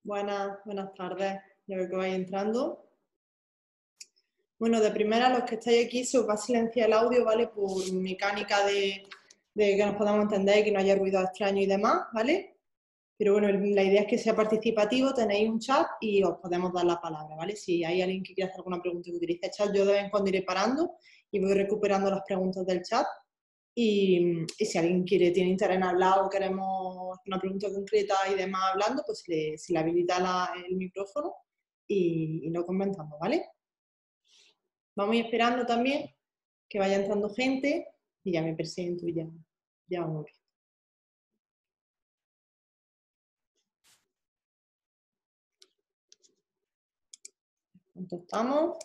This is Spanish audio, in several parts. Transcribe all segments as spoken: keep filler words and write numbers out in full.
Buenas, buenas tardes. Ya veo que vais entrando. Bueno, de primera, los que estáis aquí, se os va a silenciar el audio, ¿vale? Por mecánica de, de que nos podamos entender y que no haya ruido extraño y demás, ¿vale? Pero bueno, la idea es que sea participativo, tenéis un chat y os podemos dar la palabra, ¿vale? Si hay alguien que quiera hacer alguna pregunta que utilice el chat, yo de vez en cuando iré parando y voy recuperando las preguntas del chat. Y, y si alguien quiere, tiene interés en hablar o queremos hacer una pregunta concreta y demás hablando, pues se le, se le habilita la, el micrófono y, y lo comentamos, ¿vale? Vamos a ir esperando también que vaya entrando gente y ya me presento y ya, ya vamos bien. ¿Cuánto estamos?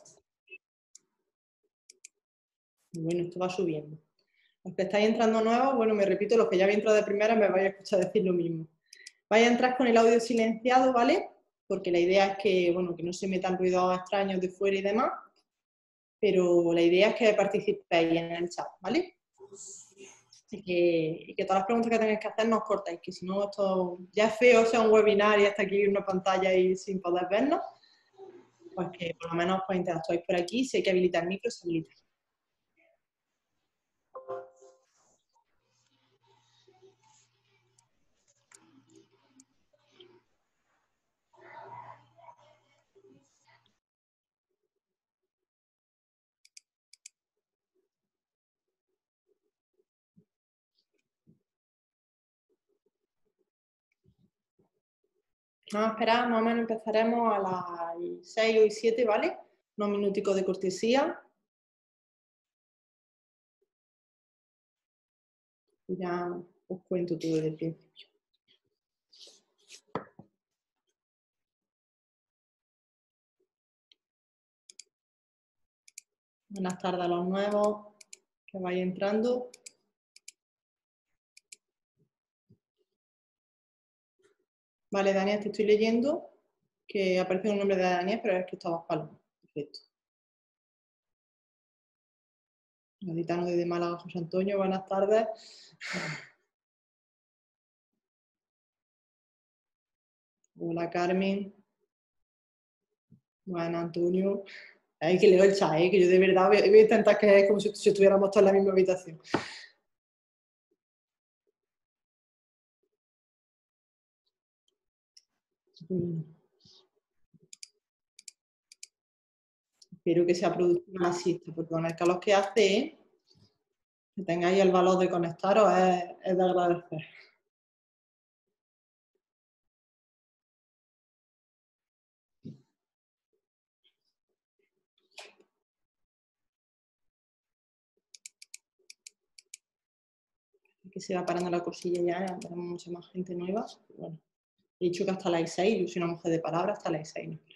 Y bueno, esto va subiendo. Los que estáis entrando nuevos, bueno, me repito, los que ya habéis entrado de primera me vais a escuchar decir lo mismo. Vais a entrar con el audio silenciado, ¿vale? Porque la idea es que, bueno, que no se metan ruidos extraños de fuera y demás, pero la idea es que participéis en el chat, ¿vale? Y que, y que todas las preguntas que tengáis que hacer nos cortáis, que si no esto ya es feo, sea un webinar y hasta aquí una pantalla y sin poder vernos, pues que por lo menos pues interactuáis por aquí, si hay que habilitar el micro, se habilita. Vamos a esperar, más o menos empezaremos a las seis o siete, ¿vale? Unos minuticos de cortesía. Y ya os cuento todo desde el principio. Buenas tardes a los nuevos que vais entrando. Vale, Daniel, te estoy leyendo, que aparece un nombre de Daniel, pero es que estabas paloma. Perfecto. Gaditano desde Málaga, José Antonio, buenas tardes. Hola, Carmen. Buenas, Antonio. Hay que leer el chat, ¿eh? Que yo de verdad voy a intentar que es como si, si estuviéramos todos en la misma habitación. Espero que sea productiva la siesta, porque con el calor que hace, ¿eh? Que tengáis el valor de conectaros es, es de agradecer. Que se va parando la cosilla ya, tenemos mucha más gente nueva. Bueno, he dicho que hasta las seis, yo soy una mujer de palabra, hasta las seis. ¿No?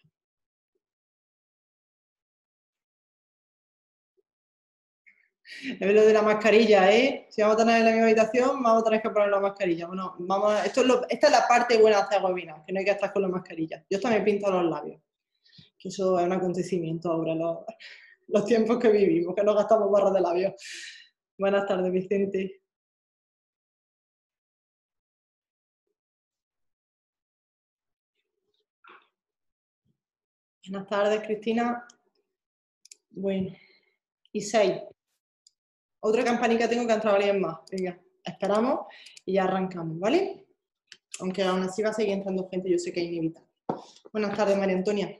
Es lo de la mascarilla, ¿eh? Si vamos a tener en la misma habitación, vamos a tener que poner la mascarilla. Bueno, vamos a, esto es lo, esta es la parte buena de hacer webinar, que no hay que estar con la mascarilla. Yo también pinto los labios, que eso es un acontecimiento ahora, los, los tiempos que vivimos, que no gastamos barras de labios. Buenas tardes, Vicente. Buenas tardes, Cristina. Bueno, y seis. Otra campanica tengo que entrar alguien más. Venga, esperamos y ya arrancamos, ¿vale? Aunque aún así va a seguir entrando gente, yo sé que es inevitable. Buenas tardes, María Antonia.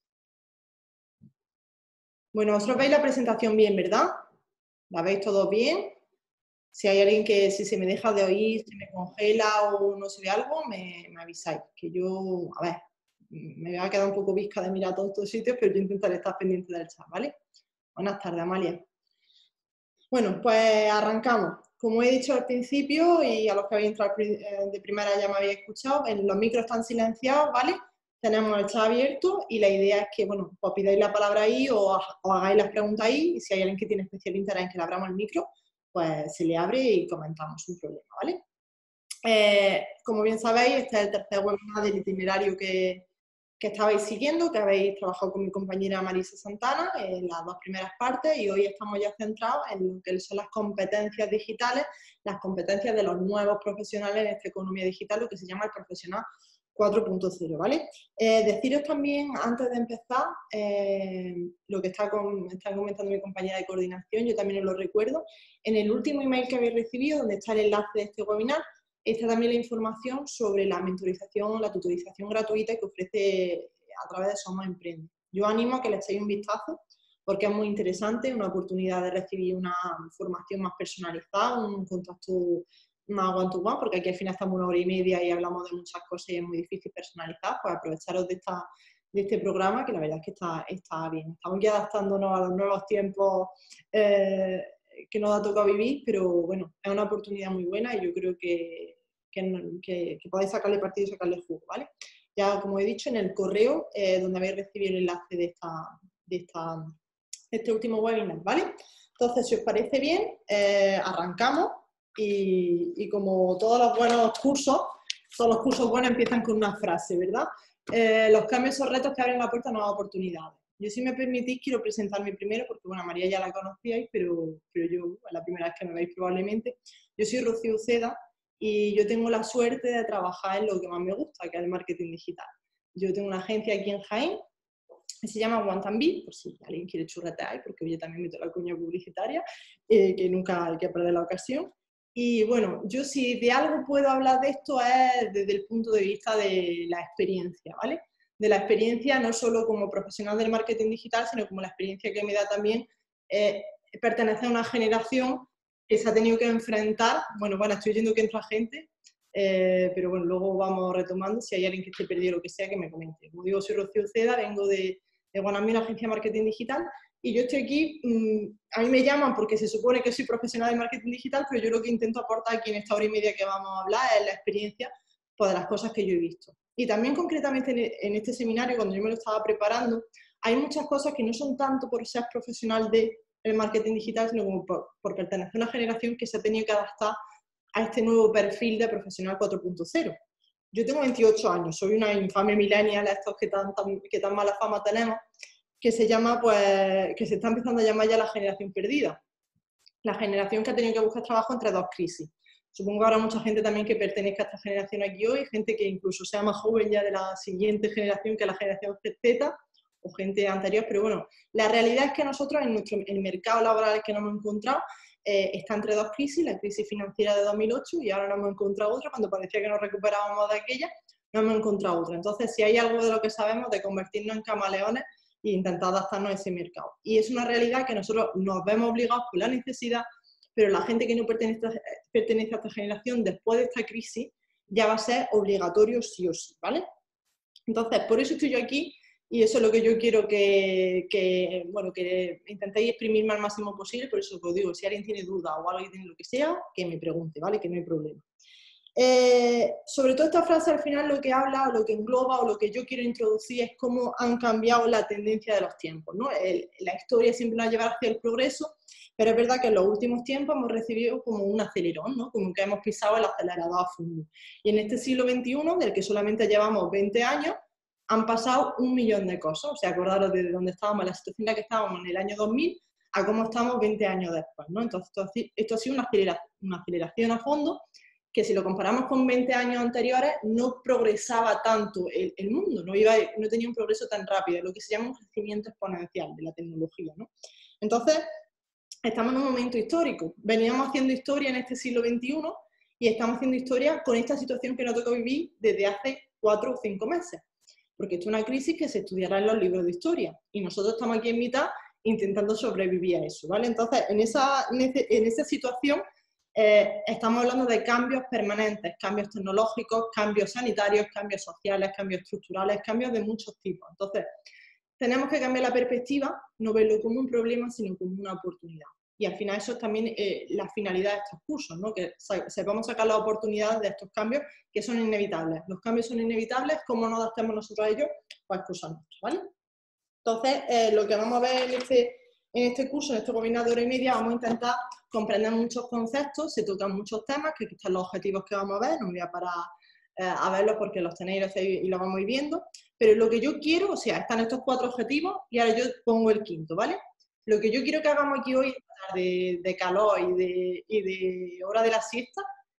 Bueno, vosotros veis la presentación bien, ¿verdad? ¿La veis todos bien? Si hay alguien que si se me deja de oír, se me congela o no se ve algo, me, me avisáis. Que yo, a ver, me voy a quedar un poco visca de mirar todos estos sitios, pero yo intentaré estar pendiente del chat, ¿vale? Buenas tardes, Amalia. Bueno, pues arrancamos. Como he dicho al principio, y a los que habéis entrado de primera ya me habéis escuchado, los micros están silenciados, ¿vale? Tenemos el chat abierto y la idea es que, bueno, os pidáis la palabra ahí o, o hagáis las preguntas ahí, y si hay alguien que tiene especial interés en que le abramos el micro, pues se le abre y comentamos sin problema, ¿vale? Eh, como bien sabéis, este es el tercer webinar del itinerario que, que estabais siguiendo, que habéis trabajado con mi compañera Marisa Santana en las dos primeras partes, y hoy estamos ya centrados en lo que son las competencias digitales, las competencias de los nuevos profesionales en esta economía digital, lo que se llama el profesional cuatro punto cero, ¿vale? Eh, deciros también, antes de empezar, eh, lo que está, con, está comentando mi compañera de coordinación, yo también os lo recuerdo, en el último email que habéis recibido, donde está el enlace de este webinar, está también la información sobre la mentorización, la tutorización gratuita que ofrece a través de Somos Emprende. Yo animo a que le echéis un vistazo, porque es muy interesante, una oportunidad de recibir una formación más personalizada, un contacto más one-to-one, porque aquí al final estamos una hora y media y hablamos de muchas cosas y es muy difícil personalizar, pues aprovecharos de, esta, de este programa, que la verdad es que está, está bien. Estamos ya adaptándonos a los nuevos tiempos eh, que nos ha tocado vivir, pero bueno, es una oportunidad muy buena y yo creo que, que, que, que podéis sacarle partido y sacarle jugo, ¿vale? Ya, como he dicho, en el correo eh, donde habéis recibido el enlace de, esta, de, esta, de este último webinar, ¿vale? Entonces, si os parece bien, eh, arrancamos. Y, y como todos los buenos cursos, todos los cursos buenos empiezan con una frase, ¿verdad? Eh, los cambios son retos que abren la puerta a nuevas oportunidades. Yo, si me permitís, quiero presentarme primero, porque bueno, a María ya la conocíais, pero, pero yo, es la primera vez que me veis probablemente. Yo soy Rocío Uceda y yo tengo la suerte de trabajar en lo que más me gusta, que es el marketing digital. Yo tengo una agencia aquí en Jaén, que se llama Guantambi, por si alguien quiere churretear, porque yo también meto la cuña publicitaria, eh, que nunca hay que perder la ocasión. Y bueno, yo si de algo puedo hablar de esto es desde el punto de vista de la experiencia, ¿vale? De la experiencia no solo como profesional del marketing digital, sino como la experiencia que me da también eh, pertenecer a una generación que se ha tenido que enfrentar, bueno, bueno, estoy oyendo que entra gente, eh, pero bueno, luego vamos retomando, si hay alguien que esté perdido o lo que sea, que me comente. Como digo, soy Rocío Ceda, vengo de, de Guanamí, una agencia de marketing digital, y yo estoy aquí, mmm, a mí me llaman porque se supone que soy profesional de marketing digital, pero yo lo que intento aportar aquí en esta hora y media que vamos a hablar es la experiencia pues, de las cosas que yo he visto. Y también concretamente en este seminario, cuando yo me lo estaba preparando, hay muchas cosas que no son tanto por ser profesional del marketing digital, sino como por, por pertenecer a una generación que se ha tenido que adaptar a este nuevo perfil de profesional cuatro punto cero. Yo tengo veintiocho años, soy una infame millennial, estos que tan, tan, que tan mala fama tenemos, que se llama, pues, que se está empezando a llamar ya la generación perdida. La generación que ha tenido que buscar trabajo entre dos crisis. Supongo que habrá mucha gente también que pertenezca a esta generación aquí hoy, gente que incluso sea más joven ya de la siguiente generación que la generación Z, o gente anterior, pero bueno, la realidad es que nosotros en nuestro en el mercado laboral que nos hemos encontrado eh, está entre dos crisis, la crisis financiera de dos mil ocho y ahora nos hemos encontrado otra, cuando parecía que nos recuperábamos de aquella, nos hemos encontrado otra. Entonces, si hay algo de lo que sabemos de convertirnos en camaleones e intentar adaptarnos a ese mercado. Y es una realidad que nosotros nos vemos obligados por la necesidad, pero la gente que no pertenece a, pertenece a esta generación, después de esta crisis, ya va a ser obligatorio sí o sí, ¿vale? Entonces, por eso estoy yo aquí y eso es lo que yo quiero que, que, bueno, que intentéis exprimirme al máximo posible, por eso os digo, si alguien tiene duda o alguien tiene lo que sea, que me pregunte, ¿vale? Que no hay problema. Eh, sobre todo esta frase al final lo que habla, o lo que engloba, o lo que yo quiero introducir es cómo han cambiado la tendencia de los tiempos, ¿no? El, la historia siempre nos lleva hacia el progreso, pero es verdad que en los últimos tiempos hemos recibido como un acelerón, ¿no? Como que hemos pisado el acelerador a fondo. Y en este siglo veintiuno, del que solamente llevamos veinte años, han pasado un millón de cosas. O sea, acordaros de dónde estábamos, la situación en la que estábamos en el año dos mil, a cómo estamos veinte años después, ¿no? Entonces, esto, esto ha sido una aceleración, una aceleración a fondo, que si lo comparamos con veinte años anteriores, no progresaba tanto el, el mundo, no, iba, no tenía un progreso tan rápido, lo que se llama un crecimiento exponencial de la tecnología, ¿no? Entonces, estamos en un momento histórico. Veníamos haciendo historia en este siglo veintiuno y estamos haciendo historia con esta situación que nos toca vivir desde hace cuatro o cinco meses. Porque esto es una crisis que se estudiará en los libros de historia y nosotros estamos aquí en mitad intentando sobrevivir a eso, ¿vale? Entonces, en esa, en esa situación eh, estamos hablando de cambios permanentes, cambios tecnológicos, cambios sanitarios, cambios sociales, cambios estructurales, cambios de muchos tipos. Entonces, tenemos que cambiar la perspectiva, no verlo como un problema, sino como una oportunidad. Y al final eso es también eh, la finalidad de estos cursos, ¿no? Que sepamos sacar las oportunidades de estos cambios que son inevitables. Los cambios son inevitables, ¿cómo nos adaptamos nosotros a ellos? Pues cosa nuestra, ¿vale? Entonces, eh, lo que vamos a ver en este, en este curso, en este webinar de hora y media, vamos a intentar comprender muchos conceptos, se tocan muchos temas, que aquí están los objetivos que vamos a ver, no me voy a parar eh, a verlos porque los tenéis y los vamos a ir viendo, pero lo que yo quiero, o sea, están estos cuatro objetivos y ahora yo pongo el quinto, ¿vale? Lo que yo quiero que hagamos aquí hoy, de, de calor y de, y de hora de la siesta,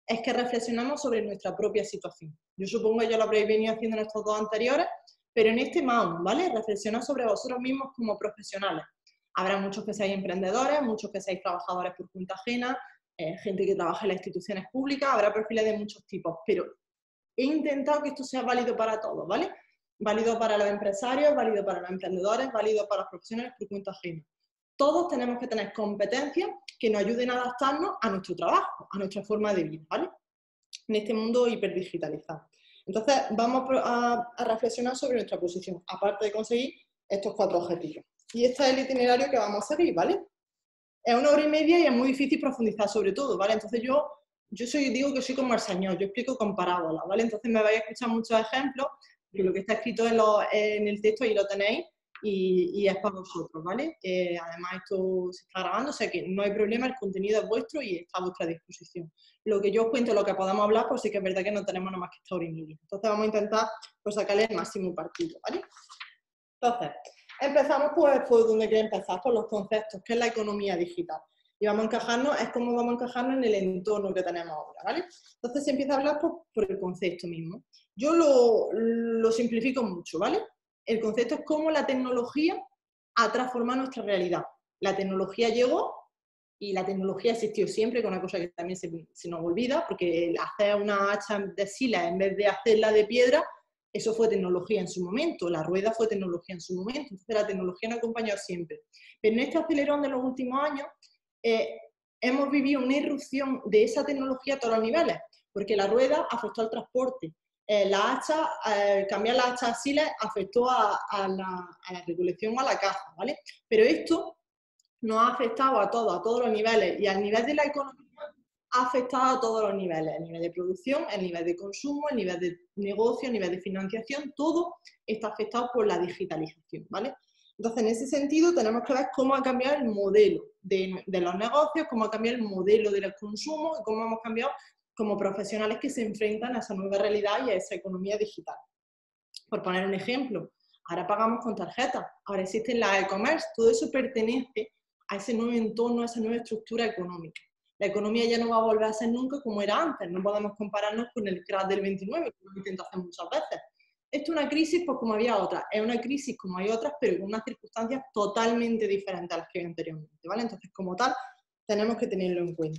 es que reflexionemos sobre nuestra propia situación. Yo supongo que ya lo habréis venido haciendo en estos dos anteriores, pero en este más aún, ¿vale? Reflexionad sobre vosotros mismos como profesionales. Habrá muchos que seáis emprendedores, muchos que seáis trabajadores por cuenta ajena, eh, gente que trabaja en las instituciones públicas, habrá perfiles de muchos tipos, pero he intentado que esto sea válido para todos, ¿vale? Válido para los empresarios, válido para los emprendedores, válido para los profesionales por cuenta ajena. Todos tenemos que tener competencias que nos ayuden a adaptarnos a nuestro trabajo, a nuestra forma de vida, ¿vale? En este mundo hiperdigitalizado. Entonces, vamos a, a reflexionar sobre nuestra posición, aparte de conseguir estos cuatro objetivos. Y este es el itinerario que vamos a seguir, ¿vale? Es una hora y media y es muy difícil profundizar sobre todo, ¿vale? Entonces yo, yo soy, digo que soy como el señor, yo explico con parábolas, ¿vale? Entonces me vais a escuchar muchos ejemplos, que lo que está escrito en, lo, en el texto ahí lo tenéis, y, y es para vosotros, ¿vale? Eh, además esto se está grabando, o sea que no hay problema, el contenido es vuestro y está a vuestra disposición. Lo que yo os cuento, lo que podamos hablar, pues sí que es verdad que no tenemos nada más que esta hora y media. Entonces vamos a intentar pues, sacarle el máximo partido, ¿vale? Entonces, empezamos pues por donde quería empezar, por los conceptos, que es la economía digital. Y vamos a encajarnos, es como vamos a encajarnos en el entorno que tenemos ahora, ¿vale? Entonces se empieza a hablar por, por el concepto mismo. Yo lo, lo simplifico mucho, ¿vale? El concepto es cómo la tecnología ha transformado nuestra realidad. La tecnología llegó y la tecnología existió siempre, que es una cosa que también se, se nos olvida, porque hacer una hacha de sila en vez de hacerla de piedra, eso fue tecnología en su momento, la rueda fue tecnología en su momento, entonces la tecnología nos ha acompañado siempre. Pero en este acelerón de los últimos años, eh, hemos vivido una irrupción de esa tecnología a todos los niveles, porque la rueda afectó al transporte, eh, la hacha, eh, cambiar la hacha a siles afectó a, a, la, a la recolección o a la caza, ¿vale? Pero esto nos ha afectado a todos, a todos los niveles, y al nivel de la economía ha afectado a todos los niveles, el nivel de producción, el nivel de consumo, el nivel de negocio, el nivel de financiación, todo está afectado por la digitalización, ¿vale? Entonces, en ese sentido, tenemos que ver cómo ha cambiado el modelo de, de los negocios, cómo ha cambiado el modelo del consumo y cómo hemos cambiado como profesionales que se enfrentan a esa nueva realidad y a esa economía digital. Por poner un ejemplo, ahora pagamos con tarjetas, ahora existen las e-commerce, todo eso pertenece a ese nuevo entorno, a esa nueva estructura económica. La economía ya no va a volver a ser nunca como era antes, no podemos compararnos con el crash del veintinueve, como lo intento hacer muchas veces. Esto es una crisis pues como había otras, es una crisis como hay otras, pero con unas circunstancias totalmente diferentes a las que había anteriormente, ¿vale? Entonces, como tal, tenemos que tenerlo en cuenta.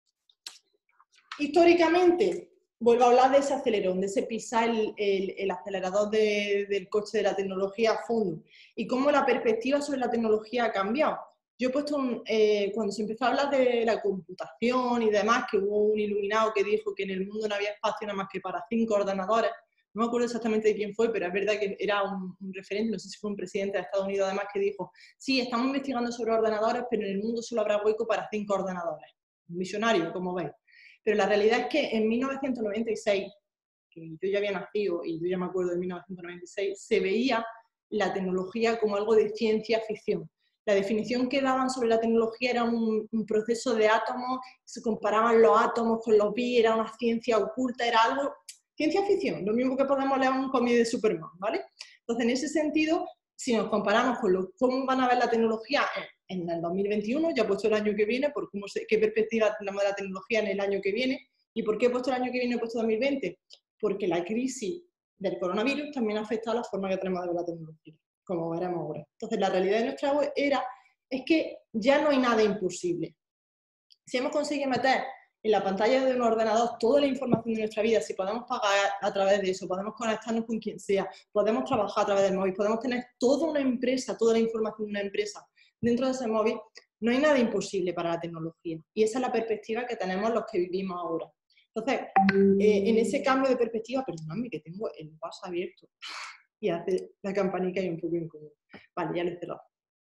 Históricamente, vuelvo a hablar de ese acelerón, de ese pisar el, el, el acelerador de, del coche de la tecnología a fondo, y cómo la perspectiva sobre la tecnología ha cambiado. Yo he puesto, un, eh, cuando se empezó a hablar de la computación y demás, que hubo un iluminado que dijo que en el mundo no había espacio nada más que para cinco ordenadores, no me acuerdo exactamente de quién fue, pero es verdad que era un, un referente, no sé si fue un presidente de Estados Unidos además, que dijo, sí, estamos investigando sobre ordenadores, pero en el mundo solo habrá hueco para cinco ordenadores. Un visionario, como veis. Pero la realidad es que en mil novecientos noventa y seis, que yo ya había nacido y yo ya me acuerdo de mil novecientos noventa y seis, se veía la tecnología como algo de ciencia ficción. La definición que daban sobre la tecnología era un, un proceso de átomos, se comparaban los átomos con los bits, era una ciencia oculta, era algo, ciencia ficción, lo mismo que podemos leer un cómic de Superman, ¿vale? Entonces, en ese sentido, si nos comparamos con lo, cómo van a ver la tecnología en, en el dos mil veintiuno, ya he puesto el año que viene, por cómo se, qué perspectiva tenemos de la tecnología en el año que viene, ¿y por qué he puesto el año que viene y he puesto dos mil veinte? Porque la crisis del coronavirus también ha afectado a la forma que tenemos de ver la tecnología, como veremos ahora. Entonces, la realidad de nuestra era es que ya no hay nada imposible. Si hemos conseguido meter en la pantalla de un ordenador toda la información de nuestra vida, si podemos pagar a través de eso, podemos conectarnos con quien sea, podemos trabajar a través del móvil, podemos tener toda una empresa, toda la información de una empresa dentro de ese móvil, no hay nada imposible para la tecnología. Y esa es la perspectiva que tenemos los que vivimos ahora. Entonces, eh, en ese cambio de perspectiva, perdóname que tengo el WhatsApp abierto y hace la campanica y un poco incómodo. Vale, ya lo he cerrado.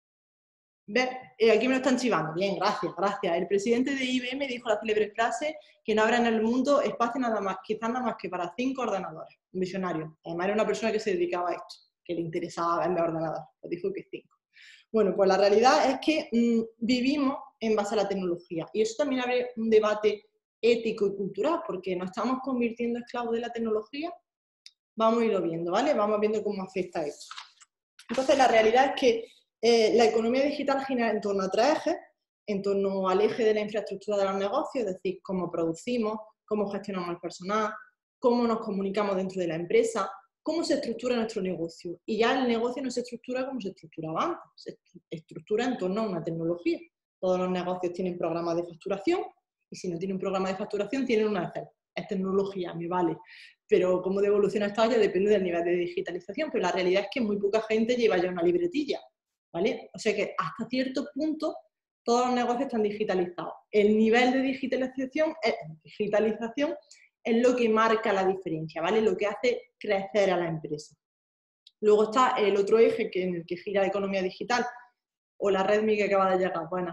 ¿Ves? Eh, aquí me lo están chivando. Bien, gracias, gracias. El presidente de I B M dijo la célebre frase que no habrá en el mundo espacio nada más, quizás nada más que para cinco ordenadores. Un visionario. Además era una persona que se dedicaba a esto, que le interesaba vender ordenadores. Pues dijo que cinco. Bueno, pues la realidad es que mmm, vivimos en base a la tecnología. Y eso también abre un debate ético y cultural, porque nos estamos convirtiendo en esclavos de la tecnología. Vamos a irlo viendo, ¿vale? Vamos viendo cómo afecta esto. Entonces, la realidad es que eh, la economía digital gira en torno a tres ejes, en torno al eje de la infraestructura de los negocios, es decir, cómo producimos, cómo gestionamos el personal, cómo nos comunicamos dentro de la empresa, cómo se estructura nuestro negocio. Y ya el negocio no se estructura como se estructuraba antes, se estructura en torno a una tecnología. Todos los negocios tienen programas de facturación y si no tienen un programa de facturación tienen una Excel. Es tecnología, me vale. Pero cómo evoluciona esta ya depende del nivel de digitalización, pero la realidad es que muy poca gente lleva ya una libretilla, ¿vale? O sea que hasta cierto punto todos los negocios están digitalizados. El nivel de digitalización es, digitalización es lo que marca la diferencia, ¿vale? Lo que hace crecer a la empresa. Luego está el otro eje que en el que gira la economía digital, o la Redmi que acaba de llegar, bueno,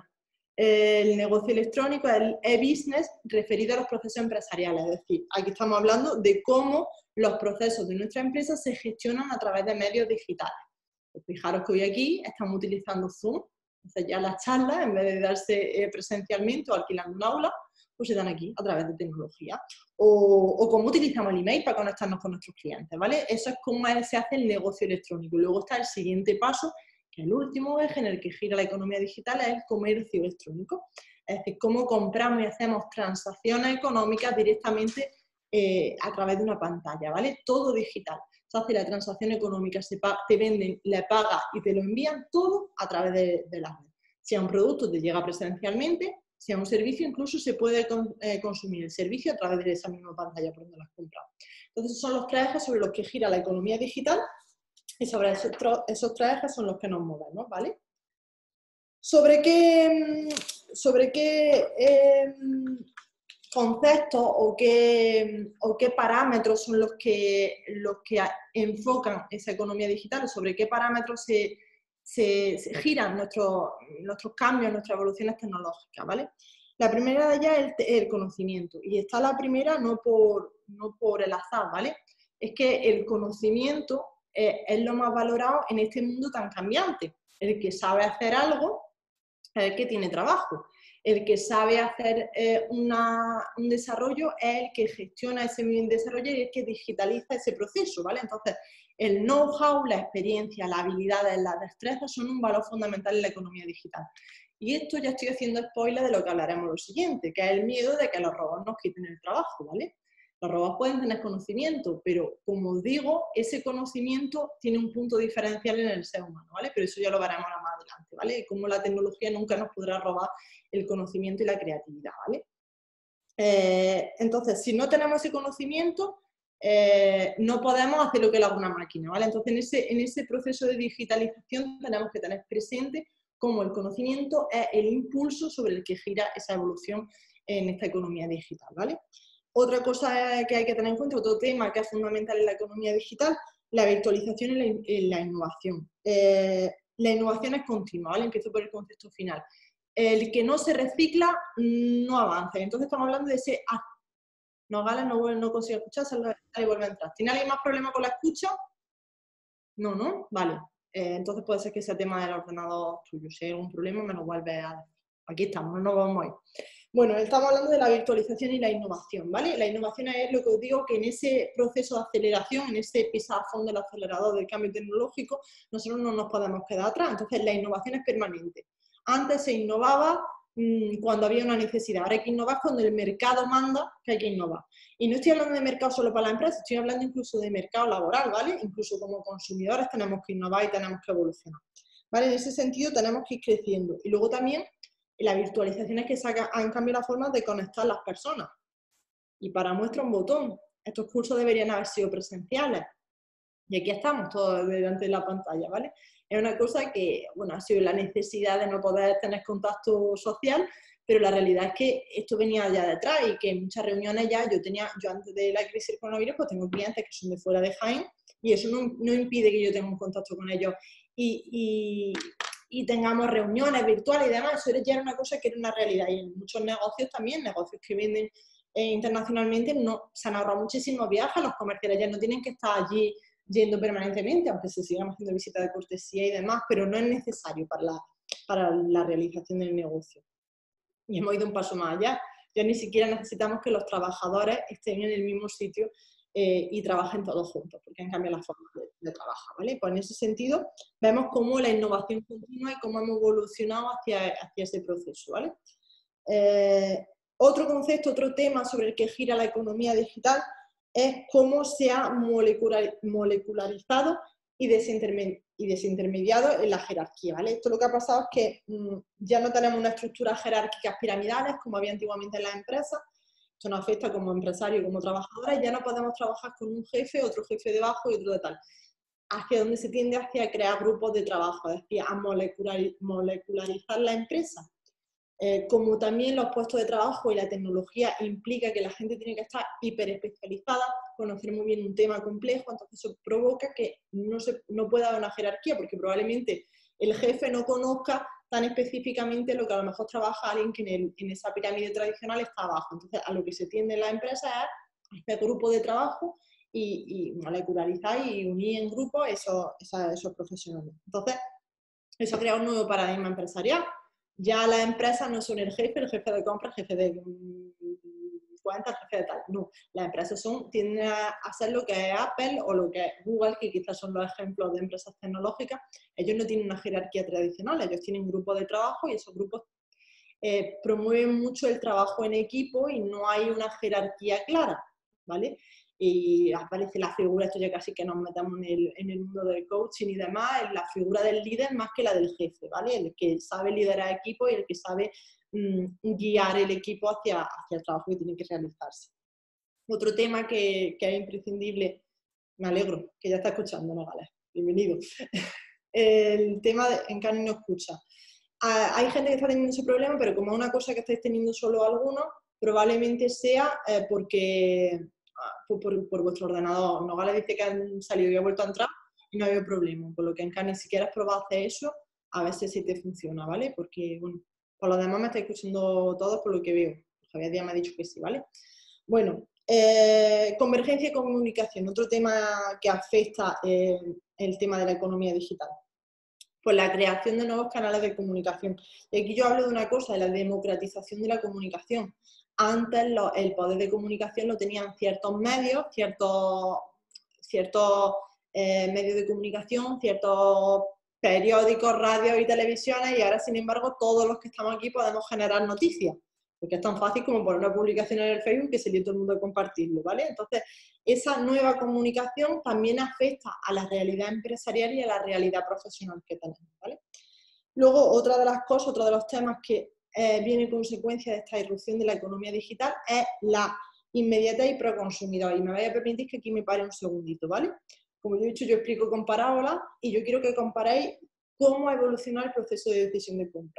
el negocio electrónico, el e-business, referido a los procesos empresariales. Es decir, aquí estamos hablando de cómo los procesos de nuestra empresa se gestionan a través de medios digitales. Pues fijaros que hoy aquí estamos utilizando Zoom, entonces ya las charlas, en vez de darse presencialmente o alquilando un aula, pues se dan aquí a través de tecnología. O, o cómo utilizamos el email para conectarnos con nuestros clientes, ¿vale? Eso es cómo se hace el negocio electrónico. Luego está el siguiente paso, que el último eje en el que gira la economía digital es el comercio electrónico. Es decir, cómo compramos y hacemos transacciones económicas directamente eh, a través de una pantalla, ¿vale? Todo digital. Se hace la transacción económica, se te venden, le pagas y te lo envían todo a través de, de la red. Si a un producto te llega presencialmente, si a un servicio incluso se puede con, eh, consumir el servicio a través de esa misma pantalla por donde lo has comprado. Entonces son los tres ejes sobre los que gira la economía digital y sobre esos, esos tres ejes son los que nos movemos, ¿vale? ¿Sobre qué, sobre qué eh, conceptos o qué, o qué parámetros son los que, los que enfocan esa economía digital? ¿Sobre qué parámetros se, se, se giran nuestros, nuestros cambios, nuestras evoluciones tecnológicas, ¿vale? La primera de ellas es el, el conocimiento. Y está la primera no por, no por el azar, ¿vale? Es que el conocimiento es, es lo más valorado en este mundo tan cambiante. El que sabe hacer algo es el que tiene trabajo. El que sabe hacer eh, una, un desarrollo es el que gestiona ese desarrollo y el que digitaliza ese proceso, ¿vale? Entonces, el know-how, la experiencia, las habilidades, las destrezas son un valor fundamental en la economía digital. Y esto ya estoy haciendo spoiler de lo que hablaremos lo siguiente, que es el miedo de que los robots nos quiten el trabajo, ¿vale? Los robots pueden tener conocimiento, pero como os digo, ese conocimiento tiene un punto diferencial en el ser humano, ¿vale? Pero eso ya lo veremos más adelante, ¿vale? Como la tecnología nunca nos podrá robar el conocimiento y la creatividad, ¿vale? Eh, entonces, si no tenemos ese conocimiento, eh, no podemos hacer lo que lo haga una máquina, ¿vale? Entonces, en ese, en ese proceso de digitalización tenemos que tener presente cómo el conocimiento es el impulso sobre el que gira esa evolución en esta economía digital, ¿vale? Otra cosa que hay que tener en cuenta, otro tema que es fundamental en la economía digital, la virtualización y la, y la innovación. Eh, la innovación es continua, ¿vale? Empiezo por el concepto final. El que no se recicla no avanza. Entonces estamos hablando de ese... Ah, no, Gala, no, no consigo escuchar, sale y vuelve a entrar. ¿Tiene alguien más problema con la escucha? No, ¿no? Vale. Eh, entonces puede ser que sea tema del ordenador tuyo. Si hay algún problema me lo vuelve a decir. Aquí estamos, no nos vamos a ir. Bueno, estamos hablando de la virtualización y la innovación, ¿vale? La innovación es lo que os digo, que en ese proceso de aceleración, en ese pisar a fondo del acelerador del cambio tecnológico, nosotros no nos podemos quedar atrás. Entonces, la innovación es permanente. Antes se innovaba mmm, cuando había una necesidad, ahora hay que innovar cuando el mercado manda que hay que innovar. Y no estoy hablando de mercado solo para la empresa, estoy hablando incluso de mercado laboral, ¿vale? Incluso como consumidores tenemos que innovar y tenemos que evolucionar, ¿vale? En ese sentido tenemos que ir creciendo. Y luego también la virtualización es que saca, han cambiado las formas de conectar las personas. Y para muestra un botón, estos cursos deberían haber sido presenciales. Y aquí estamos todos delante de la pantalla, ¿vale? Es una cosa que, bueno, ha sido la necesidad de no poder tener contacto social, pero la realidad es que esto venía ya detrás y que en muchas reuniones ya yo tenía, yo antes de la crisis del coronavirus, pues tengo clientes que son de fuera de Jaén y eso no, no impide que yo tenga un contacto con ellos y, y, y tengamos reuniones virtuales y demás. Eso ya era una cosa que era una realidad y en muchos negocios también, negocios que venden eh, internacionalmente, no, se han ahorrado muchísimos viajes, los comerciales ya no tienen que estar allí yendo permanentemente, aunque se sigan haciendo visitas de cortesía y demás, pero no es necesario para la, para la realización del negocio. Y hemos ido un paso más allá. Ya ni siquiera necesitamos que los trabajadores estén en el mismo sitio eh, y trabajen todos juntos, porque han cambiado las formas de, de trabajar, ¿vale? Pues en ese sentido vemos cómo la innovación continua y cómo hemos evolucionado hacia, hacia ese proceso, ¿vale? Eh, Otro concepto, otro tema sobre el que gira la economía digital es cómo se ha molecular, molecularizado y, desinterme, y desintermediado en la jerarquía, ¿vale? Esto lo que ha pasado es que mmm, ya no tenemos una estructura jerárquica piramidales como había antiguamente en las empresas. Esto nos afecta como empresario y como trabajadora, y ya no podemos trabajar con un jefe, otro jefe debajo y otro de tal. Hacia donde se tiende hacia crear grupos de trabajo, es decir, a molecular, molecularizar la empresa. Eh, como también los puestos de trabajo y la tecnología implica que la gente tiene que estar hiperespecializada, conocer muy bien un tema complejo, entonces eso provoca que no, se, no pueda haber una jerarquía, porque probablemente el jefe no conozca tan específicamente lo que a lo mejor trabaja alguien que en, el, en esa pirámide tradicional está abajo. Entonces, a lo que se tiende en la empresa es este grupo de trabajo y, y molecularizar y unir en grupo esos, esos, esos profesionales. Entonces, eso crea un nuevo paradigma empresarial. Ya las empresas no son el jefe, el jefe de compra, el jefe de cuentas, el jefe de tal. No, las empresas son, tienden a hacer lo que es Apple o lo que es Google, que quizás son los ejemplos de empresas tecnológicas. Ellos no tienen una jerarquía tradicional, ellos tienen grupos de trabajo y esos grupos eh, promueven mucho el trabajo en equipo y no hay una jerarquía clara, ¿vale? Y aparece la figura, esto ya casi que nos metemos en el, en el mundo del coaching y demás, es la figura del líder más que la del jefe, ¿vale? El que sabe liderar equipo y el que sabe mmm, guiar el equipo hacia, hacia el trabajo que tiene que realizarse. Otro tema que, que es imprescindible, me alegro que ya está escuchando, ¿no, Gales? Bienvenido. El tema de Encarni no escucha. Hay gente que está teniendo ese problema, pero como es una cosa que estáis teniendo solo algunos, probablemente sea eh, porque por, por, por vuestro ordenador. Nogales dice que han salido y ha vuelto a entrar y no ha habido problema, por lo que en Encarni, si quieres probar a hacer eso, a ver si te funciona, ¿vale? Porque, bueno, por lo demás me estáis escuchando todos por lo que veo. Javier Díaz me ha dicho que sí, ¿vale? Bueno, eh, convergencia y comunicación, otro tema que afecta eh, el tema de la economía digital. Pues la creación de nuevos canales de comunicación. Y aquí yo hablo de una cosa, de la democratización de la comunicación. Antes lo, el poder de comunicación lo tenían ciertos medios, ciertos, ciertos eh, medios de comunicación, ciertos periódicos, radios y televisiones, y ahora, sin embargo, todos los que estamos aquí podemos generar noticias. Porque es tan fácil como poner una publicación en el Facebook que se lee todo el mundo a compartirlo, ¿vale? Entonces, esa nueva comunicación también afecta a la realidad empresarial y a la realidad profesional que tenemos, ¿vale? Luego, otra de las cosas, otro de los temas que eh, viene en consecuencia de esta irrupción de la economía digital es la inmediatez y proconsumidor. Y me vais a permitir que aquí me pare un segundito, ¿vale? Como yo he dicho, yo explico con parábolas y yo quiero que comparéis cómo ha evolucionado el proceso de decisión de compra.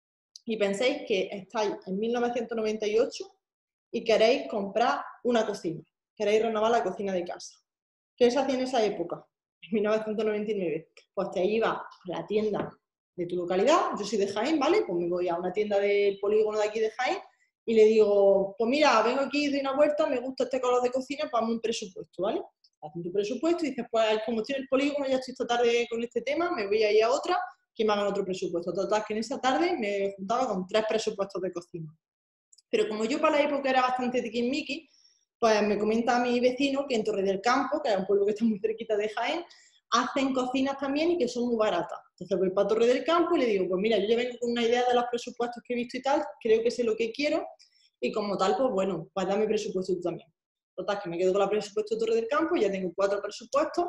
Y penséis que estáis en mil novecientos noventa y ocho y queréis comprar una cocina, queréis renovar la cocina de casa. ¿Qué se hacía en esa época? En mil novecientos noventa y nueve. Pues te ibas a la tienda de tu localidad, yo soy de Jaén, ¿vale? Pues me voy a una tienda del polígono de aquí de Jaén y le digo, pues mira, vengo aquí de una vuelta, me gusta este color de cocina, pues hazme un presupuesto, ¿vale? Hacen tu presupuesto y dices, pues como estoy en el polígono, ya estoy esta tarde con este tema, me voy a ir a otra, que me hagan otro presupuesto. Total, que en esa tarde me juntaba con tres presupuestos de cocina. Pero como yo para la época era bastante tiquismiqui, pues me comenta mi vecino que en Torre del Campo, que es un pueblo que está muy cerquita de Jaén, hacen cocinas también y que son muy baratas. Entonces voy para Torre del Campo y le digo, pues mira, yo ya vengo con una idea de los presupuestos que he visto y tal, creo que sé lo que quiero, y como tal, pues bueno, pues dame presupuesto tú también. Total, que me quedo con el presupuesto de Torre del Campo, ya tengo cuatro presupuestos,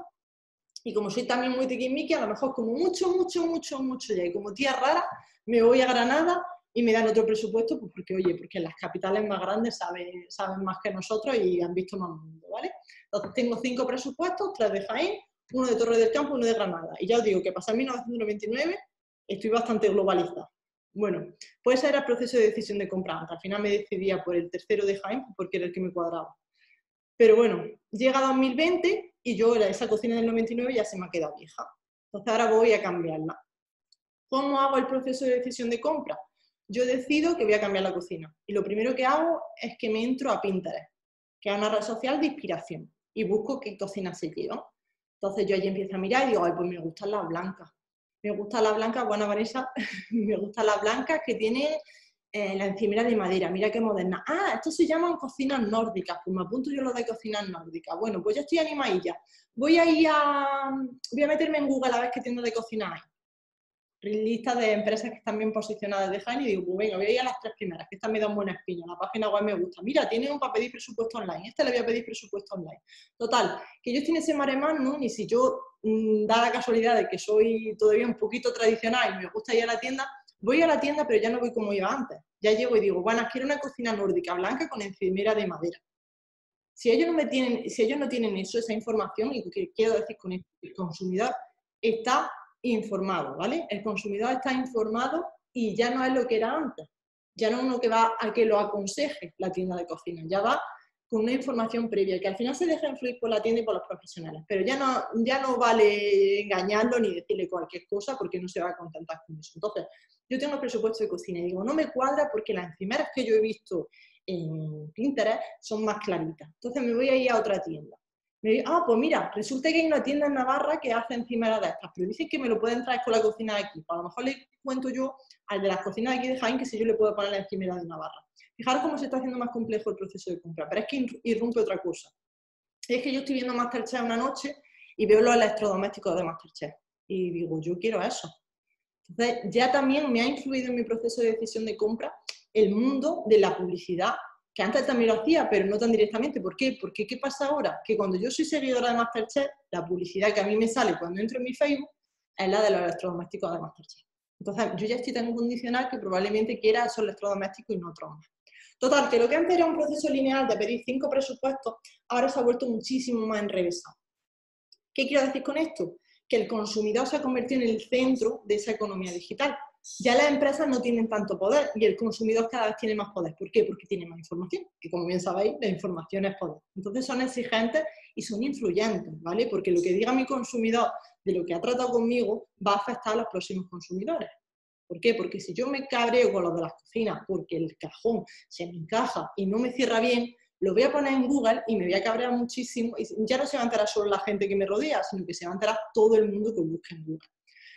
y como soy también muy tiquismiqui, a lo mejor como mucho, mucho, mucho, mucho ya, y como tía rara, me voy a Granada y me dan otro presupuesto, pues porque, oye, porque las capitales más grandes saben, saben más que nosotros y han visto más mundo, ¿vale? Entonces tengo cinco presupuestos, tres de Jaén, uno de Torre del Campo y uno de Granada. Y ya os digo que pasé en mil novecientos noventa y nueve estoy bastante globalizada. Bueno, pues ese era el proceso de decisión de compra. Al final me decidía por el tercero de Jaén porque era el que me cuadraba. Pero bueno, llega dos mil veinte y yo esa cocina del noventa y nueve ya se me ha quedado vieja. Entonces ahora voy a cambiarla. ¿Cómo hago el proceso de decisión de compra? Yo decido que voy a cambiar la cocina. Y lo primero que hago es que me entro a Pinterest, que es una red social de inspiración, y busco qué cocina se lleva. Entonces yo allí empiezo a mirar y digo, ay, pues me gustan las blancas. Me gustan las blancas, bueno, Vanessa, me gustan las blancas que tiene eh, la encimera de madera. Mira qué moderna. Ah, esto se llaman cocinas nórdicas. Pues me apunto yo lo de cocinas nórdicas. Bueno, pues yo estoy animadilla. Voy a ir a, voy a meterme en Google a ver qué tienda de cocina hay. lista de empresas que están bien posicionadas de Jaén y digo, pues venga, voy a ir a las tres primeras, que estas me dan buena espina, la página web me gusta. Mira, tiene un para pedir presupuesto online, este le voy a pedir presupuesto online. Total, que yo estoy en ese mare magnum, y si yo, mmm, da la casualidad de que soy todavía un poquito tradicional y me gusta ir a la tienda, voy a la tienda, pero ya no voy como iba antes. Ya llego y digo, bueno, quiero una cocina nórdica blanca con encimera de madera. Si ellos no, me tienen, si ellos no tienen eso, esa información, y lo que quiero decir con esto, el consumidor está informado, ¿vale? El consumidor está informado y ya no es lo que era antes. Ya no es uno que va a que lo aconseje la tienda de cocina, ya va con una información previa, que al final se deja influir por la tienda y por los profesionales, pero ya no, ya no vale engañarlo ni decirle cualquier cosa porque no se va a contentar con eso. Entonces, yo tengo el presupuesto de cocina y digo, no me cuadra porque las encimeras que yo he visto en Pinterest son más claritas. Entonces me voy a ir a otra tienda. Me digo, ah, pues mira, resulta que hay una tienda en Navarra que hace encimeras de estas, pero dicen que me lo pueden traer con la cocina de aquí. Pues a lo mejor le cuento yo al de las cocinas de aquí de Jaén que si yo le puedo poner la encimera de Navarra. Fijaros cómo se está haciendo más complejo el proceso de compra, pero es que irrumpe otra cosa. Es que yo estoy viendo MasterChef una noche y veo los electrodomésticos de MasterChef y digo, yo quiero eso. Entonces ya también me ha influido en mi proceso de decisión de compra el mundo de la publicidad, que antes también lo hacía, pero no tan directamente. ¿Por qué? Porque ¿qué pasa ahora? Que cuando yo soy seguidora de MasterChef, la publicidad que a mí me sale cuando entro en mi Facebook es la de los electrodomésticos de MasterChef. Entonces yo ya estoy tan condicional que probablemente quiera esos electrodomésticos y no otros más. Total, que lo que antes era un proceso lineal de pedir cinco presupuestos, ahora se ha vuelto muchísimo más enrevesado. ¿Qué quiero decir con esto? Que el consumidor se ha convertido en el centro de esa economía digital. Ya las empresas no tienen tanto poder y el consumidor cada vez tiene más poder. ¿Por qué? Porque tiene más información, que como bien sabéis, la información es poder. Entonces son exigentes y son influyentes, ¿vale? Porque lo que diga mi consumidor de lo que ha tratado conmigo va a afectar a los próximos consumidores. ¿Por qué? Porque si yo me cabreo con los de las cocinas porque el cajón se me encaja y no me cierra bien, lo voy a poner en Google y me voy a cabrear muchísimo y ya no se va a enterar solo la gente que me rodea, sino que se va a enterar todo el mundo que busque en Google.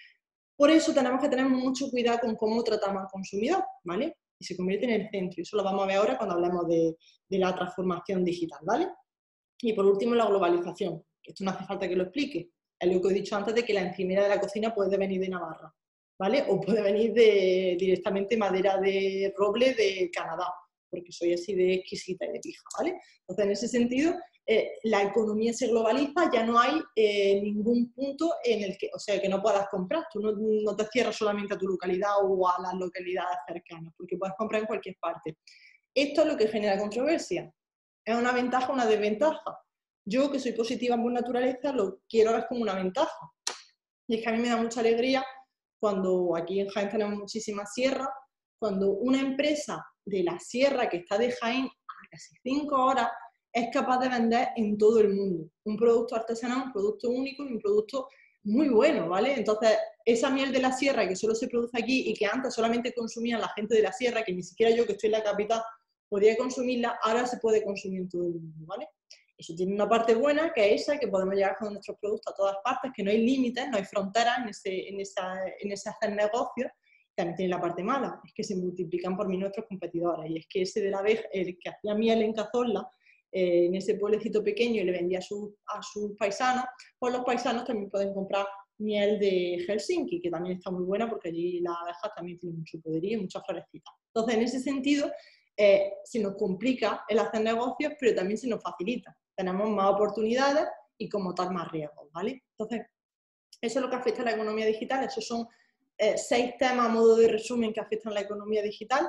Por eso tenemos que tener mucho cuidado con cómo tratamos al consumidor, ¿vale? Y se convierte en el centro. Y eso lo vamos a ver ahora cuando hablemos de, de la transformación digital, ¿vale? Y por último, la globalización. Esto no hace falta que lo explique. Es lo que he dicho antes de que la encimera de la cocina puede venir de Navarra, ¿vale? O puede venir de, directamente madera de roble de Canadá, porque soy así de exquisita y de pija, ¿vale? Entonces, en ese sentido, eh, la economía se globaliza, ya no hay eh, ningún punto en el que, o sea, que no puedas comprar. Tú no, no te cierras solamente a tu localidad o a las localidades cercanas, porque puedes comprar en cualquier parte. Esto es lo que genera controversia. ¿Es una ventaja o una desventaja? Yo, que soy positiva por naturaleza, lo quiero ver como una ventaja. Y es que a mí me da mucha alegría cuando aquí en Jaén tenemos muchísimas sierras, cuando una empresa de la sierra que está de Jaén a casi cinco horas es capaz de vender en todo el mundo un producto artesanal, un producto único y un producto muy bueno, ¿vale? Entonces, esa miel de la sierra que solo se produce aquí y que antes solamente consumía la gente de la sierra, que ni siquiera yo que estoy en la capital podía consumirla, ahora se puede consumir en todo el mundo, ¿vale? Eso tiene una parte buena, que es esa, que podemos llegar con nuestros productos a todas partes, que no hay límites, no hay fronteras en ese, en esa, en ese hacer negocios. También tiene la parte mala, es que se multiplican por mí nuestros competidores. Y es que ese de la abeja, el que hacía miel en Cazorla, eh, en ese pueblecito pequeño y le vendía a, su, a sus paisanos, pues los paisanos también pueden comprar miel de Helsinki, que también está muy buena porque allí las abejas también tienen mucho poderío y muchas florecitas. Entonces, en ese sentido, eh, se nos complica el hacer negocios, pero también se nos facilita. Tenemos más oportunidades y como tal más riesgos, ¿vale? Entonces, eso es lo que afecta a la economía digital. Esos son eh, seis temas a modo de resumen que afectan a la economía digital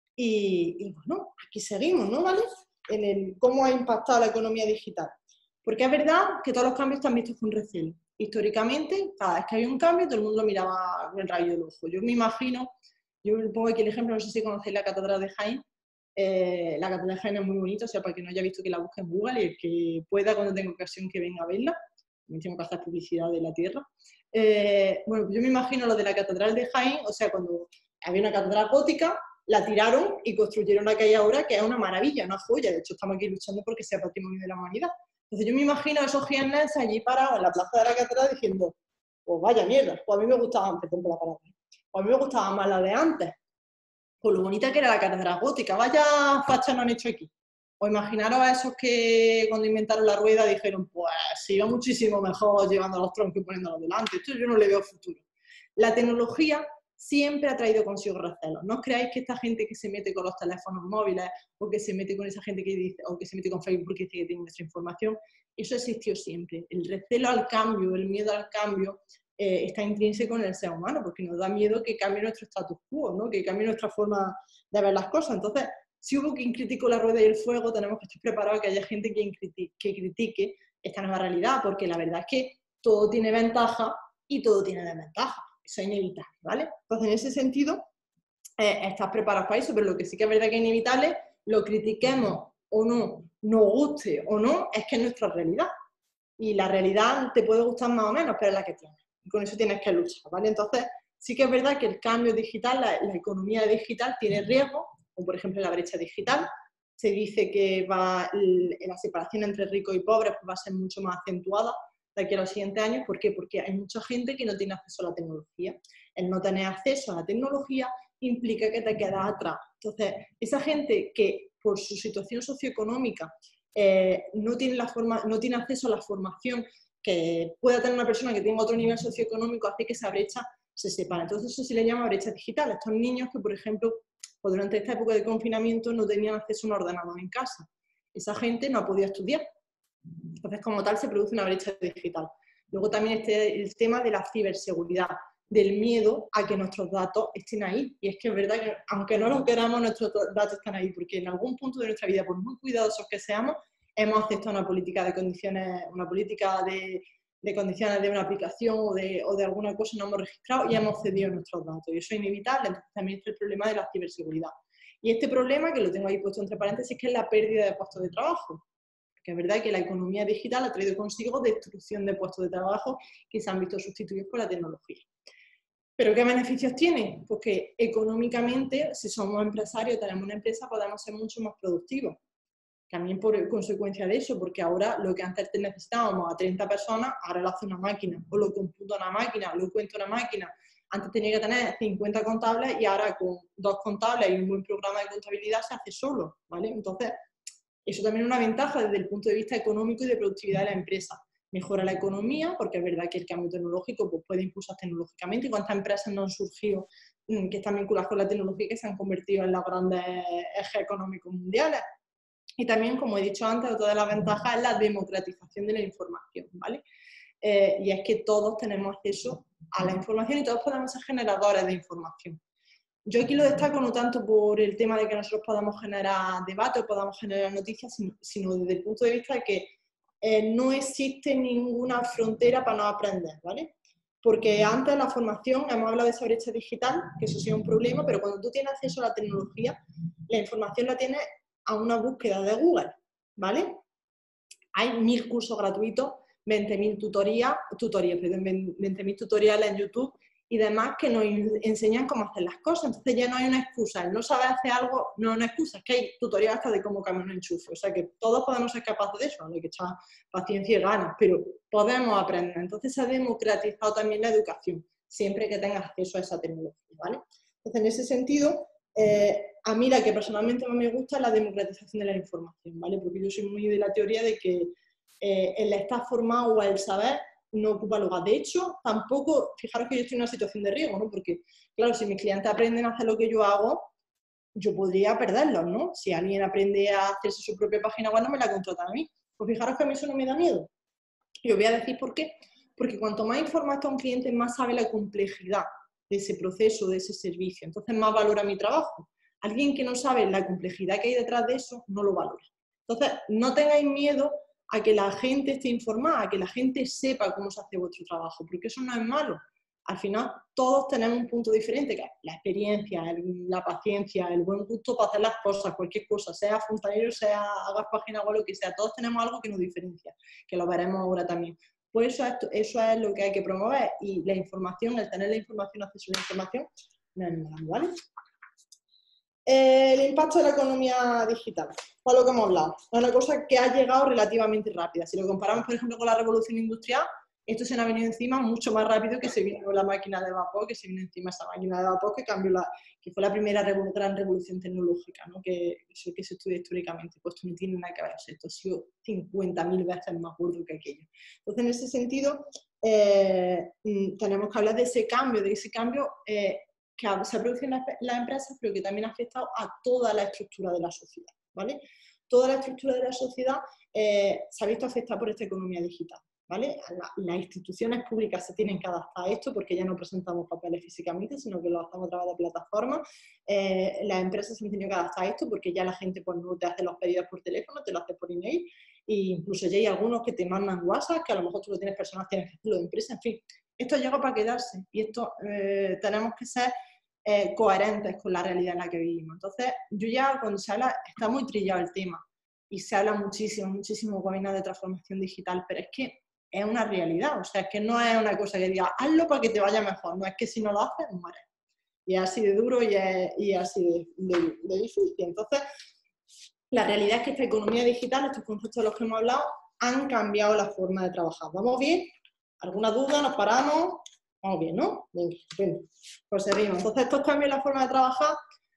y, y bueno, aquí seguimos, ¿no? ¿Vale? En el cómo ha impactado la economía digital. Porque es verdad que todos los cambios están vistos con recelo. Históricamente, cada vez que había un cambio, todo el mundo lo miraba con el rayo del ojo. Yo me imagino, yo pongo aquí el ejemplo, no sé si conocéis la Catedral de Jaén. Eh, la Catedral de Jaén es muy bonita, o sea, para que no haya visto que la busque en Google y el que pueda, cuando tenga ocasión, que venga a verla. También tengo que hacer publicidad de la tierra. Eh, bueno, yo me imagino lo de la Catedral de Jaén, o sea, cuando había una catedral gótica, la tiraron y construyeron la que hay ahora, que es una maravilla, una joya. De hecho, estamos aquí luchando porque sea patrimonio de la humanidad. Entonces yo me imagino a esos jiennenses allí parados en la plaza de la catedral diciendo, pues vaya mierda, pues a mí me gustaba antes, por la palabra, pues a mí me gustaba más la de antes. Pues lo bonita que era la catedral gótica, vaya facha no han hecho aquí. O imaginaros a esos que cuando inventaron la rueda dijeron, pues se iba muchísimo mejor llevando los troncos y poniéndolos delante. Esto yo no le veo futuro. La tecnología siempre ha traído consigo recelos. No os creáis que esta gente que se mete con los teléfonos móviles o que se mete con esa gente que dice, o que se mete con Facebook porque dice que tiene nuestra información, eso existió siempre. El recelo al cambio, el miedo al cambio, eh, está intrínseco en el ser humano, porque nos da miedo que cambie nuestro status quo, ¿no? Que cambie nuestra forma de ver las cosas. Entonces, si hubo quien criticó la rueda y el fuego, tenemos que estar preparados a que haya gente quien critique, que critique esta nueva realidad, porque la verdad es que todo tiene ventaja y todo tiene desventaja. Eso es inevitable, ¿vale? Entonces, en ese sentido, eh, estás preparado para eso, pero lo que sí que es verdad que es inevitable, lo critiquemos o no, nos guste o no, es que es nuestra realidad. Y la realidad te puede gustar más o menos, pero es la que tienes. Y con eso tienes que luchar, ¿vale? Entonces, sí que es verdad que el cambio digital, la, la economía digital tiene riesgos, como por ejemplo la brecha digital. Se dice que va, la separación entre ricos y pobres va a ser mucho más acentuada de aquí a los siguientes años. ¿Por qué? Porque hay mucha gente que no tiene acceso a la tecnología. El no tener acceso a la tecnología implica que te quedas atrás. Entonces, esa gente que por su situación socioeconómica eh, no, tiene la forma, no tiene acceso a la formación que pueda tener una persona que tenga otro nivel socioeconómico, hace que esa brecha se separe. Entonces eso se le llama brecha digital. Estos niños que, por ejemplo, pues durante esta época de confinamiento no tenían acceso a un ordenador en casa. Esa gente no ha podido estudiar. Entonces, como tal, se produce una brecha digital. Luego también este, el tema de la ciberseguridad, del miedo a que nuestros datos estén ahí. Y es que es verdad que, aunque no lo queramos, nuestros datos están ahí, porque en algún punto de nuestra vida, por muy cuidadosos que seamos, hemos aceptado una política de condiciones, una política de, de condiciones de una aplicación o de, o de alguna cosa, no hemos registrado y hemos cedido nuestros datos. Y eso es inevitable. Entonces también está el problema de la ciberseguridad. Y este problema, que lo tengo ahí puesto entre paréntesis, que es la pérdida de puestos de trabajo. Que es verdad que la economía digital ha traído consigo destrucción de puestos de trabajo que se han visto sustituidos por la tecnología. ¿Pero qué beneficios tiene? Pues que económicamente, si somos empresarios, tenemos una empresa, podemos ser mucho más productivos. También por consecuencia de eso, porque ahora lo que antes necesitábamos a treinta personas, ahora lo hace una máquina, o lo computa una máquina, o lo cuenta una máquina. Antes tenía que tener cincuenta contables y ahora con dos contables y un buen programa de contabilidad se hace solo, ¿vale? Entonces, eso también es una ventaja desde el punto de vista económico y de productividad de la empresa. Mejora la economía, porque es verdad que el cambio tecnológico pues, puede impulsar tecnológicamente. ¿Cuántas empresas no han surgido mmm, que están vinculadas con la tecnología y que se han convertido en los grandes ejes económicos mundiales? Y también, como he dicho antes, otra de las ventajas es la democratización de la información, ¿vale? Eh, y es que todos tenemos acceso a la información y todos podemos ser generadores de información. Yo aquí lo destaco no tanto por el tema de que nosotros podamos generar debate o podamos generar noticias, sino, sino desde el punto de vista de que eh, no existe ninguna frontera para no aprender, ¿vale? Porque antes la formación, hemos hablado de esa brecha digital, que eso sí es un problema, pero cuando tú tienes acceso a la tecnología, la información la tienes a una búsqueda de Google, ¿vale? Hay mil cursos gratuitos, veinte mil tutorías, tutorías, veinte mil tutoriales en YouTube y demás que nos enseñan cómo hacer las cosas. Entonces ya no hay una excusa. El no saber hacer algo no es una excusa, es que hay tutoriales hasta de cómo cambiar un enchufe. O sea que todos podemos ser capaces de eso, hay que echar paciencia y ganas, pero podemos aprender. Entonces se ha democratizado también la educación, siempre que tengas acceso a esa tecnología, ¿vale? Entonces en ese sentido, eh, a mí la que personalmente más me gusta es la democratización de la información, ¿vale? Porque yo soy muy de la teoría de que eh, el estar formado o el saber no ocupa lugar. De hecho, tampoco, fijaros que yo estoy en una situación de riesgo, ¿no? Porque, claro, si mis clientes aprenden a hacer lo que yo hago, yo podría perderlos, ¿no? Si alguien aprende a hacerse su propia página web, no me la contratan a mí. Pues fijaros que a mí eso no me da miedo. Y os voy a decir por qué. Porque cuanto más informa está un cliente, más sabe la complejidad de ese proceso, de ese servicio. Entonces, más valora mi trabajo. Alguien que no sabe la complejidad que hay detrás de eso, no lo valora. Entonces, no tengáis miedo a que la gente esté informada, a que la gente sepa cómo se hace vuestro trabajo, porque eso no es malo. Al final, todos tenemos un punto diferente, que es la experiencia, el, la paciencia, el buen gusto para hacer las cosas, cualquier cosa, sea fontanero, sea hagas página web, lo que sea, todos tenemos algo que nos diferencia, que lo veremos ahora también. Pues eso es, eso es lo que hay que promover, y la información, el tener la información, acceso a la información, no es malo, ¿vale? El impacto de la economía digital, por lo que hemos hablado, es una cosa que ha llegado relativamente rápida. Si lo comparamos, por ejemplo, con la revolución industrial, Esto se nos ha venido encima mucho más rápido que se vino la máquina de vapor, que se vino encima esa máquina de vapor que cambió la, que fue la primera revol gran revolución tecnológica, ¿no? que, que se estudia históricamente, pues esto no tiene nada que ver, o sea, esto ha sido cincuenta mil veces más gordo que aquello. Entonces, en ese sentido, eh, tenemos que hablar de ese cambio, de ese cambio eh, que se ha producido en las, las empresas, pero que también ha afectado a toda la estructura de la sociedad, ¿vale? Toda la estructura de la sociedad eh, se ha visto afectada por esta economía digital. ¿Vale? La, las instituciones públicas se tienen que adaptar a esto porque ya no presentamos papeles físicamente, sino que lo hacemos a través de plataformas. Eh, las empresas se han tenido que adaptar a esto porque ya la gente pues, no te hace los pedidos por teléfono, te lo hace por email. E incluso ya hay algunos que te mandan WhatsApp, que a lo mejor tú lo tienes personal, tienes que hacerlo de empresa. En fin, esto llega para quedarse y esto eh, tenemos que ser eh, coherentes con la realidad en la que vivimos. Entonces, yo ya cuando se habla, está muy trillado el tema y se habla muchísimo, muchísimo gobierno de transformación digital, pero es que es una realidad, o sea, es que no es una cosa que diga, hazlo para que te vaya mejor, no es que si no lo haces, mueres. Y es así de duro y es, y es así de, de, de difícil. Entonces, la realidad es que esta economía digital, estos conceptos de los que hemos hablado, han cambiado la forma de trabajar. ¿Vamos bien? ¿Alguna duda? ¿Nos paramos? Vamos bien, ¿no? Bien, bien. Pues seguimos. Entonces, estos cambios en la forma de trabajar,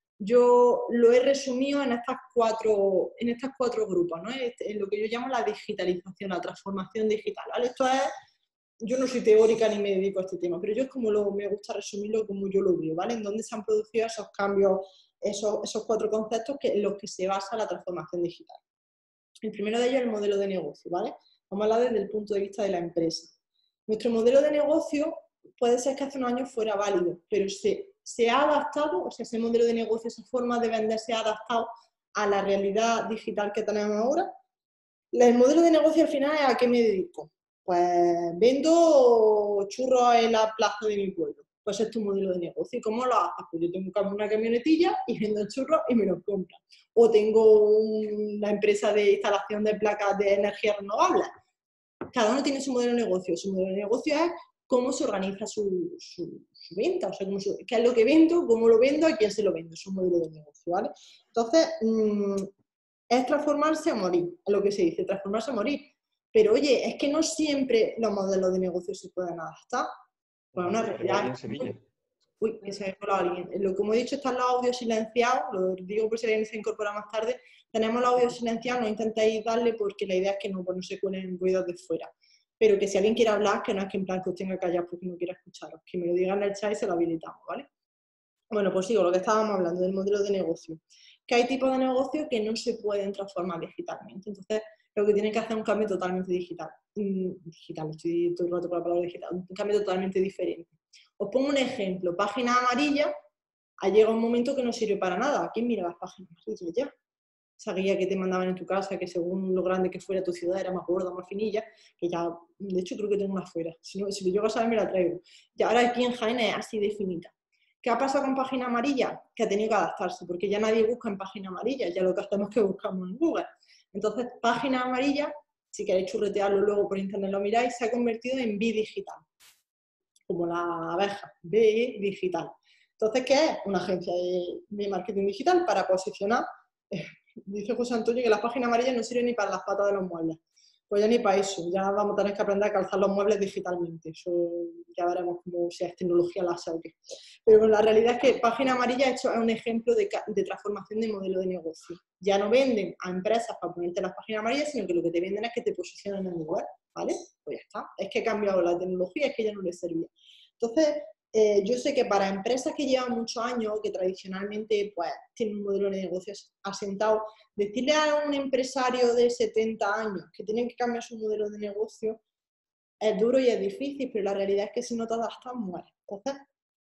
yo lo he resumido en estas cuatro, en estas cuatro grupos, ¿no? En lo que yo llamo la digitalización, la transformación digital, ¿vale? Esto es, yo no soy teórica ni me dedico a este tema, pero yo es como lo, me gusta resumirlo como yo lo veo, ¿vale? En dónde se han producido esos cambios, esos, esos cuatro conceptos que, en los que se basa la transformación digital. El primero de ellos es el modelo de negocio, ¿vale? Vamos a hablar desde el punto de vista de la empresa. Nuestro modelo de negocio puede ser que hace unos años fuera válido, pero se se ha adaptado, o sea, ese modelo de negocio, esa forma de vender se ha adaptado a la realidad digital que tenemos ahora. El modelo de negocio al final es a qué me dedico. Pues vendo churros en la plaza de mi pueblo. Pues es tu modelo de negocio. ¿Y cómo lo haces? Pues yo tengo una camionetilla y vendo churros y me los compran. O tengo una empresa de instalación de placas de energía renovable. Cada uno tiene su modelo de negocio. Su modelo de negocio es cómo se organiza su, su, su venta, o sea, cómo se, qué es lo que vendo, cómo lo vendo, a quién se lo vendo, es un modelo de negocio, ¿vale? Entonces, mmm, es transformarse a morir, es lo que se dice, transformarse a morir. Pero oye, es que no siempre los modelos de negocio se pueden adaptar. Bueno, una realidad. Uy, que se me ha colado alguien. Lo, como he dicho, están los audios silenciados, lo digo por si alguien se incorpora más tarde, tenemos los audios silenciados, no intentéis darle porque la idea es que no, pues no se cuelen ruidos de fuera. Pero que si alguien quiere hablar, que no es que en plan que os tenga callado porque no quiera escucharos, que me lo digan en el chat y se lo habilitamos, ¿vale? Bueno, pues sigo, lo que estábamos hablando del modelo de negocio. Que hay tipos de negocio que no se pueden transformar digitalmente. Entonces, lo que tienen que hacer es un cambio totalmente digital. Digital, estoy todo el rato con la palabra digital. Un cambio totalmente diferente. Os pongo un ejemplo. Página amarilla, ha llegado un momento que no sirve para nada. ¿Quién mira las páginas amarillas ya? Esa guía que te mandaban en tu casa, que según lo grande que fuera tu ciudad era más gorda, más finilla, que ya, de hecho creo que tengo una fuera, si, no, si lo llego a saber me la traigo. Y ahora aquí en Jaén es así de finita. ¿Qué ha pasado con página amarilla? Que ha tenido que adaptarse, porque ya nadie busca en página amarilla, ya lo que hacemos es que buscamos en Google. Entonces, página amarilla, si queréis churretearlo luego por internet lo miráis, se ha convertido en bidigital, como la abeja, bidigital. Entonces, ¿qué es? Una agencia de, de marketing digital para posicionar. Dice José Antonio que las páginas amarillas no sirven ni para las patas de los muebles. Pues ya ni para eso, ya vamos a tener que aprender a calzar los muebles digitalmente. Eso ya veremos cómo, si es tecnología láser o qué. Pero bueno, la realidad es que página amarilla hecho es un ejemplo de, de transformación de modelo de negocio. Ya no venden a empresas para ponerte las páginas amarillas, sino que lo que te venden es que te posicionan en el web, ¿vale? Pues ya está. Es que ha cambiado la tecnología, es que ya no les servía. Entonces, Eh, yo sé que para empresas que llevan muchos años, que tradicionalmente pues, tienen un modelo de negocios asentado, decirle a un empresario de setenta años que tienen que cambiar su modelo de negocio es duro y es difícil, pero la realidad es que si no te adaptas, mueres. Entonces,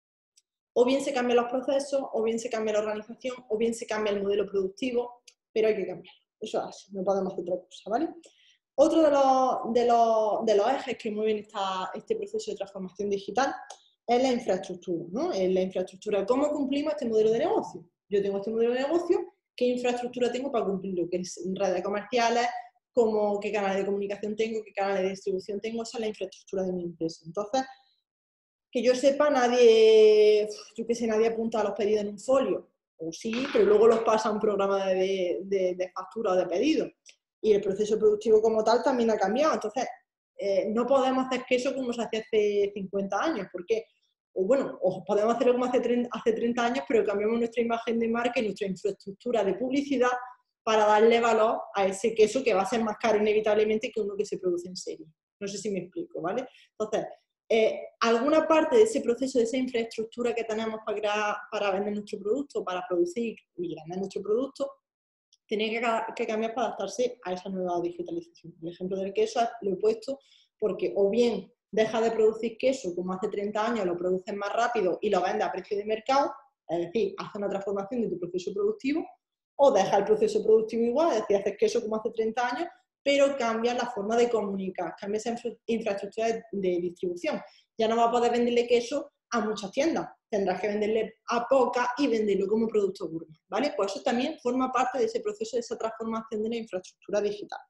o bien se cambian los procesos, o bien se cambia la organización, o bien se cambia el modelo productivo, pero hay que cambiarlo. Eso es así, no podemos hacer otra cosa, ¿vale? Otro de los, de los, de los ejes que mueven esta, este proceso de transformación digital es la infraestructura, ¿no? Es la infraestructura. ¿Cómo cumplimos este modelo de negocio? Yo tengo este modelo de negocio, ¿qué infraestructura tengo para cumplirlo? ¿Qué redes comerciales? Cómo, ¿Qué canales de comunicación tengo? ¿Qué canales de distribución tengo? Esa es la infraestructura de mi empresa. Entonces, que yo sepa, nadie, yo qué sé, nadie apunta a los pedidos en un folio. O sí, pero luego los pasa a un programa de, de, de factura o de pedido. Y el proceso productivo como tal también ha cambiado. Entonces, eh, no podemos hacer queso como se hacía hace cincuenta años, porque, o bueno, o podemos hacerlo como hace treinta, hace treinta años, pero cambiamos nuestra imagen de marca y nuestra infraestructura de publicidad para darle valor a ese queso que va a ser más caro inevitablemente que uno que se produce en serie. No sé si me explico, ¿vale? Entonces, eh, alguna parte de ese proceso, de esa infraestructura que tenemos para, crear, para vender nuestro producto, para producir y vender nuestro producto, tiene que, que cambiar para adaptarse a esa nueva digitalización. El ejemplo del queso lo he puesto porque o bien deja de producir queso como hace treinta años, lo produces más rápido y lo vendes a precio de mercado, es decir, hace una transformación de tu proceso productivo, o deja el proceso productivo igual, es decir, haces queso como hace treinta años, pero cambia la forma de comunicar, cambia esa infraestructura de, de distribución. Ya no vas a poder venderle queso a muchas tiendas, tendrás que venderle a pocas y venderlo como producto gourmet, ¿vale? Pues eso también forma parte de ese proceso, de esa transformación de la infraestructura digital.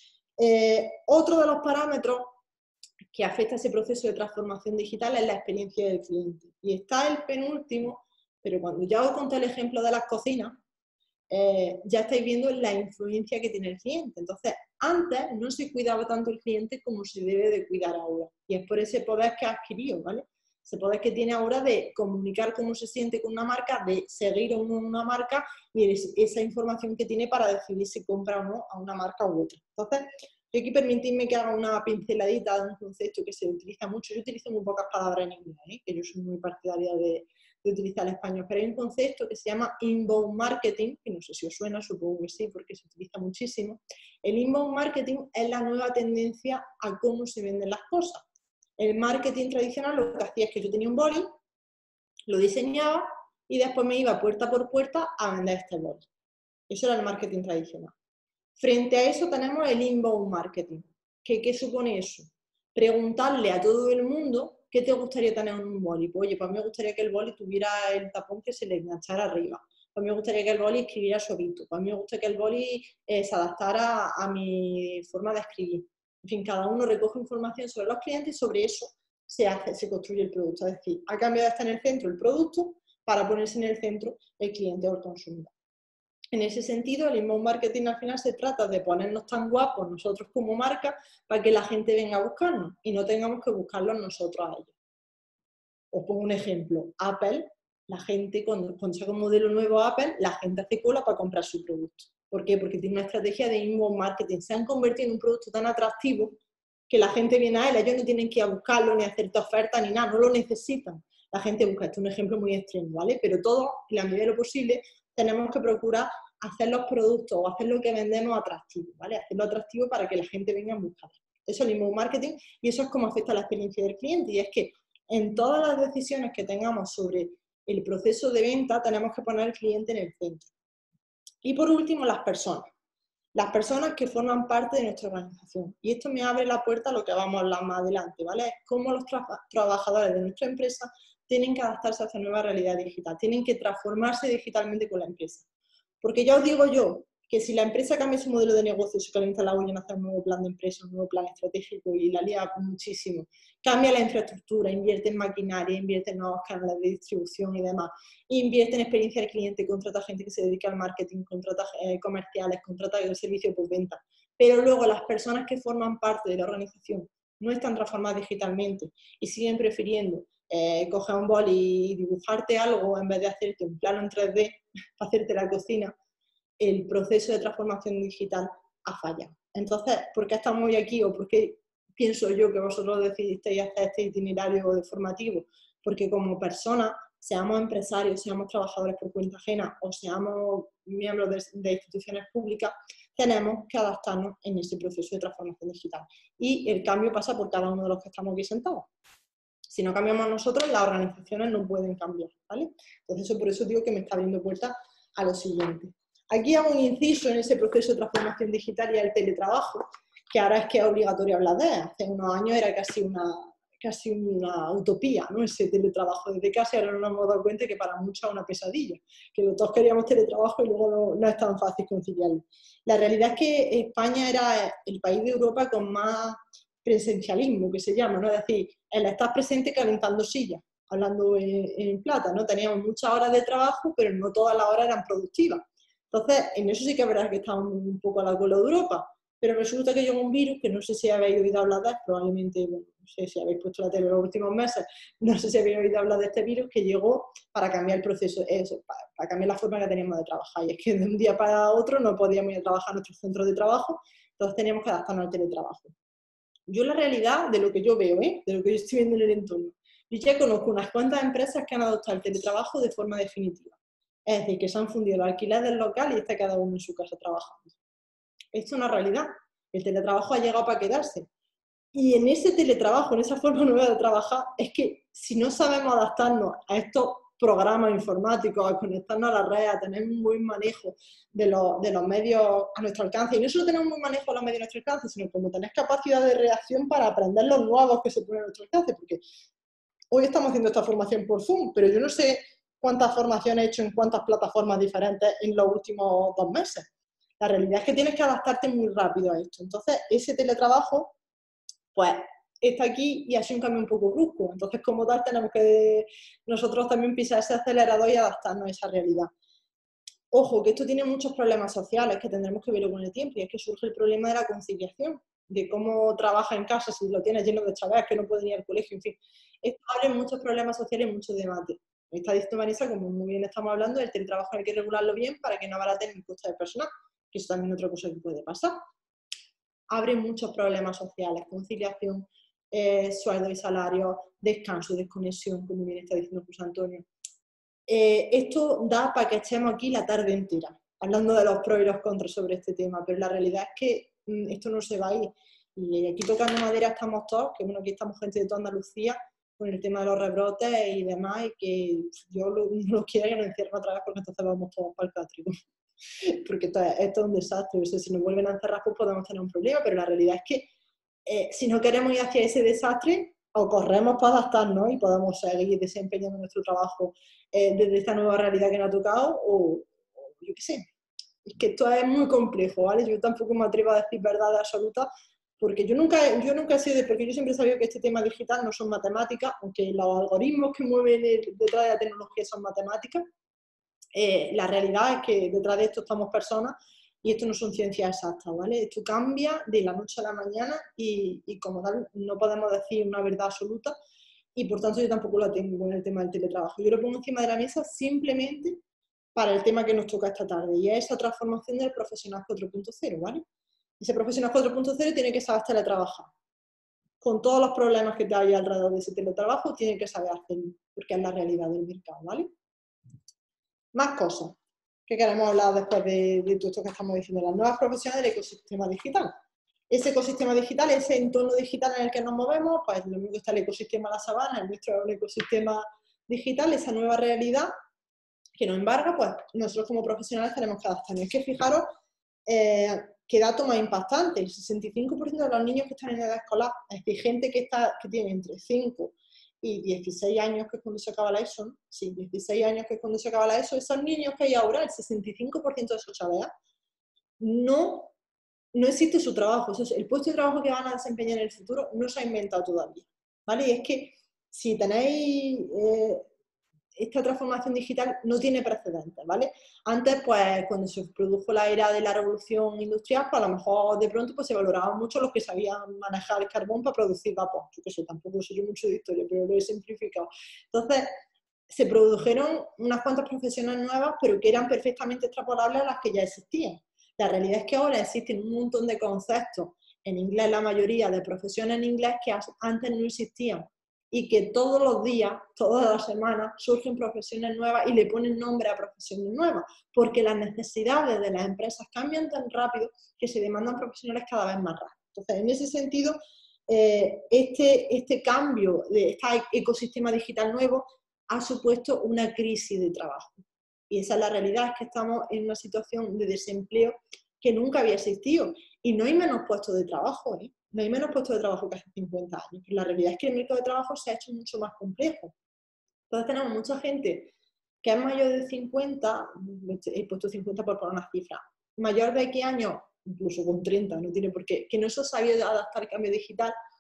Eh, otro de los parámetros que afecta a ese proceso de transformación digital es la experiencia del cliente. Y está el penúltimo, pero cuando ya os conté el ejemplo de las cocinas, eh, ya estáis viendo la influencia que tiene el cliente. Entonces, antes no se cuidaba tanto el cliente como se debe de cuidar ahora. Y es por ese poder que ha adquirido, ¿vale? Ese poder que tiene ahora de comunicar cómo se siente con una marca, de seguir a una marca y esa información que tiene para decidir si compra o no a una marca u otra. Entonces, yo aquí permitidme que haga una pinceladita de un concepto que se utiliza mucho. Yo utilizo muy pocas palabras en inglés, ¿eh? Que yo soy muy partidaria de, de utilizar el español, pero hay un concepto que se llama inbound marketing, que no sé si os suena, supongo que sí, porque se utiliza muchísimo. El inbound marketing es la nueva tendencia a cómo se venden las cosas. El marketing tradicional lo que hacía es que yo tenía un boli, lo diseñaba y después me iba puerta por puerta a vender este boli. Eso era el marketing tradicional. Frente a eso tenemos el inbound marketing. ¿Qué, qué supone eso? Preguntarle a todo el mundo qué te gustaría tener en un boli. Pues, oye, pues me gustaría que el boli tuviera el tapón que se le enganchara arriba. Pues me gustaría que el boli escribiera suavito. Pues me gustaría que el boli eh, se adaptara a mi forma de escribir. En fin, cada uno recoge información sobre los clientes y sobre eso se hace, se construye el producto. Es decir, ha cambiado de estar en el centro el producto para ponerse en el centro el cliente o el consumidor. En ese sentido, el inbound marketing al final se trata de ponernos tan guapos nosotros como marca para que la gente venga a buscarnos y no tengamos que buscarlos nosotros a ellos. Os pongo un ejemplo. Apple, la gente, cuando, cuando saca un modelo nuevo Apple, la gente hace cola para comprar su producto. ¿Por qué? Porque tiene una estrategia de inbound marketing. Se han convertido en un producto tan atractivo que la gente viene a él. Ellos no tienen que ir a buscarlo, ni hacerte ofertas, ni nada. No lo necesitan. La gente busca. Esto es un ejemplo muy extremo, ¿vale? Pero todos, en la medida de lo posible, tenemos que procurar hacer los productos o hacer lo que vendemos atractivo, ¿vale? Hacerlo atractivo para que la gente venga a buscar. Eso es el inbound marketing y eso es como afecta a la experiencia del cliente. Y es que en todas las decisiones que tengamos sobre el proceso de venta tenemos que poner al cliente en el centro. Y por último, las personas. Las personas que forman parte de nuestra organización. Y esto me abre la puerta a lo que vamos a hablar más adelante, ¿vale? Es cómo los tra trabajadores de nuestra empresa tienen que adaptarse a esta nueva realidad digital, tienen que transformarse digitalmente con la empresa. Porque ya os digo yo, que si la empresa cambia su modelo de negocio, se calienta la olla en hacer un nuevo plan de empresa, un nuevo plan estratégico y la lía muchísimo, cambia la infraestructura, invierte en maquinaria, invierte en nuevos canales de distribución y demás, invierte en experiencia del cliente, contrata gente que se dedica al marketing, contrata eh, comerciales, contrata el servicio postventa, pero luego las personas que forman parte de la organización no están transformadas digitalmente y siguen prefiriendo eh, coger un boli y dibujarte algo en vez de hacerte un plano en tres D para hacerte la cocina, el proceso de transformación digital ha fallado. Entonces, ¿por qué estamos hoy aquí o por qué pienso yo que vosotros decidisteis hacer este itinerario formativo? Porque como personas, seamos empresarios, seamos trabajadores por cuenta ajena o seamos miembros de, de instituciones públicas, tenemos que adaptarnos en ese proceso de transformación digital. Y el cambio pasa por cada uno de los que estamos aquí sentados. Si no cambiamos nosotros, las organizaciones no pueden cambiar, ¿vale? Entonces, eso, por eso digo que me está abriendo puertas a lo siguiente. Aquí hago un inciso en ese proceso de transformación digital y el teletrabajo, que ahora es que es obligatorio hablar de él. Hace unos años era casi una, casi una utopía, ¿no? Ese teletrabajo desde casa, y ahora nos hemos dado cuenta que para muchos es una pesadilla, que todos queríamos teletrabajo y luego no, no es tan fácil conciliarlo. La realidad es que España era el país de Europa con más presencialismo, que se llama, ¿no? Es decir, el estar presente calentando sillas, hablando en, en plata, ¿no? Teníamos muchas horas de trabajo, pero no todas las horas eran productivas. Entonces, en eso sí que es verdad que estamos un poco a la cola de Europa, Pero resulta que llegó un virus, que no sé si habéis oído hablar de él, probablemente, bueno, no sé si habéis puesto la tele en los últimos meses, no sé si habéis oído hablar de este virus, que llegó para cambiar el proceso, eso, para, para cambiar la forma que teníamos de trabajar. Y es que de un día para otro no podíamos ir a trabajar a nuestros centros de trabajo, entonces teníamos que adaptarnos al teletrabajo. Yo la realidad, de lo que yo veo, ¿eh? de lo que yo estoy viendo en el entorno, yo ya conozco unas cuantas empresas que han adoptado el teletrabajo de forma definitiva. Es decir, que se han fundido el alquiler del local y está cada uno en su casa trabajando. Esto es una realidad. El teletrabajo ha llegado para quedarse. Y en ese teletrabajo, en esa forma nueva de trabajar, es que si no sabemos adaptarnos a estos programas informáticos, a conectarnos a la red, a tener un buen manejo de los, de los medios a nuestro alcance, y no solo tener un buen manejo de los medios a nuestro alcance, sino como tener capacidad de reacción para aprender los nuevos que se ponen a nuestro alcance, porque hoy estamos haciendo esta formación por Zoom, pero yo no sé cuántas formaciones he hecho en cuántas plataformas diferentes en los últimos dos meses. La realidad es que tienes que adaptarte muy rápido a esto. Entonces, ese teletrabajo, pues, está aquí y ha sido un cambio un poco brusco. Entonces, como tal, tenemos que nosotros también pisar ese acelerador y adaptarnos a esa realidad. Ojo, que esto tiene muchos problemas sociales que tendremos que verlo con el tiempo, y es que surge el problema de la conciliación, de cómo trabaja en casa si lo tienes lleno de chavales que no pueden ir al colegio, en fin. Esto abre muchos problemas sociales y muchos debates. Está diciendo Vanessa, como muy bien estamos hablando, el teletrabajo hay que regularlo bien para que no abaraten el coste de personal, que eso también es otra cosa que puede pasar. Abre muchos problemas sociales, conciliación, eh, sueldo y salario, descanso, desconexión, como bien está diciendo José Antonio. Eh, esto da para que estemos aquí la tarde entera, hablando de los pros y los contras sobre este tema, pero la realidad es que mm, esto no se va a ir. Y aquí tocando madera estamos todos, que bueno, aquí estamos gente de toda Andalucía, con el tema de los rebrotes y demás, y que yo lo, no quiero que nos encierren otra vez, porque entonces vamos todos para el cátrico. Porque esto es, esto es un desastre. O sea, si nos vuelven a encerrar, pues podemos tener un problema, pero la realidad es que eh, si no queremos ir hacia ese desastre, o corremos para adaptarnos y podamos seguir desempeñando nuestro trabajo eh, desde esta nueva realidad que nos ha tocado, o, o yo qué sé. Es que esto es muy complejo, ¿vale? Yo tampoco me atrevo a decir verdad absoluta, porque yo nunca, yo nunca he sido de, porque yo siempre he sabido que este tema digital no son matemáticas, aunque los algoritmos que mueven el, detrás de la tecnología son matemáticas. Eh, la realidad es que detrás de esto estamos personas y esto no son ciencias exactas, ¿vale? Esto cambia de la noche a la mañana y, y como tal no podemos decir una verdad absoluta, y por tanto yo tampoco la tengo con el tema del teletrabajo. Yo lo pongo encima de la mesa simplemente para el tema que nos toca esta tarde, y es esa transformación del profesional cuatro punto cero, ¿vale? Ese profesional cuatro punto cero tiene que saber teletrabajar. Con todos los problemas que te hay alrededor de ese teletrabajo, tiene que saber hacerlo, porque es la realidad del mercado, ¿vale? Más cosas que queremos hablar después de, de todo esto que estamos diciendo, las nuevas profesiones del ecosistema digital. Ese ecosistema digital, ese entorno digital en el que nos movemos, pues lo mismo que está el ecosistema de la sabana, el nuestro es un ecosistema digital, esa nueva realidad que nos embarga, pues nosotros como profesionales tenemos que adaptarnos. Es que fijaros eh, qué dato más impactante, el sesenta y cinco por ciento de los niños que están en edad escolar, es decir, gente que, está, que tiene entre cinco y dieciséis años, que es cuando se acaba la ESO, ¿no? Sí, dieciséis años, que es cuando se acaba la ESO, esos niños que hay ahora, el sesenta y cinco por ciento de esos chavales, no, no existe su trabajo. O sea, el puesto de trabajo que van a desempeñar en el futuro no se ha inventado todavía, ¿vale? Y es que si tenéis... Eh, esta transformación digital no tiene precedentes, ¿vale? Antes, pues, cuando se produjo la era de la revolución industrial, pues a lo mejor de pronto pues, se valoraban mucho los que sabían manejar el carbón para producir vapor. Yo que sé, tampoco sé yo mucho de historia, pero lo he simplificado. Entonces, se produjeron unas cuantas profesiones nuevas, pero que eran perfectamente extrapolables a las que ya existían. La realidad es que ahora existen un montón de conceptos, en inglés la mayoría, de profesiones en inglés que antes no existían, y que todos los días, todas las semanas, surgen profesiones nuevas y le ponen nombre a profesiones nuevas, porque las necesidades de las empresas cambian tan rápido que se demandan profesionales cada vez más rápido. Entonces, en ese sentido, eh, este, este cambio de este ecosistema digital nuevo ha supuesto una crisis de trabajo. Y esa es la realidad, es que estamos en una situación de desempleo que nunca había existido. Y no hay menos puestos de trabajo, ¿eh? No hay menos puestos de trabajo que hace cincuenta años. Pero la realidad es que el mercado de trabajo se ha hecho mucho más complejo. Entonces tenemos mucha gente que es mayor de cincuenta, he puesto cincuenta por poner una cifra, mayor de qué años, incluso con treinta, no tiene por qué, que no se ha sabido adaptar al cambio digital,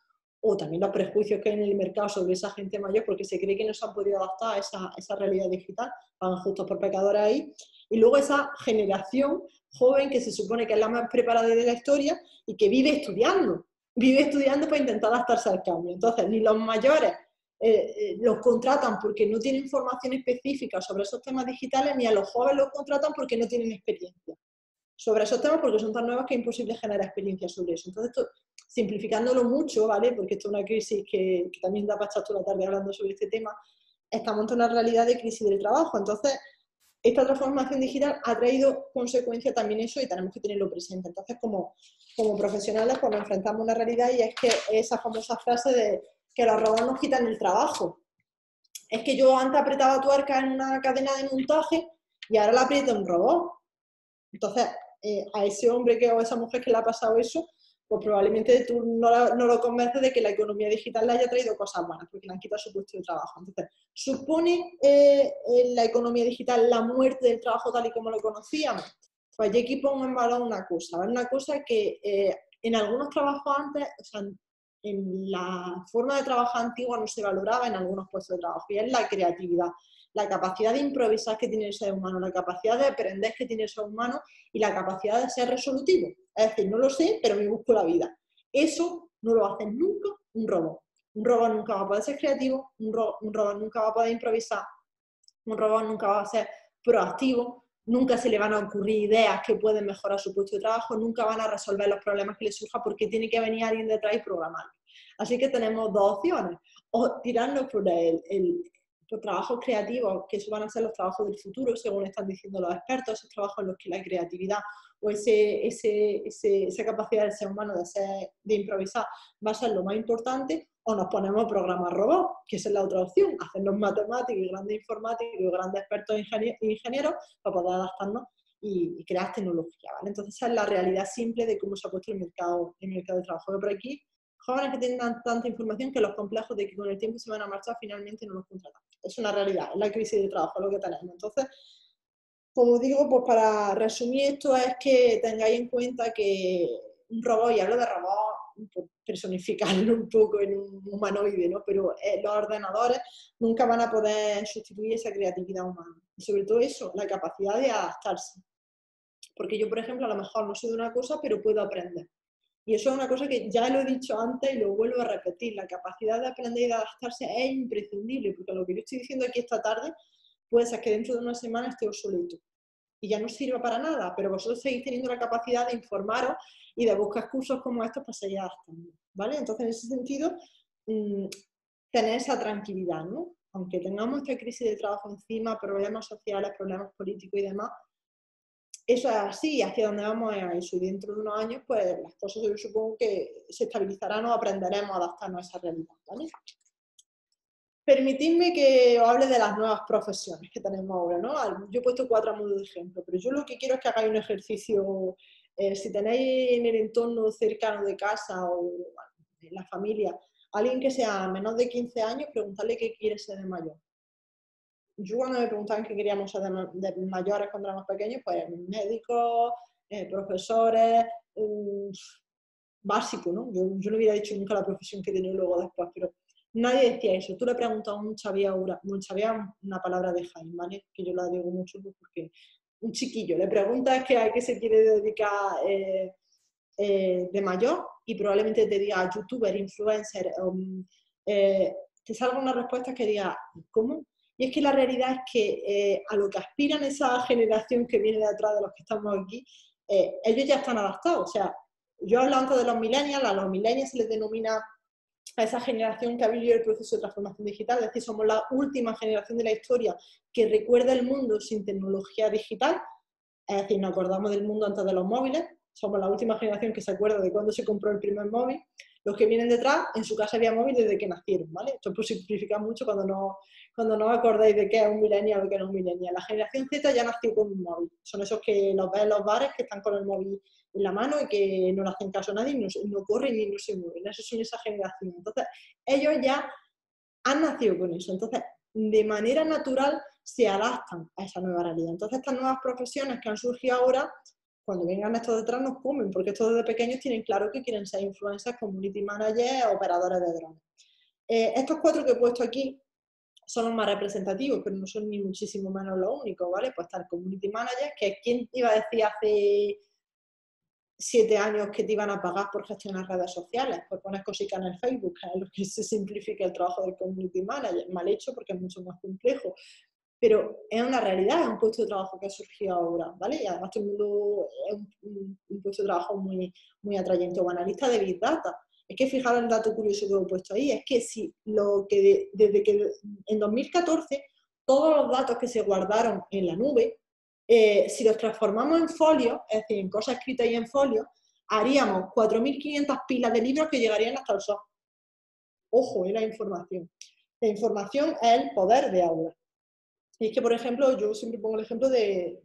o también los prejuicios que hay en el mercado sobre esa gente mayor, porque se cree que no se han podido adaptar a esa, esa realidad digital, van justos por pecadores ahí, y luego esa generación joven que se supone que es la más preparada de la historia y que vive estudiando, vive estudiando para intentar adaptarse al cambio. Entonces, ni los mayores eh, eh, los contratan porque no tienen formación específica sobre esos temas digitales, ni a los jóvenes los contratan porque no tienen experiencia sobre esos temas, porque son tan nuevos que es imposible generar experiencia sobre eso. Entonces, esto, simplificándolo mucho, ¿vale? Porque esto es una crisis que, que también da para estar toda la tarde hablando sobre este tema, estamos en una realidad de crisis del trabajo. Entonces, esta transformación digital ha traído consecuencia también eso y tenemos que tenerlo presente. Entonces, como, como profesionales, pues nos enfrentamos a una realidad y es que esa famosa frase de que los robots nos quitan el trabajo. Es que yo antes apretaba tuerca en una cadena de montaje y ahora la aprieta un robot. Entonces, eh, a ese hombre que, o a esa mujer que le ha pasado eso, pues probablemente tú no, la, no lo convences de que la economía digital le haya traído cosas buenas, porque le han quitado su puesto de trabajo. Entonces, ¿supone eh, la economía digital la muerte del trabajo tal y como lo conocíamos? Pues yo aquí pongo en valor una cosa, ¿vale? Una cosa que eh, en algunos trabajos antes, o sea, en la forma de trabajar antigua no se valoraba en algunos puestos de trabajo, y es la creatividad, la capacidad de improvisar que tiene el ser humano, la capacidad de aprender que tiene el ser humano y la capacidad de ser resolutivo. Es decir, no lo sé, pero me busco la vida. Eso no lo hace nunca un robot. Un robot nunca va a poder ser creativo, un, ro un robot nunca va a poder improvisar, un robot nunca va a ser proactivo, nunca se le van a ocurrir ideas que pueden mejorar su puesto de trabajo, nunca van a resolver los problemas que le surjan porque tiene que venir alguien detrás y programarlo. Así que tenemos dos opciones, o tirarnos por el, el por trabajos creativos, que eso van a ser los trabajos del futuro, según están diciendo los expertos, esos trabajos en los que la creatividad o ese, ese, ese, esa capacidad del ser humano de, ser, de improvisar va a ser lo más importante, o nos ponemos a programar robots, que esa es la otra opción, hacernos matemáticos y grandes informáticos y grandes expertos ingenier ingenieros para poder adaptarnos y, y crear tecnología, ¿vale? Entonces esa es la realidad simple de cómo se ha puesto el mercado, el mercado de trabajo. Pero por aquí, jóvenes que tienen tanta información que los complejos de que con el tiempo se van a marchar finalmente no los contratan. Es una realidad, es la crisis de trabajo, es lo que tenemos. Entonces, como digo, pues para resumir esto es que tengáis en cuenta que un robot, y hablo de robot, pues personificarlo un poco en un humanoide, ¿no? Pero eh, los ordenadores nunca van a poder sustituir esa creatividad humana. Y sobre todo eso, la capacidad de adaptarse. Porque yo, por ejemplo, a lo mejor no sé de una cosa, pero puedo aprender. Y eso es una cosa que ya lo he dicho antes y lo vuelvo a repetir. La capacidad de aprender y de adaptarse es imprescindible, porque lo que yo estoy diciendo aquí esta tarde puede ser que dentro de una semana esté obsoleto y ya no sirva para nada, pero vosotros seguís teniendo la capacidad de informaros y de buscar cursos como estos para seguir adaptando, ¿vale? Entonces, en ese sentido, mmm, tener esa tranquilidad, ¿no? Aunque tengamos esta crisis de trabajo encima, problemas sociales, problemas políticos y demás, eso es así, hacia donde vamos a eso. Y dentro de unos años, pues las cosas yo supongo que se estabilizarán o aprenderemos a adaptarnos a esa realidad, ¿vale? Permitidme que os hable de las nuevas profesiones que tenemos ahora, ¿no? Yo he puesto cuatro a modo de ejemplo, pero yo lo que quiero es que hagáis un ejercicio, eh, si tenéis en el entorno cercano de casa o en la familia, alguien que sea menor de quince años, preguntarle qué quiere ser de mayor. Yo cuando me preguntaban qué queríamos ser de, de mayores cuando éramos pequeños, pues médicos, eh, profesores, um, básico, ¿no? Yo, yo no hubiera dicho nunca la profesión que he tenido luego después, pero nadie decía eso. Tú le preguntas a un chaví ahora, un chaví es una palabra de Jaime, ¿vale? Que yo la digo mucho porque un chiquillo, le preguntas que a qué se quiere dedicar eh, eh, de mayor y probablemente te diga youtuber, influencer, um, eh, te salga una respuesta que diga, ¿cómo? Y es que la realidad es que eh, a lo que aspiran esa generación que viene de atrás de los que estamos aquí, eh, ellos ya están adaptados. O sea, yo hablo antes de los millennials, a los millennials se les denomina a esa generación que ha vivido el proceso de transformación digital, es decir, somos la última generación de la historia que recuerda el mundo sin tecnología digital, es decir, nos acordamos del mundo antes de los móviles, somos la última generación que se acuerda de cuándo se compró el primer móvil. Los que vienen detrás, en su casa había móvil desde que nacieron, ¿vale? Esto por simplificar mucho cuando no, cuando no os acordáis de qué es un millennial o qué no es un millennial. La generación Z ya nació con un móvil. Son esos que los ves en los bares que están con el móvil en la mano y que no le hacen caso a nadie, y no, no corren y no se mueven. Esos son esa generación. Entonces, ellos ya han nacido con eso. Entonces, de manera natural se adaptan a esa nueva realidad. Entonces, estas nuevas profesiones que han surgido ahora cuando vengan estos detrás nos comen, porque estos desde pequeños tienen claro que quieren ser influencers, community managers, operadores de drones. Eh, estos cuatro que he puesto aquí son los más representativos, pero no son ni muchísimo menos los únicos, ¿vale? Pues está el community manager, que es quien iba a decir hace siete años que te iban a pagar por gestionar redes sociales, por poner cositas en el Facebook, que es lo que se simplifica el trabajo del community manager, mal hecho porque es mucho más complejo, pero es una realidad, es un puesto de trabajo que ha surgido ahora, ¿vale? Y además todo el mundo es un, un, un puesto de trabajo muy, muy atrayente, o analista de Big Data. Es que fijaros el dato curioso que he puesto ahí, es que si lo que de, desde que en dos mil catorce todos los datos que se guardaron en la nube, eh, si los transformamos en folio, es decir, en cosas escritas y en folio, haríamos cuatro mil quinientas pilas de libros que llegarían hasta el sol. Ojo, es la información. La información es el poder de ahora. Y es que, por ejemplo, yo siempre pongo el ejemplo de...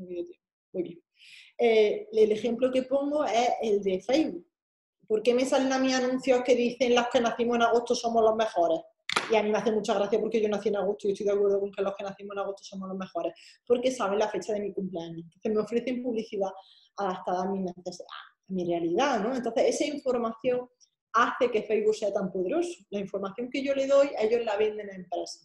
Muy bien. Eh, el ejemplo que pongo es el de Facebook. ¿Por qué me salen a mí anuncios que dicen los que nacimos en agosto somos los mejores? Y a mí me hace mucha gracia porque yo nací en agosto y estoy de acuerdo con que los que nacimos en agosto somos los mejores. Porque saben la fecha de mi cumpleaños. Entonces me ofrecen publicidad adaptada a mi necesidad, a mi realidad, ¿no? Entonces esa información hace que Facebook sea tan poderoso. La información que yo le doy, ellos la venden a empresas.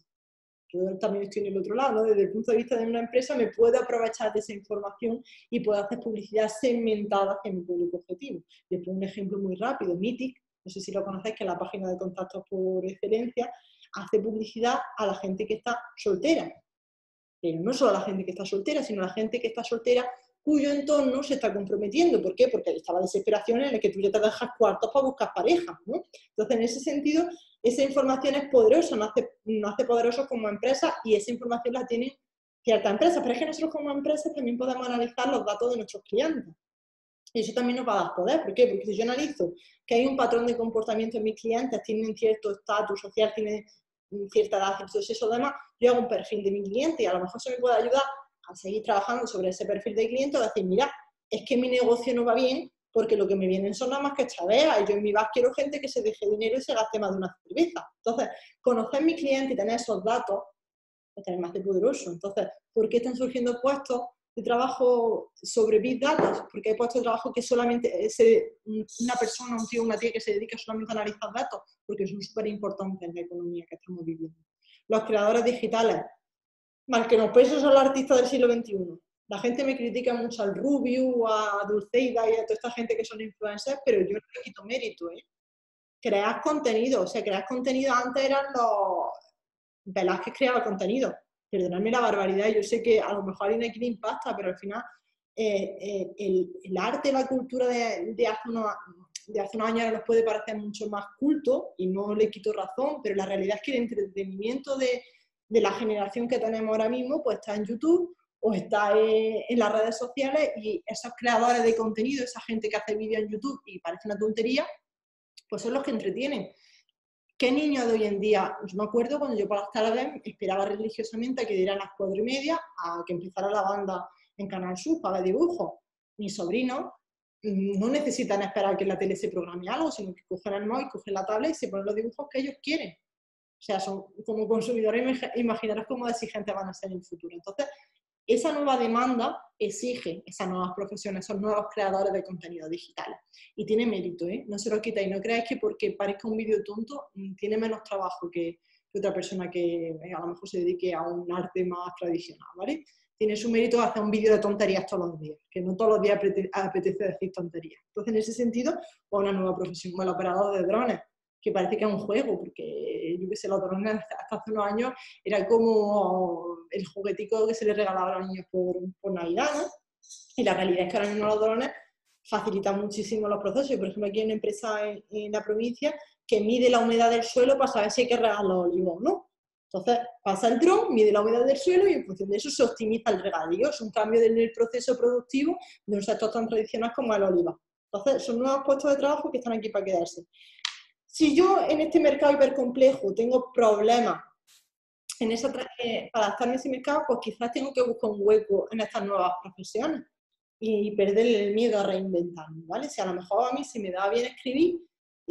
Yo también estoy en el otro lado, ¿no? Desde el punto de vista de una empresa me puedo aprovechar de esa información y puedo hacer publicidad segmentada hacia mi público objetivo. Les pongo un ejemplo muy rápido, Mythic, no sé si lo conocéis, que es la página de contactos por excelencia, hace publicidad a la gente que está soltera. Pero no solo a la gente que está soltera, sino a la gente que está soltera cuyo entorno se está comprometiendo. ¿Por qué? Porque está la desesperación en la que tú ya te dejas cuartos para buscar pareja, ¿no? Entonces, en ese sentido, esa información es poderosa, nos hace, nos hace poderosos como empresa y esa información la tienen ciertas empresas. Pero es que nosotros como empresas también podemos analizar los datos de nuestros clientes. Y eso también nos va a dar poder. ¿Por qué? Porque si yo analizo que hay un patrón de comportamiento en mis clientes, tienen cierto estatus social, tienen cierta edad, cierto sexo, demás, yo hago un perfil de mi cliente y a lo mejor eso me puede ayudar a seguir trabajando sobre ese perfil de cliente o decir, mira, es que mi negocio no va bien porque lo que me vienen son nada más que chaveas y yo en mi bar quiero gente que se deje dinero y se gaste más de una cerveza. Entonces, conocer mi cliente y tener esos datos es tener más de poderoso. Entonces, ¿por qué están surgiendo puestos de trabajo sobre Big Data? Porque hay puestos de trabajo que solamente se, una persona, un tío, una tía que se dedica solamente a analizar datos, porque son súper importantes en la economía que estamos viviendo. Los creadores digitales, mal que nos pese, son los artistas del siglo veintiuno. La gente me critica mucho al Rubius, a Dulceida y a toda esta gente que son influencers, pero yo no le quito mérito, ¿eh? Crear contenido, o sea, crear contenido antes eran los... Velázquez creaba contenido. Perdonadme la barbaridad, yo sé que a lo mejor a alguien aquí le impacta, pero al final eh, eh, el, el arte, la cultura de, de, hace unos, de hace unos años nos puede parecer mucho más culto y no le quito razón, pero la realidad es que el entretenimiento de, de la generación que tenemos ahora mismo pues está en YouTube o está en, en las redes sociales y esos creadores de contenido, esa gente que hace vídeos en YouTube y parece una tontería, pues son los que entretienen. ¿Qué niño de hoy en día? Yo me acuerdo cuando yo por las tardes esperaba religiosamente a que dieran las cuatro y media, a que empezara la banda en Canal Sur para ver dibujos. Mis sobrinos no necesitan esperar que en la tele se programe algo, sino que cogen el móvil, cogen la tablet y se ponen los dibujos que ellos quieren. O sea, son como consumidores, imaginaros cómo exigentes van a ser en el futuro. Entonces, esa nueva demanda exige esas nuevas profesiones, esos nuevos creadores de contenido digitales. Y tiene mérito, ¿eh? No se lo quitáis. No creáis que porque parezca un vídeo tonto, tiene menos trabajo que, que otra persona que eh, a lo mejor se dedique a un arte más tradicional, ¿vale? Tiene su mérito hacer un vídeo de tonterías todos los días, que no todos los días apetece decir tonterías. Entonces, en ese sentido, pues una nueva profesión, como el operador de drones, que parece que es un juego, porque yo que sé, los drones hasta hace unos años era como el juguetico que se le regalaba a los niños por, por Navidad, ¿no? Y la realidad es que ahora mismo los drones facilitan muchísimo los procesos. Por ejemplo, aquí hay una empresa en, en la provincia que mide la humedad del suelo para saber si hay que regar los olivos, ¿no? Entonces, pasa el dron, mide la humedad del suelo y en función de eso se optimiza el regadío. Es un cambio en el proceso productivo de un sector tan tradicional como el oliva. Entonces, son nuevos puestos de trabajo que están aquí para quedarse. Si yo en este mercado hipercomplejo tengo problemas en esa eh, para adaptarme a ese mercado, pues quizás tengo que buscar un hueco en estas nuevas profesiones y perder el miedo a reinventarme, ¿vale? Si a lo mejor a mí se me da bien escribir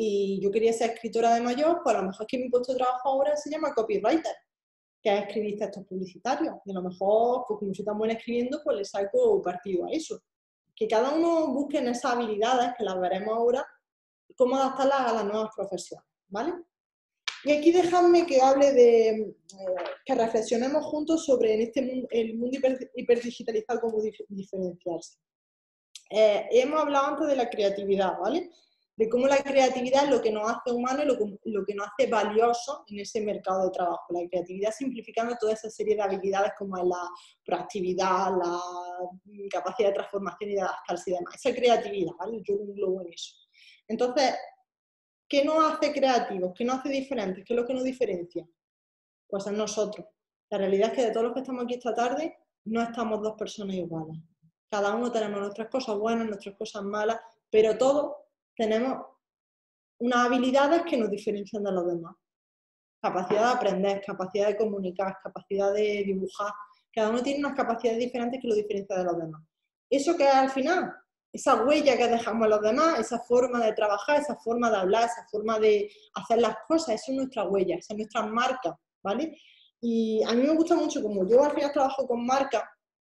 y yo quería ser escritora de mayor, pues a lo mejor es que mi puesto de trabajo ahora se llama copywriter, que es escribir textos publicitarios. Y a lo mejor, pues como soy tan buena escribiendo, pues le saco partido a eso. que cada uno busque en esas habilidades, que las veremos ahora, cómo adaptarlas a las nuevas profesiones, ¿vale? Y aquí dejadme que hable de, eh, que reflexionemos juntos sobre en este mundo, el mundo hiper, hiperdigitalizado, cómo dif diferenciarse. Eh, hemos hablado antes de la creatividad, ¿vale? De cómo la creatividad es lo que nos hace humanos y lo, lo que nos hace valiosos en ese mercado de trabajo. La creatividad simplificando toda esa serie de habilidades como es la proactividad, la capacidad de transformación y de adaptarse y demás. Esa creatividad, ¿vale? Yo lo englobo en eso. Entonces, ¿qué nos hace creativos? ¿Qué nos hace diferentes? ¿Qué es lo que nos diferencia? Pues es nosotros. La realidad es que de todos los que estamos aquí esta tarde, no estamos dos personas iguales. Cada uno tenemos nuestras cosas buenas, nuestras cosas malas, pero todos tenemos unas habilidades que nos diferencian de los demás. Capacidad de aprender, capacidad de comunicar, capacidad de dibujar. Cada uno tiene unas capacidades diferentes que lo diferencian de los demás. ¿Eso qué es al final? Esa huella que dejamos a los demás, esa forma de trabajar, esa forma de hablar, esa forma de hacer las cosas, eso es nuestra huella, esa es nuestra marca, ¿vale? Y a mí me gusta mucho, como yo al final trabajo con marcas,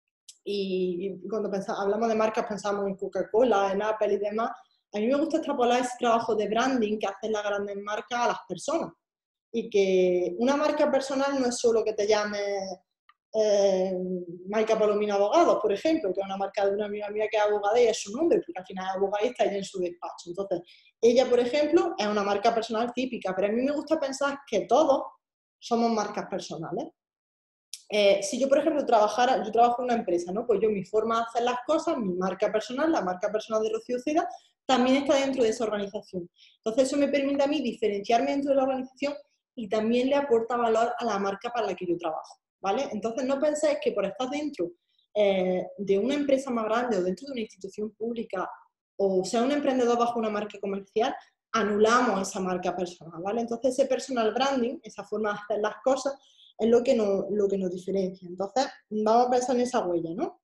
y cuando pensamos, hablamos de marcas pensamos en Coca-Cola, en Apple y demás, a mí me gusta extrapolar ese trabajo de branding que hacen las grandes marcas a las personas. Y que una marca personal no es solo que te llame eh, Maika Palomino Abogados, por ejemplo, que es una marca de una amiga mía que es abogada y es su nombre, porque al final es abogada y está ella en su despacho. Entonces, ella, por ejemplo, es una marca personal típica, pero a mí me gusta pensar que todos somos marcas personales. Eh, si yo, por ejemplo, trabajara, yo trabajo en una empresa, ¿no? Pues yo, mi forma de hacer las cosas, mi marca personal, la marca personal de Rocío Ceda, también está dentro de esa organización. Entonces, eso me permite a mí diferenciarme dentro de la organización y también le aporta valor a la marca para la que yo trabajo, ¿vale? Entonces, no penséis que por estar dentro eh, de una empresa más grande o dentro de una institución pública o sea un emprendedor bajo una marca comercial, anulamos esa marca personal, ¿vale? Entonces, ese personal branding, esa forma de hacer las cosas, es lo que, nos, lo que nos diferencia. Entonces, vamos a pensar en esa huella, ¿no?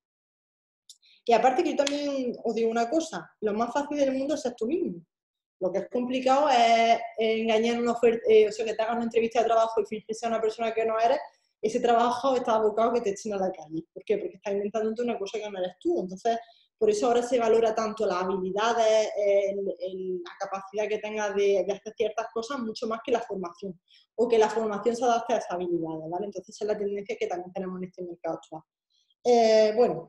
Y aparte que yo también os digo una cosa, lo más fácil del mundo es ser tú mismo. Lo que es complicado es engañar una oferta, eh, o sea, que te hagas una entrevista de trabajo y fingir ser una persona que no eres, ese trabajo está abocado a que te echen a la calle. ¿Por qué? Porque estás inventándote una cosa que no eres tú. Entonces, por eso ahora se valora tanto las habilidades, el, el, la capacidad que tengas de, de hacer ciertas cosas, mucho más que la formación. O que la formación se adapte a esas habilidades, ¿vale? Entonces, esa es la tendencia que también tenemos en este mercado actual. Eh, bueno,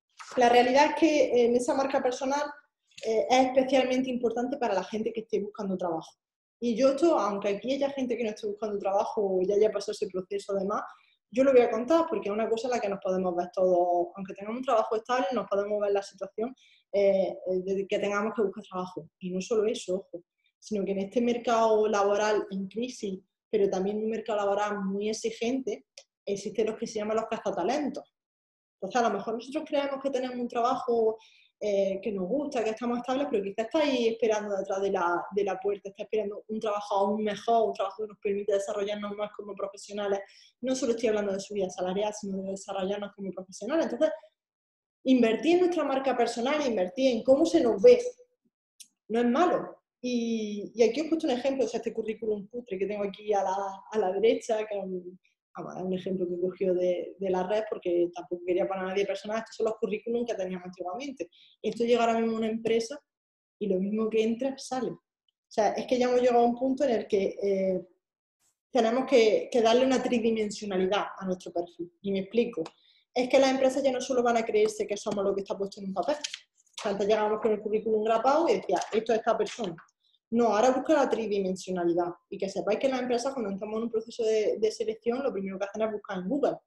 la realidad es que en esa marca personal eh, es especialmente importante para la gente que esté buscando trabajo. Y yo esto, aunque aquí haya gente que no esté buscando trabajo o ya haya pasado ese proceso además, yo lo voy a contar porque es una cosa en la que nos podemos ver todos, aunque tengamos un trabajo estable, nos podemos ver la situación eh, de que tengamos que buscar trabajo. Y no solo eso, ojo, sino que en este mercado laboral en crisis, pero también un mercado laboral muy exigente, existen los que se llaman los cazatalentos. Entonces, a lo mejor nosotros creemos que tenemos un trabajo eh, que nos gusta, que estamos estables, pero quizás está ahí esperando detrás de la, de la puerta, está esperando un trabajo aún mejor, un trabajo que nos permite desarrollarnos más como profesionales. No solo estoy hablando de subida salarial, sino de desarrollarnos como profesionales. Entonces, invertir en nuestra marca personal, invertir en cómo se nos ve, no es malo. Y, y aquí os he puesto un ejemplo, o sea, este currículum putre que tengo aquí a la, a la derecha, que es un, es un ejemplo que cogió de, de la red porque tampoco quería para nadie personal. Estos son los currículum que teníamos antiguamente. Esto llega ahora mismo a una empresa y lo mismo que entra, sale. O sea, es que ya hemos llegado a un punto en el que eh, tenemos que, que darle una tridimensionalidad a nuestro perfil. Y me explico. Es que las empresas ya no solo van a creerse que somos lo que está puesto en un papel. Antes llegábamos con el currículum grapado y decía, esto es esta persona. No, ahora busca la tridimensionalidad. Y que sepáis que las empresas, cuando estamos en un proceso de, de selección, lo primero que hacen es buscar en Google.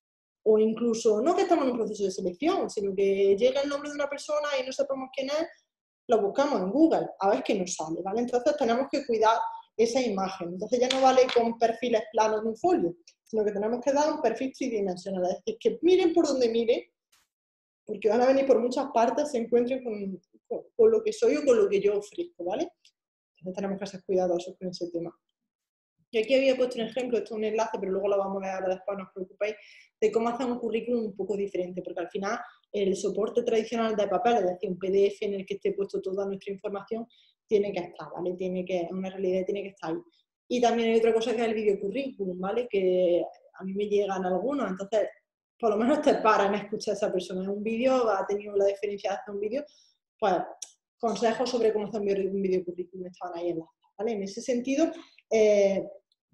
O incluso, no que estamos en un proceso de selección, sino que llega el nombre de una persona y no sepamos quién es, lo buscamos en Google, a ver qué nos sale, ¿vale? Entonces tenemos que cuidar esa imagen. Entonces ya no vale con perfiles planos en un folio, sino que tenemos que dar un perfil tridimensional. Es decir, que miren por donde miren, porque van a venir por muchas partes, se encuentren con, con, con lo que soy o con lo que yo ofrezco, ¿vale? Entonces tenemos que ser cuidadosos con ese tema. Y aquí había puesto un ejemplo, esto es un enlace, pero luego lo vamos a ver ahora después, no os preocupéis, de cómo hacer un currículum un poco diferente, porque al final el soporte tradicional de papel, es decir, un P D F en el que esté puesto toda nuestra información, tiene que estar, ¿vale? Tiene que, es una realidad, tiene que estar ahí. Y también hay otra cosa que es el videocurrículum, ¿vale? Que a mí me llegan algunos, entonces por lo menos te paras en escuchar a esa persona. En un vídeo ha tenido la diferencia de hacer un vídeo, pues consejos sobre cómo hacer un vídeo currículum estaban ahí en la, ¿vale? En ese sentido, eh,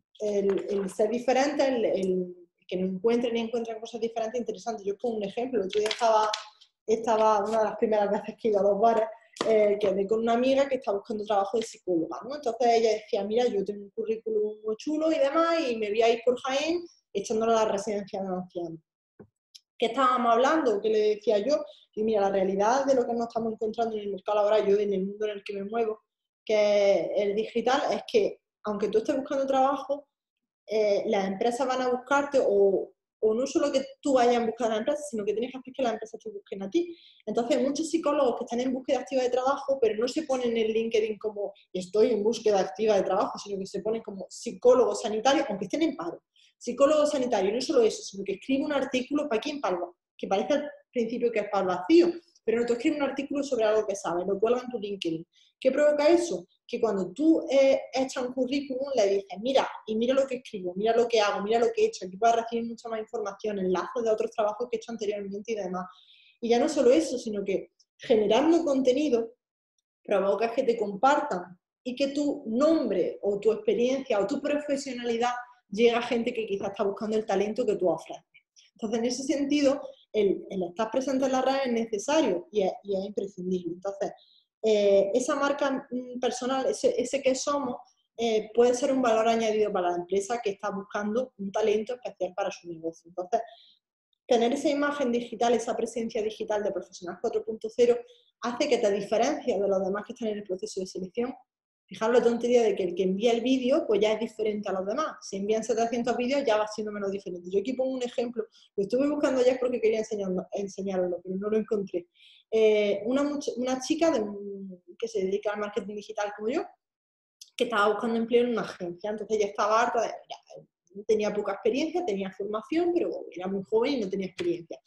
el, el ser diferente, el, el que no encuentren y encuentren cosas diferentes, interesantes. Yo pongo un ejemplo. Yo estaba, estaba una de las primeras veces que he ido a los bares, eh, quedé con una amiga que está buscando trabajo de psicóloga, ¿no? Entonces ella decía, mira, yo tengo un currículum muy chulo y demás, y me voy a ir por Jaén echándolo a la residencia de ancianos. ¿Qué estábamos hablando? ¿Qué le decía yo? Y mira, la realidad de lo que nos estamos encontrando en el mercado laboral, yo en el mundo en el que me muevo, que es el digital, es que aunque tú estés buscando trabajo, eh, las empresas van a buscarte, o, o no solo que tú vayas a buscar a la empresa, sino que tienes que hacer que las empresas te busquen a ti. Entonces hay muchos psicólogos que están en búsqueda activa de trabajo, pero no se ponen en LinkedIn como estoy en búsqueda activa de trabajo, sino que se ponen como psicólogo sanitario, aunque estén en paro. Psicólogo sanitario, y no solo eso, sino que escribe un artículo, ¿para quién? Para el, que parece al principio que es para el vacío, pero no, tú escribes un artículo sobre algo que sabes, lo cuelgas en tu LinkedIn. ¿Qué provoca eso? Que cuando tú eh, echas un currículum le dices, mira, y mira lo que escribo, mira lo que hago, mira lo que he hecho, aquí puedes recibir mucha más información, enlaces de otros trabajos que he hecho anteriormente y demás. Y ya no solo eso, sino que generando contenido provocas que te compartan y que tu nombre o tu experiencia o tu profesionalidad llegue a gente que quizás está buscando el talento que tú ofreces. Entonces, en ese sentido, el, el estar presente en la red es necesario y es, y es imprescindible. Entonces, eh, esa marca personal, ese, ese que somos, eh, puede ser un valor añadido para la empresa que está buscando un talento especial para su negocio. Entonces, tener esa imagen digital, esa presencia digital de Profesional cuatro punto cero hace que te diferencies de los demás que están en el proceso de selección. Fijaros la tontería de que el que envía el vídeo pues ya es diferente a los demás. Si envían setecientos vídeos ya va siendo menos diferente. Yo aquí pongo un ejemplo, lo estuve buscando ayer porque quería enseñarlo, enseñarlo pero no lo encontré. Eh, una, una chica de, que se dedica al marketing digital como yo, que estaba buscando empleo en una agencia. Entonces ella estaba harta de, mira, tenía poca experiencia, tenía formación, pero era muy joven y no tenía experiencia.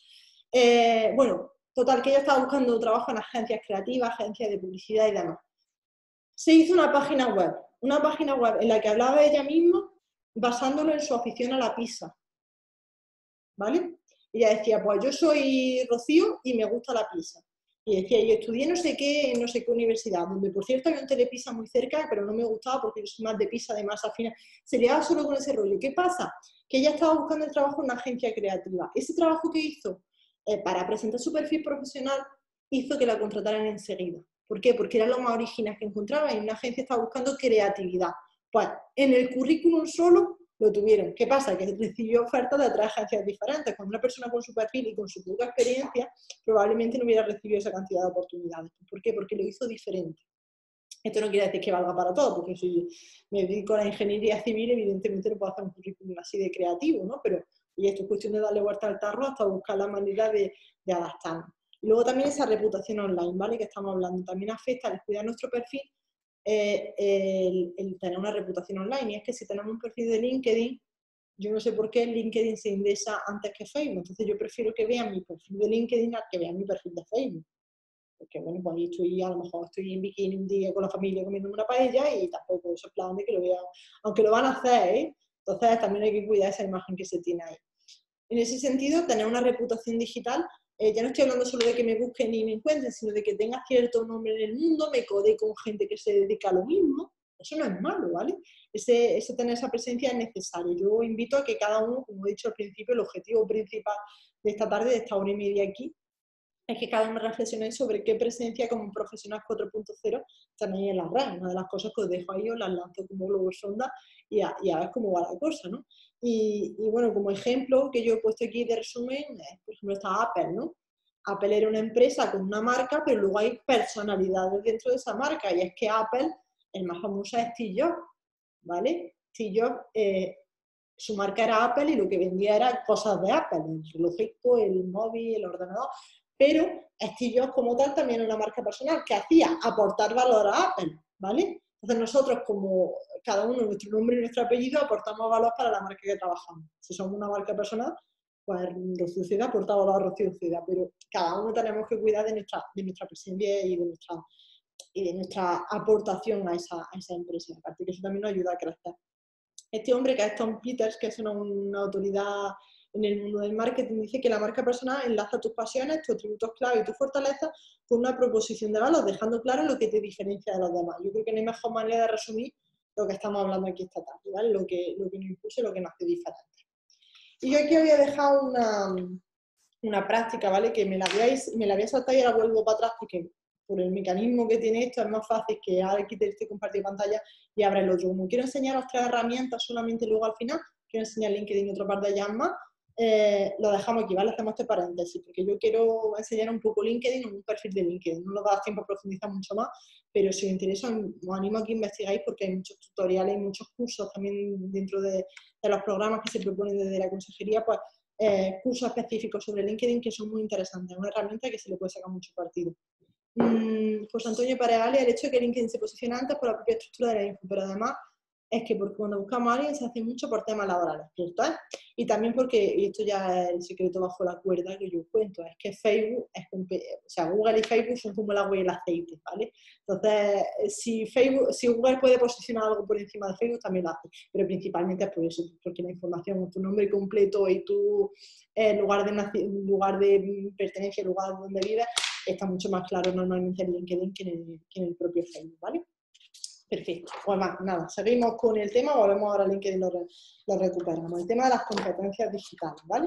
Eh, bueno, total, que ella estaba buscando trabajo en agencias creativas, agencias de publicidad y demás. Se hizo una página web, una página web en la que hablaba ella misma basándolo en su afición a la pizza, ¿vale? Ella decía, pues yo soy Rocío y me gusta la pizza. Y decía, yo estudié no sé qué, en no sé qué universidad, donde por cierto había un Telepizza muy cerca, pero no me gustaba porque yo soy más de pizza, de masa fina. Se liaba solo con ese rollo. ¿Qué pasa? Que ella estaba buscando el trabajo en una agencia creativa. Ese trabajo que hizo eh, para presentar su perfil profesional hizo que la contrataran enseguida. ¿Por qué? Porque era lo más original que encontraba y una agencia estaba buscando creatividad. Pues en el currículum solo lo tuvieron. ¿Qué pasa? Que recibió ofertas de otras agencias diferentes. Cuando una persona con su perfil y con su poca experiencia probablemente no hubiera recibido esa cantidad de oportunidades. ¿Por qué? Porque lo hizo diferente. Esto no quiere decir que valga para todo, porque si me dedico a la ingeniería civil, evidentemente no puedo hacer un currículum así de creativo, ¿no? Pero y esto es cuestión de darle vuelta al tarro hasta buscar la manera de, de adaptarnos. Y luego también esa reputación online, ¿vale? Que estamos hablando, también afecta al cuidar nuestro perfil eh, el, el tener una reputación online. Y es que si tenemos un perfil de LinkedIn, yo no sé por qué LinkedIn se indexa antes que Facebook. Entonces yo prefiero que vean mi perfil de LinkedIn a que vean mi perfil de Facebook. Porque bueno, pues ahí estoy, a lo mejor estoy en bikini un día con la familia comiendo una paella y tampoco es plan de que lo vean, aunque lo van a hacer, ¿eh? Entonces también hay que cuidar esa imagen que se tiene ahí. En ese sentido, tener una reputación digital, eh, ya no estoy hablando solo de que me busquen y me encuentren, sino de que tenga cierto nombre en el mundo, me codee con gente que se dedica a lo mismo. Eso no es malo, ¿vale? Ese, ese tener esa presencia es necesario. Yo invito a que cada uno, como he dicho al principio, el objetivo principal de esta tarde, de esta hora y media aquí, es que cada uno reflexione sobre qué presencia como profesional cuatro punto cero tenéis en la red. Una de las cosas que os dejo ahí, os las lanzo como globo sonda y a, y a ver cómo va la cosa, ¿no? Y, y bueno, como ejemplo que yo he puesto aquí de resumen, eh, por ejemplo está Apple, ¿no? Apple era una empresa con una marca, pero luego hay personalidades dentro de esa marca, y es que Apple, el más famoso es Steve Jobs, ¿vale? Steve Jobs, eh, su marca era Apple y lo que vendía era cosas de Apple, el relojito, el móvil, el ordenador, pero Steve Jobs como tal también era una marca personal que hacía aportar valor a Apple, ¿vale? Entonces nosotros, como cada uno, nuestro nombre y nuestro apellido, aportamos valor para la marca que trabajamos. Si somos una marca personal, pues Rocío Ceda aporta valor a Rocío Ceda, pero cada uno tenemos que cuidar de nuestra, de nuestra presencia y de nuestra, y de nuestra aportación a esa, a esa empresa. Aparte que eso también nos ayuda a crecer. Este hombre, que es Tom Peters, que es una, una autoridad en el mundo del marketing dice que la marca personal enlaza tus pasiones, tus atributos clave y tus fortalezas con una proposición de valor, dejando claro lo que te diferencia de los demás. Yo creo que no hay mejor manera de resumir lo que estamos hablando aquí esta tarde, ¿vale? Lo que, lo que nos impulsa y lo que nos hace diferentes. Y yo aquí había dejado una, una práctica, ¿vale? Que me la, habíais, me la había saltado y ahora vuelvo para atrás porque por el mecanismo que tiene esto es más fácil que ahora quite este compartir pantalla y abra el otro. Como quiero enseñaros tres herramientas solamente luego al final, quiero enseñar LinkedIn otro par de ellas más, eh, lo dejamos aquí, ¿vale? Hacemos este paréntesis, porque yo quiero enseñar un poco LinkedIn, un perfil de LinkedIn. No nos da tiempo a profundizar mucho más, pero si os interesa, os animo a que investigáis porque hay muchos tutoriales y muchos cursos también dentro de, de los programas que se proponen desde la consejería, pues eh, cursos específicos sobre LinkedIn que son muy interesantes. Es una herramienta que se le puede sacar mucho partido. Mm, José Antonio Pareale, el hecho de que LinkedIn se posiciona antes por la propia estructura de la info, pero además es que porque cuando buscamos a alguien se hace mucho por temas laborales, ¿cierto? ¿Eh? Y también porque, y esto ya es el secreto bajo la cuerda que yo cuento, es que Facebook, es, o sea, Google y Facebook son como el agua y el aceite, ¿vale? Entonces, si, Facebook, si Google puede posicionar algo por encima de Facebook, también lo hace, pero principalmente es por eso, porque la información, tu nombre completo y tu eh, lugar, de, lugar de pertenencia, lugar donde vives, está mucho más claro normalmente en LinkedIn que en el, que en el propio Facebook, ¿vale? Perfecto. Pues más, nada, seguimos con el tema, volvemos ahora a LinkedIn, lo, lo recuperamos. El tema de las competencias digitales, ¿vale?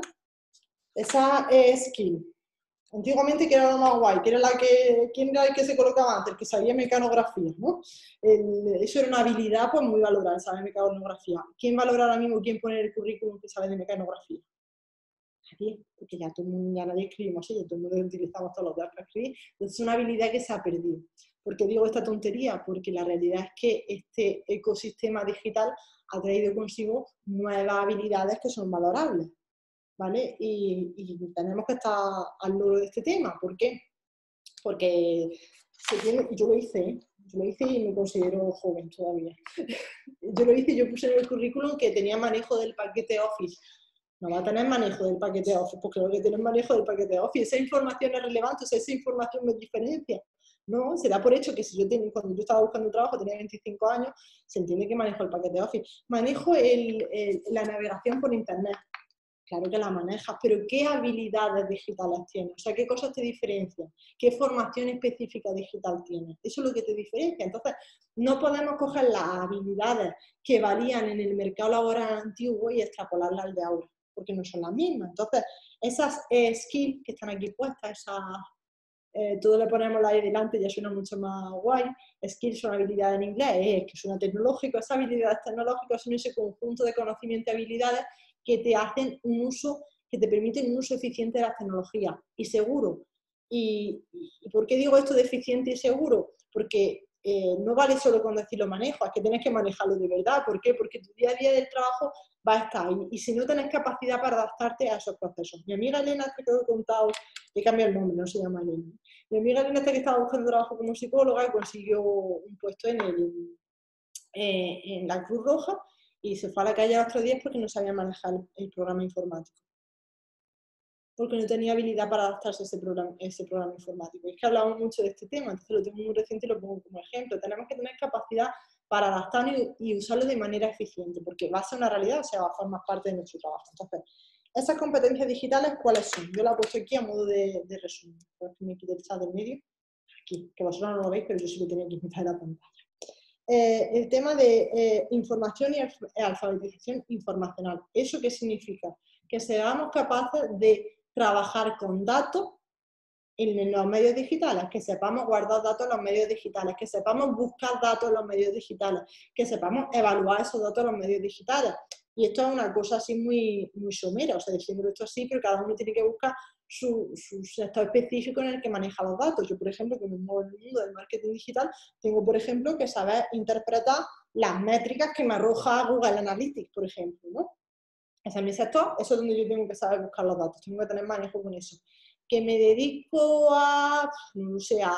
Esa es skill. Antiguamente, que era lo más guay, que era la que, ¿quién era el que se colocaba antes? El que sabía mecanografía, ¿no? El, eso era una habilidad pues muy valorada, saber mecanografía. ¿Quién valora ahora mismo, quién pone en el currículum que sabe de mecanografía? Nadie, porque ya, todo el mundo, ya nadie escribimos así, ya todo el mundo utilizamos todos los días para escribir. Entonces es una habilidad que se ha perdido. ¿Por qué digo esta tontería? Porque la realidad es que este ecosistema digital ha traído consigo nuevas habilidades que son valorables, ¿vale? Y, y tenemos que estar al loro de este tema. ¿Por qué? Porque se tiene, yo lo hice, yo lo hice y me considero joven todavía. Yo lo hice, yo puse en el currículum que tenía manejo del paquete Office. No va a tener manejo del paquete Office, porque lo que tiene manejo del paquete Office, esa información es relevante, o sea, esa información me diferencia. No, se da por hecho que si yo tenía, cuando yo estaba buscando trabajo, tenía veinticinco años, se entiende que manejo el paquete Office. Manejo el, el, la navegación por internet. Claro que la manejas, pero ¿qué habilidades digitales tienes? O sea, ¿qué cosas te diferencian? ¿Qué formación específica digital tienes? Eso es lo que te diferencia. Entonces, no podemos coger las habilidades que valían en el mercado laboral antiguo y extrapolarlas al de ahora, porque no son las mismas. Entonces, esas eh, skills que están aquí puestas, esas, eh, todo le ponemos ahí delante y ya suena mucho más guay. Skills son habilidades en inglés, es que suena tecnológico. Esas habilidades tecnológicas son ese conjunto de conocimientos y habilidades que te hacen un uso, que te permiten un uso eficiente de las tecnologías y seguro. ¿Y, y por qué digo esto de eficiente y seguro? Porque eh, no vale solo con decir lo manejo, es que tienes que manejarlo de verdad. ¿Por qué? Porque tu día a día del trabajo va a estar ahí. Y si no tienes capacidad para adaptarte a esos procesos. Mi amiga Elena, que te he contado, he cambiado el nombre, no se llama Elena. Mi amiga Elena, que estaba buscando trabajo como psicóloga, y consiguió un puesto en, el, eh, en la Cruz Roja, y se fue a la calle a los tres días porque no sabía manejar el programa informático. Porque no tenía habilidad para adaptarse a ese programa, ese programa informático. Y es que hablamos mucho de este tema, entonces lo tengo muy reciente y lo pongo como ejemplo. Tenemos que tener capacidad para adaptarnos y, y usarlo de manera eficiente, porque va a ser una realidad, o sea, va a formar parte de nuestro trabajo. Entonces, esas competencias digitales, ¿cuáles son? Yo las he puesto aquí a modo de, de resumen. Por que me quite el chat del medio. Aquí, que vosotros no lo veis, pero yo sí lo tenía aquí en mitad de la pantalla. Eh, el tema de eh, información y alfabetización informacional. ¿Eso qué significa? Que seamos capaces de trabajar con datos en los medios digitales, que sepamos guardar datos en los medios digitales, que sepamos buscar datos en los medios digitales, que sepamos evaluar esos datos en los medios digitales. Y esto es una cosa así muy, muy somera, o sea, diciendo esto así, pero cada uno tiene que buscar su, su sector específico en el que maneja los datos. Yo, por ejemplo, que me muevo en el mundo del marketing digital, tengo, por ejemplo, que saber interpretar las métricas que me arroja Google Analytics, por ejemplo, ¿no? Ese es mi sector, eso es donde yo tengo que saber buscar los datos, tengo que tener manejo con eso. Que me dedico a, no sé, a,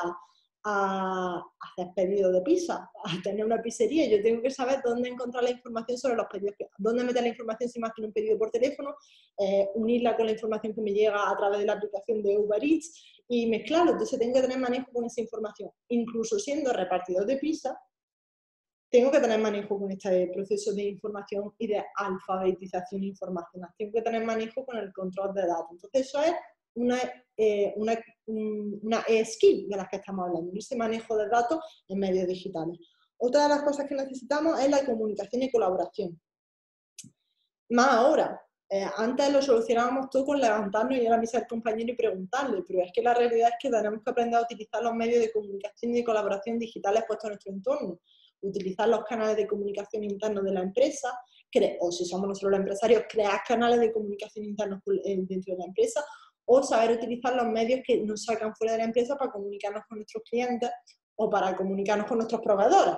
a hacer pedidos de pizza, a tener una pizzería, yo tengo que saber dónde encontrar la información sobre los pedidos, dónde meter la información si más que un pedido por teléfono, eh, unirla con la información que me llega a través de la aplicación de Uber Eats y mezclarlo. Entonces tengo que tener manejo con esa información. Incluso siendo repartidor de pizza, tengo que tener manejo con este proceso de información y de alfabetización informacional. Tengo que tener manejo con el control de datos. Entonces, eso es una, eh, una, una skill de las que estamos hablando, ese manejo de datos en medios digitales. Otra de las cosas que necesitamos es la comunicación y colaboración. Más ahora. Eh, antes lo solucionábamos todo con levantarnos y ir a la mesa del compañero y preguntarle, pero es que la realidad es que tenemos que aprender a utilizar los medios de comunicación y de colaboración digitales puestos en nuestro entorno. Utilizar los canales de comunicación internos de la empresa, o si somos nosotros los empresarios, crear canales de comunicación internos dentro de la empresa, o saber utilizar los medios que nos sacan fuera de la empresa para comunicarnos con nuestros clientes o para comunicarnos con nuestros proveedores.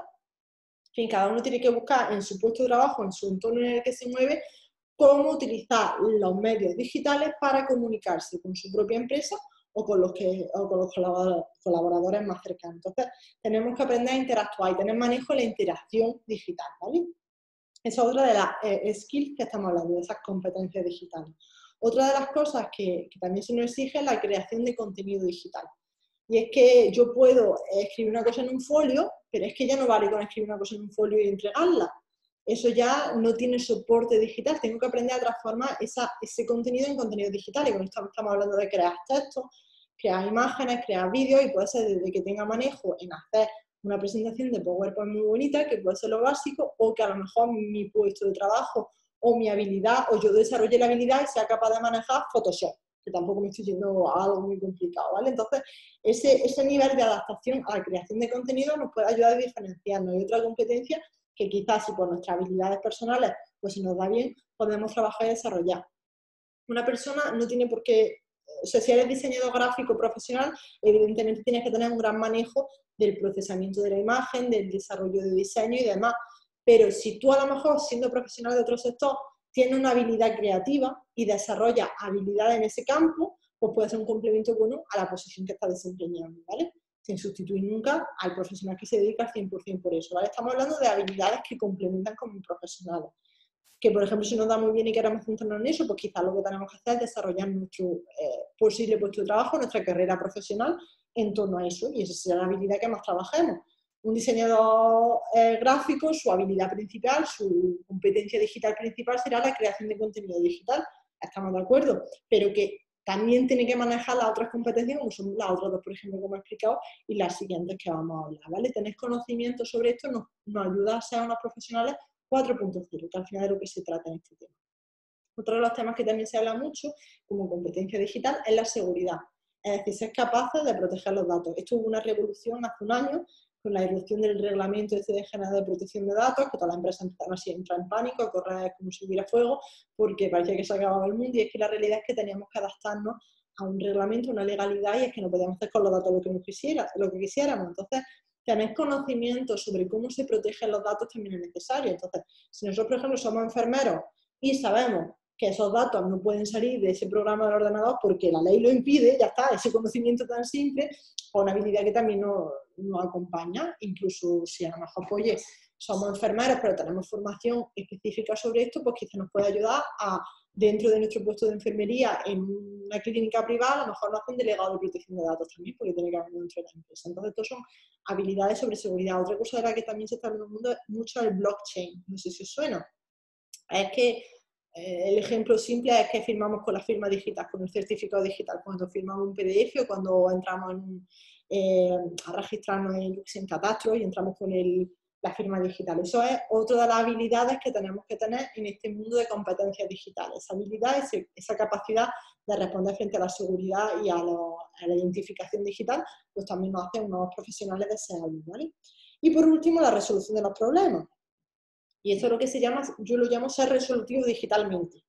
En fin, cada uno tiene que buscar en su puesto de trabajo, en su entorno en el que se mueve, cómo utilizar los medios digitales para comunicarse con su propia empresa o con los, que, o con los colaboradores más cercanos. Entonces, tenemos que aprender a interactuar y tener manejo de la interacción digital, ¿vale? Esa es otra de las eh, skills que estamos hablando, de esas competencias digitales. Otra de las cosas que, que también se nos exige es la creación de contenido digital. Y es que yo puedo escribir una cosa en un folio, pero es que ya no vale con escribir una cosa en un folio y entregarla. Eso ya no tiene soporte digital. Tengo que aprender a transformar esa, ese contenido en contenido digital. Y con esto estamos hablando de crear textos, crear imágenes, crear vídeos, y puede ser desde que tenga manejo en hacer una presentación de PowerPoint muy bonita, que puede ser lo básico, o que a lo mejor mi puesto de trabajo o mi habilidad, o yo desarrolle la habilidad y sea capaz de manejar Photoshop, que tampoco me estoy yendo a algo muy complicado, ¿vale? Entonces, ese, ese nivel de adaptación a la creación de contenido nos puede ayudar a diferenciarnos. Y otra competencia que quizás si por nuestras habilidades personales, pues si nos da bien, podemos trabajar y desarrollar. Una persona no tiene por qué, o sea, si eres diseñador gráfico profesional, evidentemente tienes que tener un gran manejo del procesamiento de la imagen, del desarrollo de diseño y demás. Pero si tú a lo mejor, siendo profesional de otro sector, tienes una habilidad creativa y desarrollas habilidades en ese campo, pues puede ser un complemento bueno a la posición que estás desempeñando, ¿vale? Sin sustituir nunca al profesional que se dedica al cien por cien por eso, ¿vale? Estamos hablando de habilidades que complementan como profesionales. Que, por ejemplo, si nos da muy bien y queremos centrarnos en eso, pues quizás lo que tenemos que hacer es desarrollar nuestro eh, posible puesto de trabajo, nuestra carrera profesional en torno a eso, y esa será la habilidad que más trabajemos. Un diseñador eh, gráfico, su habilidad principal, su competencia digital principal será la creación de contenido digital, estamos de acuerdo, pero que también tiene que manejar las otras competencias, como son las otras dos, por ejemplo, como he explicado, y las siguientes que vamos a hablar, ¿vale? Tener conocimiento sobre esto nos, nos ayuda a ser unos profesionales cuatro punto cero, que al final es de lo que se trata en este tema. Otro de los temas que también se habla mucho, como competencia digital, es la seguridad. Es decir, ser capaces de proteger los datos. Esto hubo una revolución hace un año, con la irrupción del reglamento este de general de protección de datos, que todas las empresas empezaron así a entrar en pánico, a correr como si hubiera fuego, porque parecía que se acababa el mundo, y es que la realidad es que teníamos que adaptarnos a un reglamento, una legalidad, y es que no podíamos hacer con los datos lo que, nos quisiera, lo que quisiéramos. Entonces, tener conocimiento sobre cómo se protegen los datos también es necesario. Entonces, si nosotros, por ejemplo, somos enfermeros y sabemos que esos datos no pueden salir de ese programa del ordenador porque la ley lo impide, ya está, ese conocimiento tan simple, o una habilidad que también nos, nos acompaña, incluso si a lo mejor, pues, oye, somos enfermeros pero tenemos formación específica sobre esto, pues quizás nos puede ayudar a, dentro de nuestro puesto de enfermería en una clínica privada, a lo mejor nos hace un delegado de protección de datos también, porque tiene que haber dentro de la empresa. Entonces, estos son habilidades sobre seguridad. Otra cosa de la que también se está hablando mucho es el blockchain, no sé si os suena. Es que Eh, el ejemplo simple es que firmamos con la firma digital, con el certificado digital, cuando firmamos un P D F o cuando entramos en, eh, a registrarnos en, en Catastro y entramos con el, la firma digital. Eso es otra de las habilidades que tenemos que tener en este mundo de competencias digitales. Esa habilidad, ese, esa capacidad de responder frente a la seguridad y a, lo, a la identificación digital, pues también nos hace unos profesionales deseables, ¿vale? Y por último, la resolución de los problemas. Y esto es lo que se llama, yo lo llamo ser resolutivo digitalmente.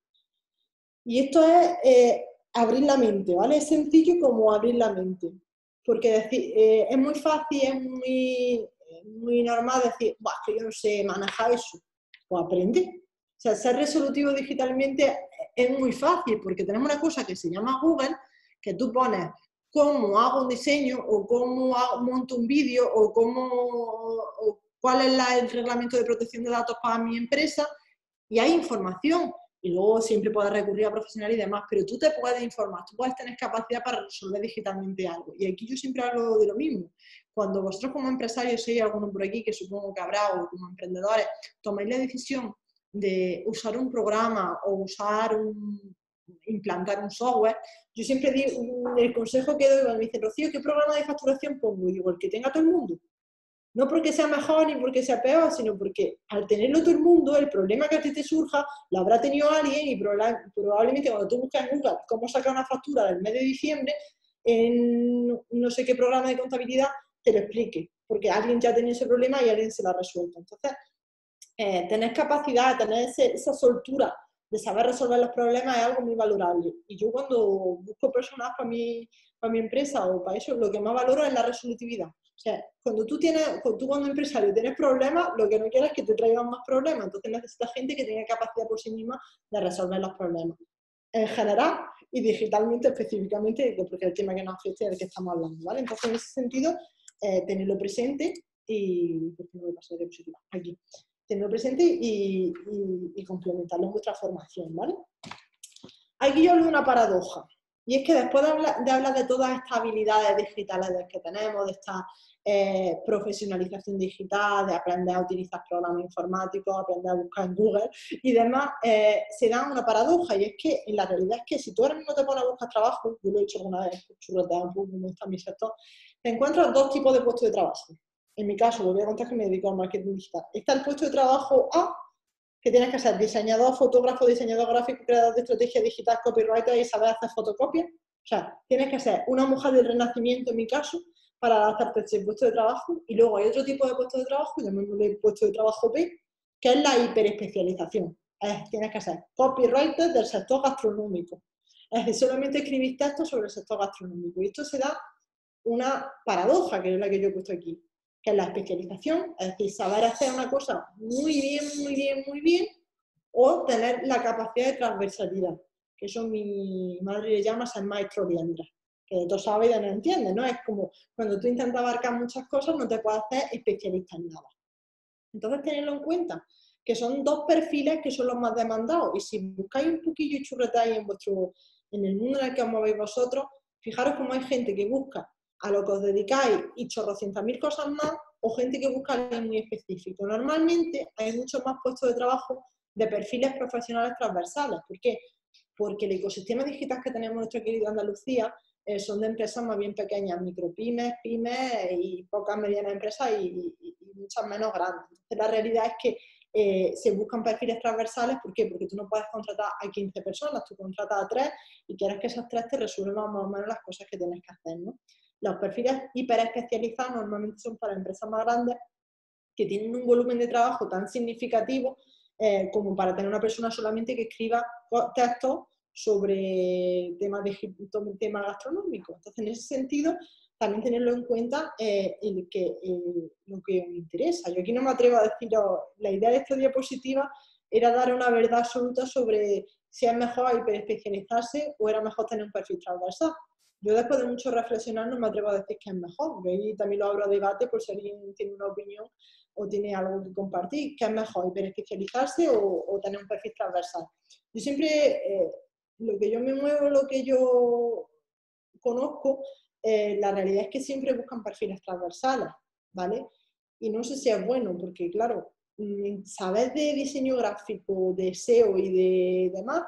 Y esto es eh, abrir la mente, ¿vale? Es sencillo como abrir la mente. Porque decir, eh, es muy fácil, es muy, muy normal decir, bah, que yo no sé manejar eso. Pues aprende. O sea, ser resolutivo digitalmente es muy fácil, porque tenemos una cosa que se llama Google, que tú pones cómo hago un diseño, o cómo hago, monto un vídeo, o cómo... O, cuál es la, el reglamento de protección de datos para mi empresa, y hay información, y luego siempre puedes recurrir a profesionales y demás, pero tú te puedes informar, tú puedes tener capacidad para resolver digitalmente algo, y aquí yo siempre hablo de lo mismo. cuando vosotros como empresarios, si hay alguno por aquí, que supongo que habrá, o como emprendedores, tomáis la decisión de usar un programa o usar un, implantar un software, yo siempre digo, el consejo que doy, me dicen, Rocío, ¿qué programa de facturación pongo? Y digo, el que tenga todo el mundo. No porque sea mejor ni porque sea peor, sino porque al tenerlo todo el mundo, el problema que a ti te surja lo habrá tenido alguien y probablemente cuando tú buscas en Google cómo sacar una factura del mes de diciembre, en no sé qué programa de contabilidad te lo explique, porque alguien ya tenía ese problema y alguien se lo ha resuelto. Entonces, eh, tener capacidad, tener ese, esa soltura de saber resolver los problemas es algo muy valorable. Y yo cuando busco personas para mi, para mi empresa o para eso, lo que más valoro es la resolutividad. O sea, cuando tú, tienes, cuando tú como empresario tienes problemas, lo que no quieres es que te traigan más problemas. Entonces necesitas gente que tenga capacidad por sí misma de resolver los problemas. En general y digitalmente específicamente, porque es el tema que nos afecta y del que estamos hablando, ¿vale? Entonces, en ese sentido, eh, tenerlo presente y... ¿Por qué no me paso de diapositiva? Aquí. Tenerlo presente y, y, y complementarlo en vuestra formación, ¿vale? Aquí yo hablo de una paradoja, y es que después de hablar de, hablar de todas estas habilidades digitales que tenemos, de esta eh, profesionalización digital, de aprender a utilizar programas informáticos, aprender a buscar en Google y demás, eh, se da una paradoja, y es que en la realidad es que si tú ahora mismo te pones a buscar trabajo, yo lo he hecho alguna vez, churretear un poco como está mi sector, te encuentras dos tipos de puestos de trabajo. En mi caso, lo voy a contar que me dedico al marketing digital. Está el puesto de trabajo A, que tienes que ser diseñador, fotógrafo, diseñador gráfico, creador de estrategia digital, copywriter y saber hacer fotocopias. O sea, tienes que ser una mujer del renacimiento, en mi caso, para adaptarte a ese puesto de trabajo. Y luego hay otro tipo de puesto de trabajo, llamémosle puesto de trabajo B, que es la hiperespecialización. Es, tienes que ser copywriter del sector gastronómico. Es decir, solamente escribir textos sobre el sector gastronómico. Y esto se da una paradoja, que es la que yo he puesto aquí, que es la especialización, es decir, saber hacer una cosa muy bien, muy bien, muy bien, o tener la capacidad de transversalidad, que eso mi madre le llama ser maestro liendra, que de todo sabe y de no entiende, ¿no? Es como cuando tú intentas abarcar muchas cosas, no te puedes hacer especialista en nada. Entonces, tenedlo en cuenta, que son dos perfiles que son los más demandados, y si buscáis un poquillo y churretáis en, vuestro, en el mundo en el que os movéis vosotros, fijaros cómo hay gente que busca a lo que os dedicáis y chorrocientas mil cosas más, o gente que busca algo muy específico. Normalmente hay muchos más puestos de trabajo de perfiles profesionales transversales. ¿Por qué? Porque el ecosistema digital que tenemos en nuestra querida Andalucía eh, son de empresas más bien pequeñas, micropymes, pymes y pocas medianas empresas y, y, y muchas menos grandes. Entonces, la realidad es que eh, se buscan perfiles transversales. ¿Por qué? Porque tú no puedes contratar a quince personas, tú contratas a tres y quieres que esas tres te resuelvan más o menos las cosas que tienes que hacer, ¿no? Los perfiles hiperespecializados normalmente son para empresas más grandes que tienen un volumen de trabajo tan significativo eh, como para tener una persona solamente que escriba textos sobre temas, de, temas gastronómicos. Entonces, en ese sentido, también tenerlo en cuenta eh, el que, eh, lo que me interesa. Yo aquí no me atrevo a deciros, la idea de esta diapositiva era dar una verdad absoluta sobre si es mejor hiperespecializarse o era mejor tener un perfil transversal. Yo después de mucho reflexionar no me atrevo a decir que es mejor, yo ahí también lo abro a debate por si alguien tiene una opinión o tiene algo que compartir, ¿qué es mejor, hiperespecializarse o, o tener un perfil transversal? Yo siempre, eh, lo que yo me muevo, lo que yo conozco, eh, la realidad es que siempre buscan perfiles transversales, ¿vale? Y no sé si es bueno, porque claro, saber de diseño gráfico, de S E O y de demás,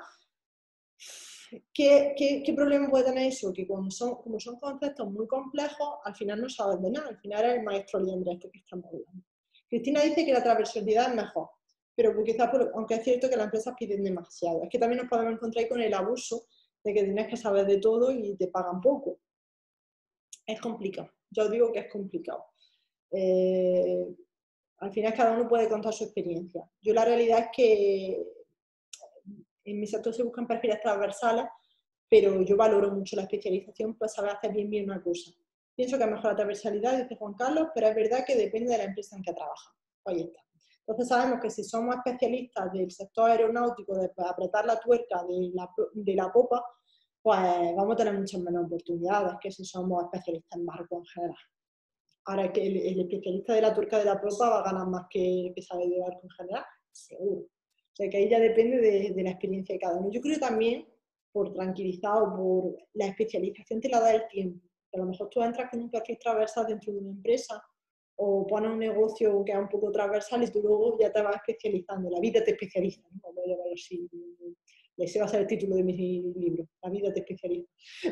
¿Qué, qué, ¿Qué problema puede tener eso? Que como son, como son conceptos muy complejos, al final no sabes de nada, al final eres el maestro liendre este que estamos hablando. Cristina dice que la transversalidad es mejor, pero quizás, por, aunque es cierto que las empresas piden demasiado, es que también nos podemos encontrar con el abuso de que tienes que saber de todo y te pagan poco. Es complicado, yo digo que es complicado. Eh, al final cada uno puede contar su experiencia. Yo la realidad es que en mi sector se buscan perfiles transversales, pero yo valoro mucho la especialización, pues saber hacer bien bien una cosa. Pienso que es mejor la transversalidad, dice Juan Carlos, pero es verdad que depende de la empresa en que trabaja. Ahí está. Entonces sabemos que si somos especialistas del sector aeronáutico, de apretar la tuerca de la, de la popa, pues vamos a tener muchas menos oportunidades que si somos especialistas en barco en general. Ahora que el, el especialista de la tuerca de la popa va a ganar más que el que sabe de barco en general, seguro. O sea que ahí ya depende de, de la experiencia de cada uno. Yo creo también, por tranquilizado, por la especialización te la da el tiempo. Que a lo mejor tú entras con un perfil transversal dentro de una empresa o pones un negocio que es un poco transversal y tú luego ya te vas especializando. La vida te especializa, ¿no? Vamos a llamarlo así. Ese va a ser el título de mi libro, La vida te especializa.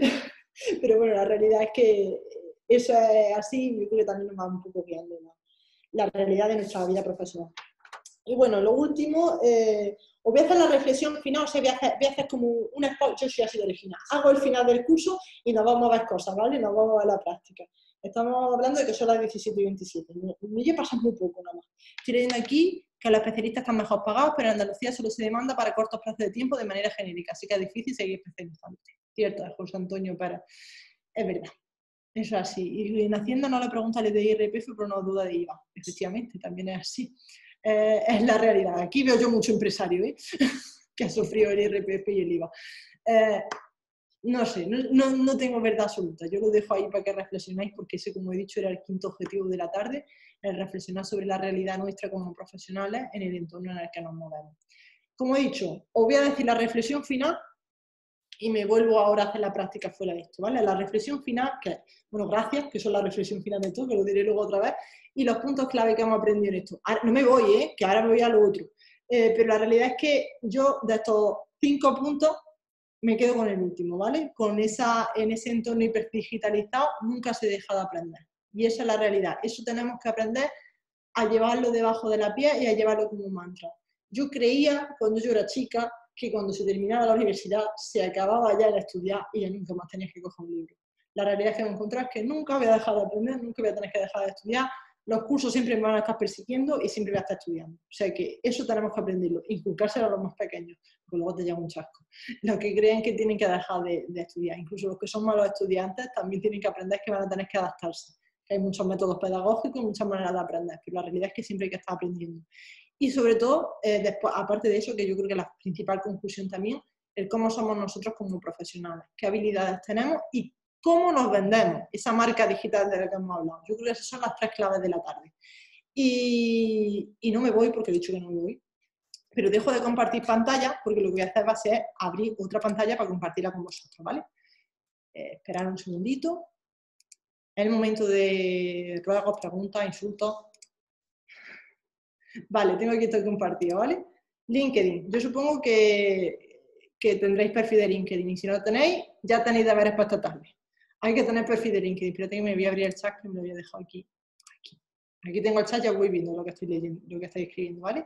Pero bueno, la realidad es que eso es así y yo creo que también nos va un poco guiando la, la realidad de nuestra vida profesional. Y bueno, lo último, eh, os voy a hacer la reflexión final, o sea, voy a hacer, voy a hacer como un spoiler, yo soy así de original. Hago el final del curso y nos vamos a ver cosas, ¿vale? Nos vamos a ver la práctica. Estamos hablando de que son las diecisiete y veintisiete. Me lleva pasar muy poco nada más. Estoy leyendo aquí que los especialistas están mejor pagados, pero en Andalucía solo se demanda para cortos plazos de tiempo de manera genérica, así que es difícil seguir especializándote. Cierto, es José Antonio Pérez. Es verdad. Eso es así. Y en Hacienda no le preguntan de I R P F, pero no duda de I V A. Efectivamente, también es así. Eh, es la realidad. Aquí veo yo mucho empresario, ¿eh? que ha sufrido el I R P F y el I V A. Eh, no sé, no, no, no tengo verdad absoluta. Yo lo dejo ahí para que reflexionéis, porque ese, como he dicho, era el quinto objetivo de la tarde, el reflexionar sobre la realidad nuestra como profesionales en el entorno en el que nos movemos. Como he dicho, os voy a decir la reflexión final y me vuelvo ahora a hacer la práctica fuera de esto, ¿vale? La reflexión final, que, bueno, gracias, que son la reflexión final de todo, que lo diré luego otra vez, y los puntos clave que hemos aprendido en esto. Ahora, no me voy, ¿eh? Que ahora me voy a lo otro. Eh, pero la realidad es que yo, de estos cinco puntos, me quedo con el último, ¿vale? Con esa, en ese entorno hiperdigitalizado nunca se deja de aprender. Y esa es la realidad. Eso tenemos que aprender a llevarlo debajo de la piel y a llevarlo como un mantra. Yo creía, cuando yo era chica, que cuando se terminaba la universidad se acababa ya de estudiar y ya nunca más tenías que coger un libro. La realidad es que me encontré que nunca voy a dejar de aprender, nunca voy a tener que dejar de estudiar, los cursos siempre me van a estar persiguiendo y siempre voy a estar estudiando. O sea que eso tenemos que aprenderlo, inculcárselo a los más pequeños, porque luego te lleva un chasco. Los que creen que tienen que dejar de, de estudiar, incluso los que son malos estudiantes, también tienen que aprender que van a tener que adaptarse. Que hay muchos métodos pedagógicos, muchas maneras de aprender, pero la realidad es que siempre hay que estar aprendiendo. Y sobre todo, eh, después, aparte de eso, que yo creo que la principal conclusión también, el cómo somos nosotros como profesionales, qué habilidades tenemos y cómo nos vendemos, esa marca digital de la que hemos hablado. Yo creo que esas son las tres claves de la tarde. Y, y no me voy porque he dicho que no me voy, pero dejo de compartir pantalla porque lo que voy a hacer va a ser abrir otra pantalla para compartirla con vosotros, ¿vale? Eh, esperar un segundito. Es el momento de ruegos, preguntas, insultos. Vale, tengo aquí todo compartido, ¿vale? LinkedIn. Yo supongo que, que tendréis perfil de LinkedIn y si no lo tenéis, ya tenéis deberes para esta tarde. Hay que tener perfil de LinkedIn. Espérate que me voy a abrir el chat que me lo había dejado aquí. Aquí, aquí tengo el chat, ya voy viendo lo que estoy leyendo, lo que estáis escribiendo, ¿vale?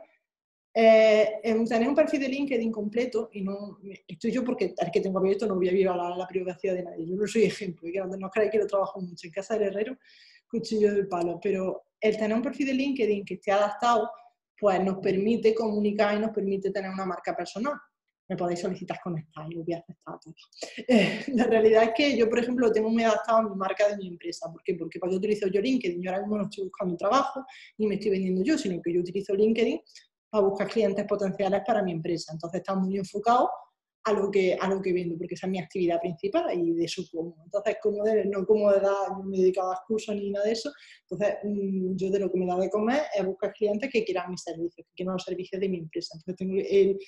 Eh, tener un perfil de LinkedIn completo y no estoy yo porque el que tengo abierto no voy a violar la, la privacidad de nadie. Yo no soy ejemplo, que no, no creáis que lo trabajo mucho. En casa del herrero, cuchillo del palo. Pero el tener un perfil de LinkedIn que esté adaptado, pues nos permite comunicar y nos permite tener una marca personal. Me podéis solicitar conectar y lo voy a aceptar a todos. Eh, la realidad es que yo, por ejemplo, lo tengo muy adaptado a mi marca de mi empresa. ¿Por qué? Porque para qué utilizo yo LinkedIn. Yo ahora mismo no estoy buscando trabajo ni me estoy vendiendo yo, sino que yo utilizo LinkedIn para buscar clientes potenciales para mi empresa. Entonces está muy enfocado a lo que, a lo que vendo, porque esa es mi actividad principal y de eso como. Entonces, como de, no como de dar, no me dedico a dar cursos ni nada de eso, entonces mmm, yo de lo que me da de comer es buscar clientes que quieran mis servicios, que quieran los servicios de mi empresa. Entonces tengo el,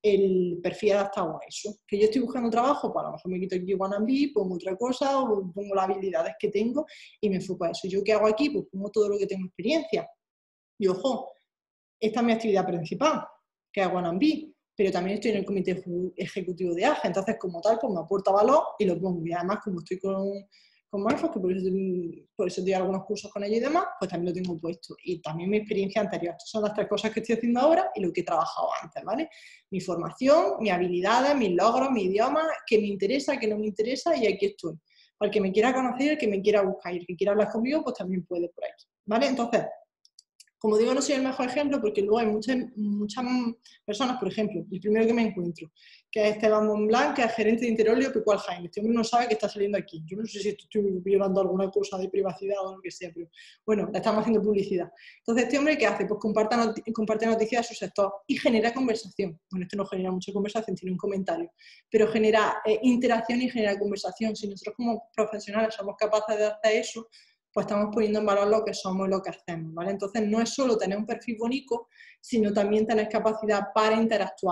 el perfil adaptado a eso. Que yo estoy buscando trabajo, pues a lo mejor me quito aquí One and Be, pongo otra cosa, o pongo las habilidades que tengo y me enfoco a eso. ¿Yo qué hago aquí? Pues pongo todo lo que tengo experiencia. Y ojo, esta es mi actividad principal, que es One and Be, pero también estoy en el comité ejecutivo de A G E, entonces como tal, pues me aporta valor y lo pongo. Y además, como estoy con, con Marfos, que por eso, por eso doy algunos cursos con ella y demás, pues también lo tengo puesto. Y también mi experiencia anterior. Estas son las tres cosas que estoy haciendo ahora y lo que he trabajado antes, ¿vale? Mi formación, mis habilidades, mis logros, mi idioma, que me interesa, que no me interesa, y aquí estoy. Para el que me quiera conocer, el que me quiera buscar y el que quiera hablar conmigo, pues también puede por aquí, ¿vale? Entonces, como digo, no soy el mejor ejemplo porque luego hay muchas, muchas personas, por ejemplo, el primero que me encuentro, que es Esteban Montblanc, que es gerente de Interolio Pecual Jaime. Este hombre no sabe que está saliendo aquí. Yo no sé si estoy violando alguna cosa de privacidad o lo que sea, pero bueno, le estamos haciendo publicidad. Entonces, ¿este hombre qué hace? Pues comparte, not comparte noticias de su sector y genera conversación. Bueno, esto no genera mucha conversación, tiene un comentario, pero genera eh, interacción y genera conversación. Si nosotros como profesionales somos capaces de hacer eso, pues estamos poniendo en valor lo que somos y lo que hacemos, ¿vale? Entonces no es solo tener un perfil bonito, sino también tener capacidad para interactuar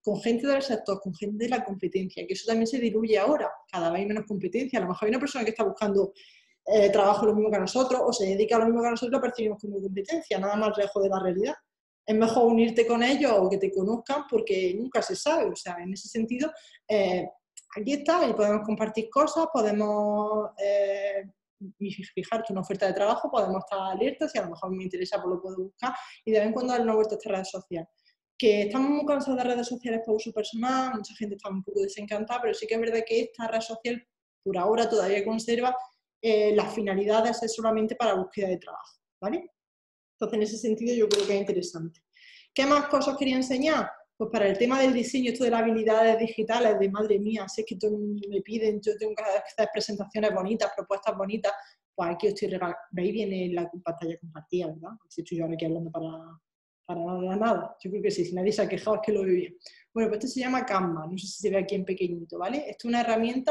con gente del sector, con gente de la competencia, que eso también se diluye ahora, cada vez hay menos competencia. A lo mejor hay una persona que está buscando eh, trabajo lo mismo que nosotros, o se dedica a lo mismo que nosotros, lo percibimos como competencia, nada más lejos de la realidad. Es mejor unirte con ellos o que te conozcan porque nunca se sabe, o sea, en ese sentido, eh, aquí está y podemos compartir cosas, podemos eh, fijarte una oferta de trabajo, podemos estar alertas, si a lo mejor me interesa pues lo puedo buscar y de vez en cuando darle una vuelta a esta red social. Que estamos muy cansados de redes sociales por uso personal, mucha gente está un poco desencantada, pero sí que es verdad que esta red social por ahora todavía conserva eh, las finalidades es solamente para búsqueda de trabajo, ¿vale? Entonces, en ese sentido, yo creo que es interesante. ¿Qué más cosas quería enseñar? Pues para el tema del diseño, esto de las habilidades digitales, de madre mía, si es que todo el mundo me piden, yo tengo que hacer presentaciones bonitas, propuestas bonitas, pues aquí os estoy regalando. Veis, viene la pantalla compartida, ¿verdad? Si estoy yo ahora aquí hablando para, para nada. Yo creo que sí, si nadie se ha quejado es que lo veo bien. Bueno, pues esto se llama Canva, no sé si se ve aquí en pequeñito, ¿vale? Esto es una herramienta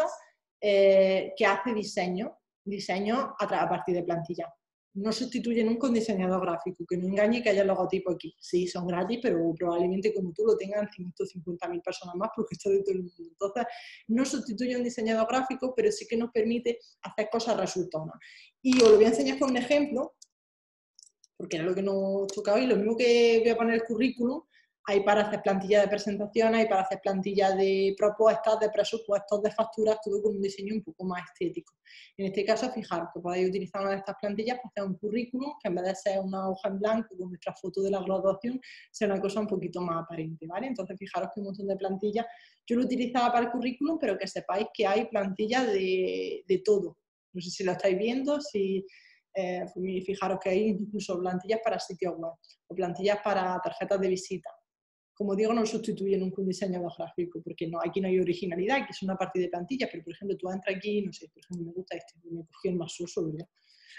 eh, que hace diseño, diseño a, a partir de plantillas. No sustituye nunca un diseñador gráfico, que no engañe que haya logotipo aquí. Sí, son gratis, pero probablemente como tú lo tengan ciento cincuenta mil personas más porque está de todo el mundo. Entonces, no sustituye un diseñador gráfico, pero sí que nos permite hacer cosas resultonas. Y os lo voy a enseñar con un ejemplo, porque era lo que nos tocaba hoy. Lo mismo que voy a poner el currículum, hay para hacer plantillas de presentación, hay para hacer plantillas de propuestas, de presupuestos, de facturas, todo con un diseño un poco más estético. En este caso, fijaros que podéis utilizar una de estas plantillas para hacer un currículum, que en vez de ser una hoja en blanco con nuestra foto de la graduación, sea una cosa un poquito más aparente, ¿vale? Entonces, fijaros que un montón de plantillas, yo lo utilizaba para el currículum, pero que sepáis que hay plantillas de, de todo. No sé si lo estáis viendo, si... Eh, fijaros que hay incluso plantillas para sitios web o plantillas para tarjetas de visita. Como digo, no sustituye nunca un diseñador gráfico, porque no, aquí no hay originalidad, que es una parte de plantillas, pero por ejemplo tú entras aquí, no sé, por ejemplo me gusta este, me cogí el más uso, ¿verdad?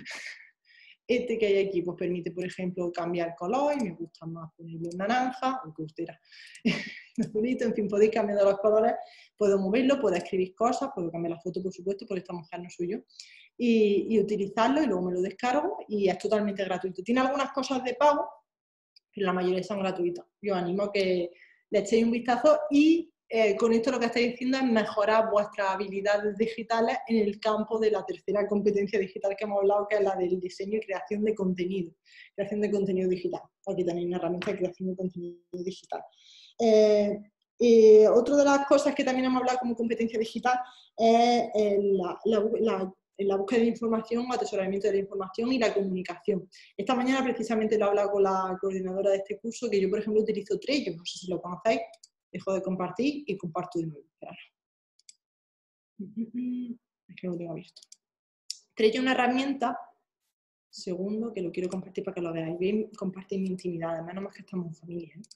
Este que hay aquí, pues permite, por ejemplo, cambiar color, y me gusta más ponerlo en naranja, o que usted era azulito, en fin, podéis cambiar los colores, puedo moverlo, puedo escribir cosas, puedo cambiar la foto, por supuesto, porque esta mujer no soy yo, y, y utilizarlo, y luego me lo descargo, y es totalmente gratuito. Tiene algunas cosas de pago, pero la mayoría son gratuitas. Yo os animo a que le echéis un vistazo y eh, con esto lo que estáis diciendo es mejorar vuestras habilidades digitales en el campo de la tercera competencia digital que hemos hablado, que es la del diseño y creación de contenido. Creación de contenido digital. Aquí tenéis una herramienta de creación de contenido digital. Eh, y otra de las cosas que también hemos hablado como competencia digital es eh, la, la, la en la búsqueda de información, atesoramiento de la información y la comunicación. Esta mañana precisamente lo he hablado con la coordinadora de este curso, que yo, por ejemplo, utilizo Trello, no sé si lo conocéis, dejo de compartir y comparto de nuevo. Es que lo tengo abierto. Trello es una herramienta, segundo, que lo quiero compartir para que lo veáis, bien compartir mi intimidad, menos más que estamos en familia, ¿eh?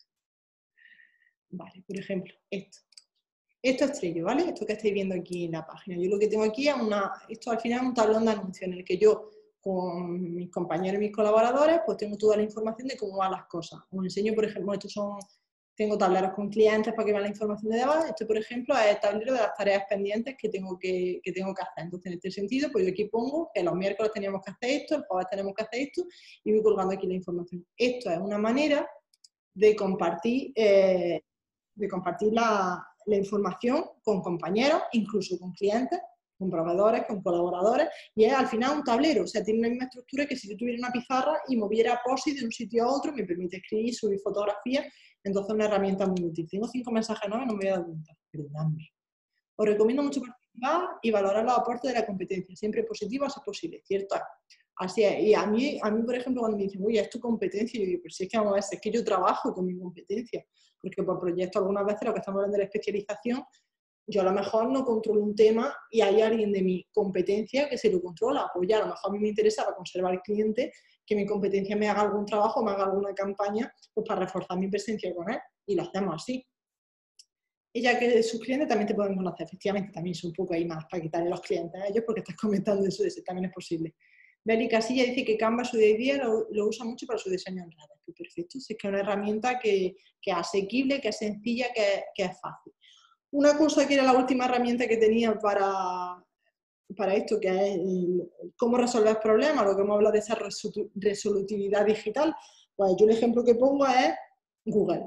Vale, por ejemplo, esto. Esto es Trello, ¿vale? Esto que estáis viendo aquí en la página. Yo lo que tengo aquí es una... Esto al final es un tablón de anuncios en el que yo, con mis compañeros y mis colaboradores, pues tengo toda la información de cómo van las cosas. Os enseño, por ejemplo, estos son... Tengo tableros con clientes para que vean la información de debajo. Este, por ejemplo, es el tablero de las tareas pendientes que tengo que, que tengo que hacer. Entonces, en este sentido, pues yo aquí pongo que los miércoles teníamos que hacer esto, el jueves tenemos que hacer esto, y voy colgando aquí la información. Esto es una manera de compartir, eh, de compartir la, la información con compañeros, incluso con clientes, con proveedores, con colaboradores, y es al final un tablero, o sea, tiene la misma estructura que si yo tuviera una pizarra y moviera post de un sitio a otro, me permite escribir, subir fotografías, entonces es una herramienta muy útil. Tengo cinco mensajes nuevos y no me voy a dar cuenta, perdonadme. Os recomiendo mucho participar y valorar los aportes de la competencia, siempre positivo a ser posible, ¿cierto? Así es, y a mí, a mí, por ejemplo, cuando me dicen, oye, es tu competencia, yo digo, pero si es que vamos a ver, es que yo trabajo con mi competencia, porque por proyecto algunas veces lo que estamos hablando de la especialización, yo a lo mejor no controlo un tema y hay alguien de mi competencia que se lo controla, pues ya a lo mejor a mí me interesa para conservar el cliente que mi competencia me haga algún trabajo, me haga alguna campaña, pues para reforzar mi presencia con él, y lo hacemos así. Y ya que sus clientes también te pueden conocer, efectivamente, también es un poco ahí más para quitarle los clientes a ellos, porque estás comentando eso, eso también es posible. Beli Casilla dice que Canva su día a día lo, lo usa mucho para su diseño en redes. Pues perfecto, si es que es una herramienta que, que es asequible, que es sencilla, que, que es fácil. Una cosa que era la última herramienta que tenía para, para esto, que es el, cómo resolver problemas, lo que hemos hablado de esa resolutividad digital, pues yo el ejemplo que pongo es Google.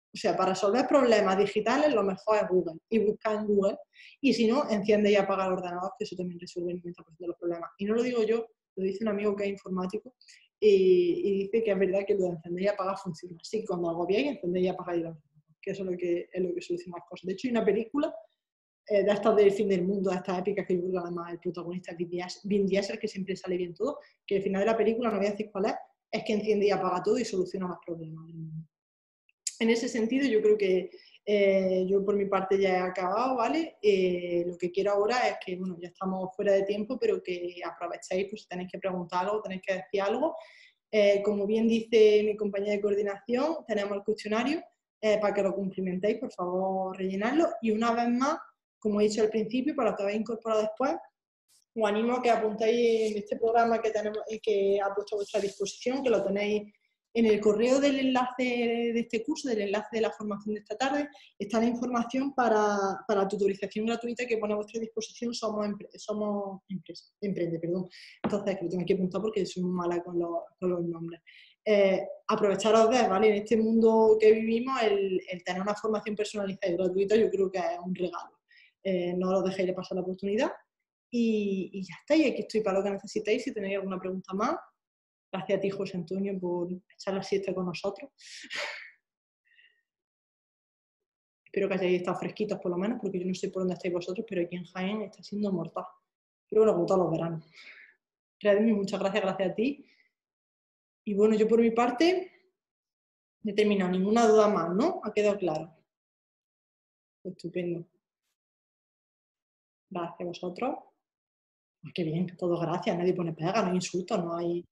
O sea, para resolver problemas digitales lo mejor es Google y buscar en Google. Y si no, enciende y apaga el ordenador, que eso también resuelve el noventa por ciento de los problemas. Y no lo digo yo, lo dice un amigo que es informático y, y dice que es verdad que lo de encender y apagar funciona. Así que cuando agobiáis, encender y apagar el ordenador, que eso es lo que, es lo que soluciona las cosas. De hecho, hay una película eh, de estas del fin del mundo, de estas épicas que yo creo que además el protagonista es Vin Diesel, que siempre sale bien todo, que al final de la película, no voy a decir cuál es, es que enciende y apaga todo y soluciona los problemas del mundo. En ese sentido, yo creo que eh, yo por mi parte ya he acabado, ¿vale? Eh, lo que quiero ahora es que, bueno, ya estamos fuera de tiempo, pero que aprovechéis, pues si tenéis que preguntar algo, tenéis que decir algo. Eh, como bien dice mi compañera de coordinación, tenemos el cuestionario eh, para que lo cumplimentéis, por favor, rellenarlo. Y una vez más, como he dicho al principio, para los que habéis incorporado después, os animo a que apuntéis en este programa que, tenemos, que ha puesto a vuestra disposición, que lo tenéis en el correo del enlace de este curso, del enlace de la formación de esta tarde, está la información para, para la tutorización gratuita que pone a vuestra disposición Somos, empre somos Empresa, Emprende, perdón. Entonces, que lo tengo que apuntar porque soy muy mala con los, con los nombres. Eh, aprovecharos de, ¿vale? En este mundo que vivimos, el, el tener una formación personalizada y gratuita yo creo que es un regalo. Eh, no os dejéis de pasar la oportunidad. Y, y ya está, y aquí estoy para lo que necesitéis. Si tenéis alguna pregunta más, gracias a ti, José Antonio, por echar la siesta con nosotros. Espero que hayáis estado fresquitos por lo menos, porque yo no sé por dónde estáis vosotros, pero aquí en Jaén está siendo mortal. Pero bueno, como todos los veranos. Redmi, muchas gracias, gracias a ti. Y bueno, yo por mi parte no he terminado, ninguna duda más, ¿no? Ha quedado claro. Estupendo. Gracias a vosotros. Ay, qué bien, todos gracias, nadie pone pega, no hay insultos, no hay...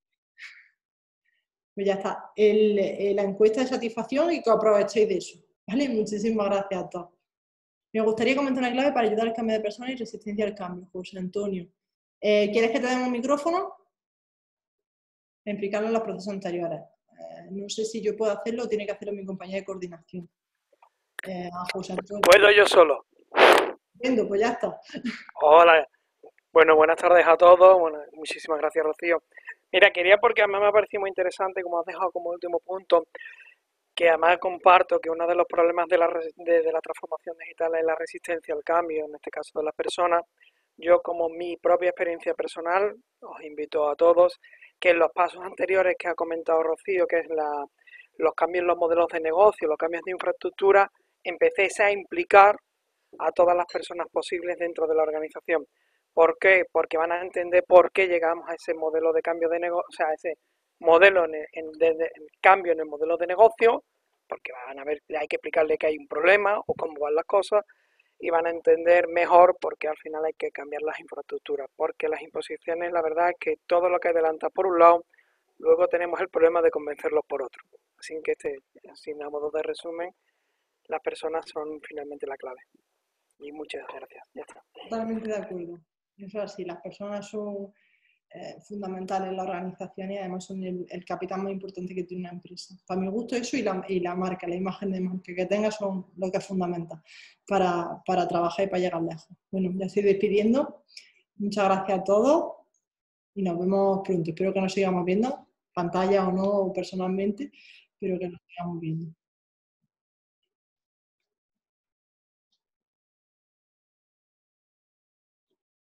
Pues ya está, el, el, la encuesta de satisfacción y que aprovechéis de eso. ¿Vale? Muchísimas gracias a todos. Me gustaría comentar una clave para ayudar al cambio de persona y resistencia al cambio, José Antonio. Eh, ¿Quieres que te demos un micrófono? Implicarlo en los procesos anteriores. Eh, no sé si yo puedo hacerlo o tiene que hacerlo mi compañera de coordinación. Eh, a José Antonio. Puedo yo solo. Entiendo, pues ya está. Hola. Bueno, buenas tardes a todos. Bueno, muchísimas gracias, Rocío. Mira, quería porque además me ha parecido muy interesante, como has dejado como último punto, que además comparto que uno de los problemas de la, de, de la transformación digital es la resistencia al cambio, en este caso de las personas. Yo, como mi propia experiencia personal, os invito a todos que en los pasos anteriores que ha comentado Rocío, que es la, los cambios en los modelos de negocio, los cambios de infraestructura, empecéis a implicar a todas las personas posibles dentro de la organización. ¿Por qué? Porque van a entender por qué llegamos a ese modelo de cambio de negocio, o sea, a ese modelo en, en, de, de, en cambio en el modelo de negocio, porque van a ver, hay que explicarle que hay un problema o cómo van las cosas, y van a entender mejor porque al final hay que cambiar las infraestructuras, porque las imposiciones, la verdad es que todo lo que adelanta por un lado, luego tenemos el problema de convencerlos por otro. Así que este, así a modo de resumen, las personas son finalmente la clave. Y muchas gracias. Ya está. Totalmente de acuerdo. Eso es así, las personas son eh, fundamentales en la organización y además son el, el capital más importante que tiene una empresa. Para mi gusto eso y la, y la marca, la imagen de marca que tenga son lo que es fundamental para, para trabajar y para llegar lejos. Bueno, ya estoy despidiendo. Muchas gracias a todos y nos vemos pronto. Espero que nos sigamos viendo, pantalla o no, o personalmente, pero que nos sigamos viendo.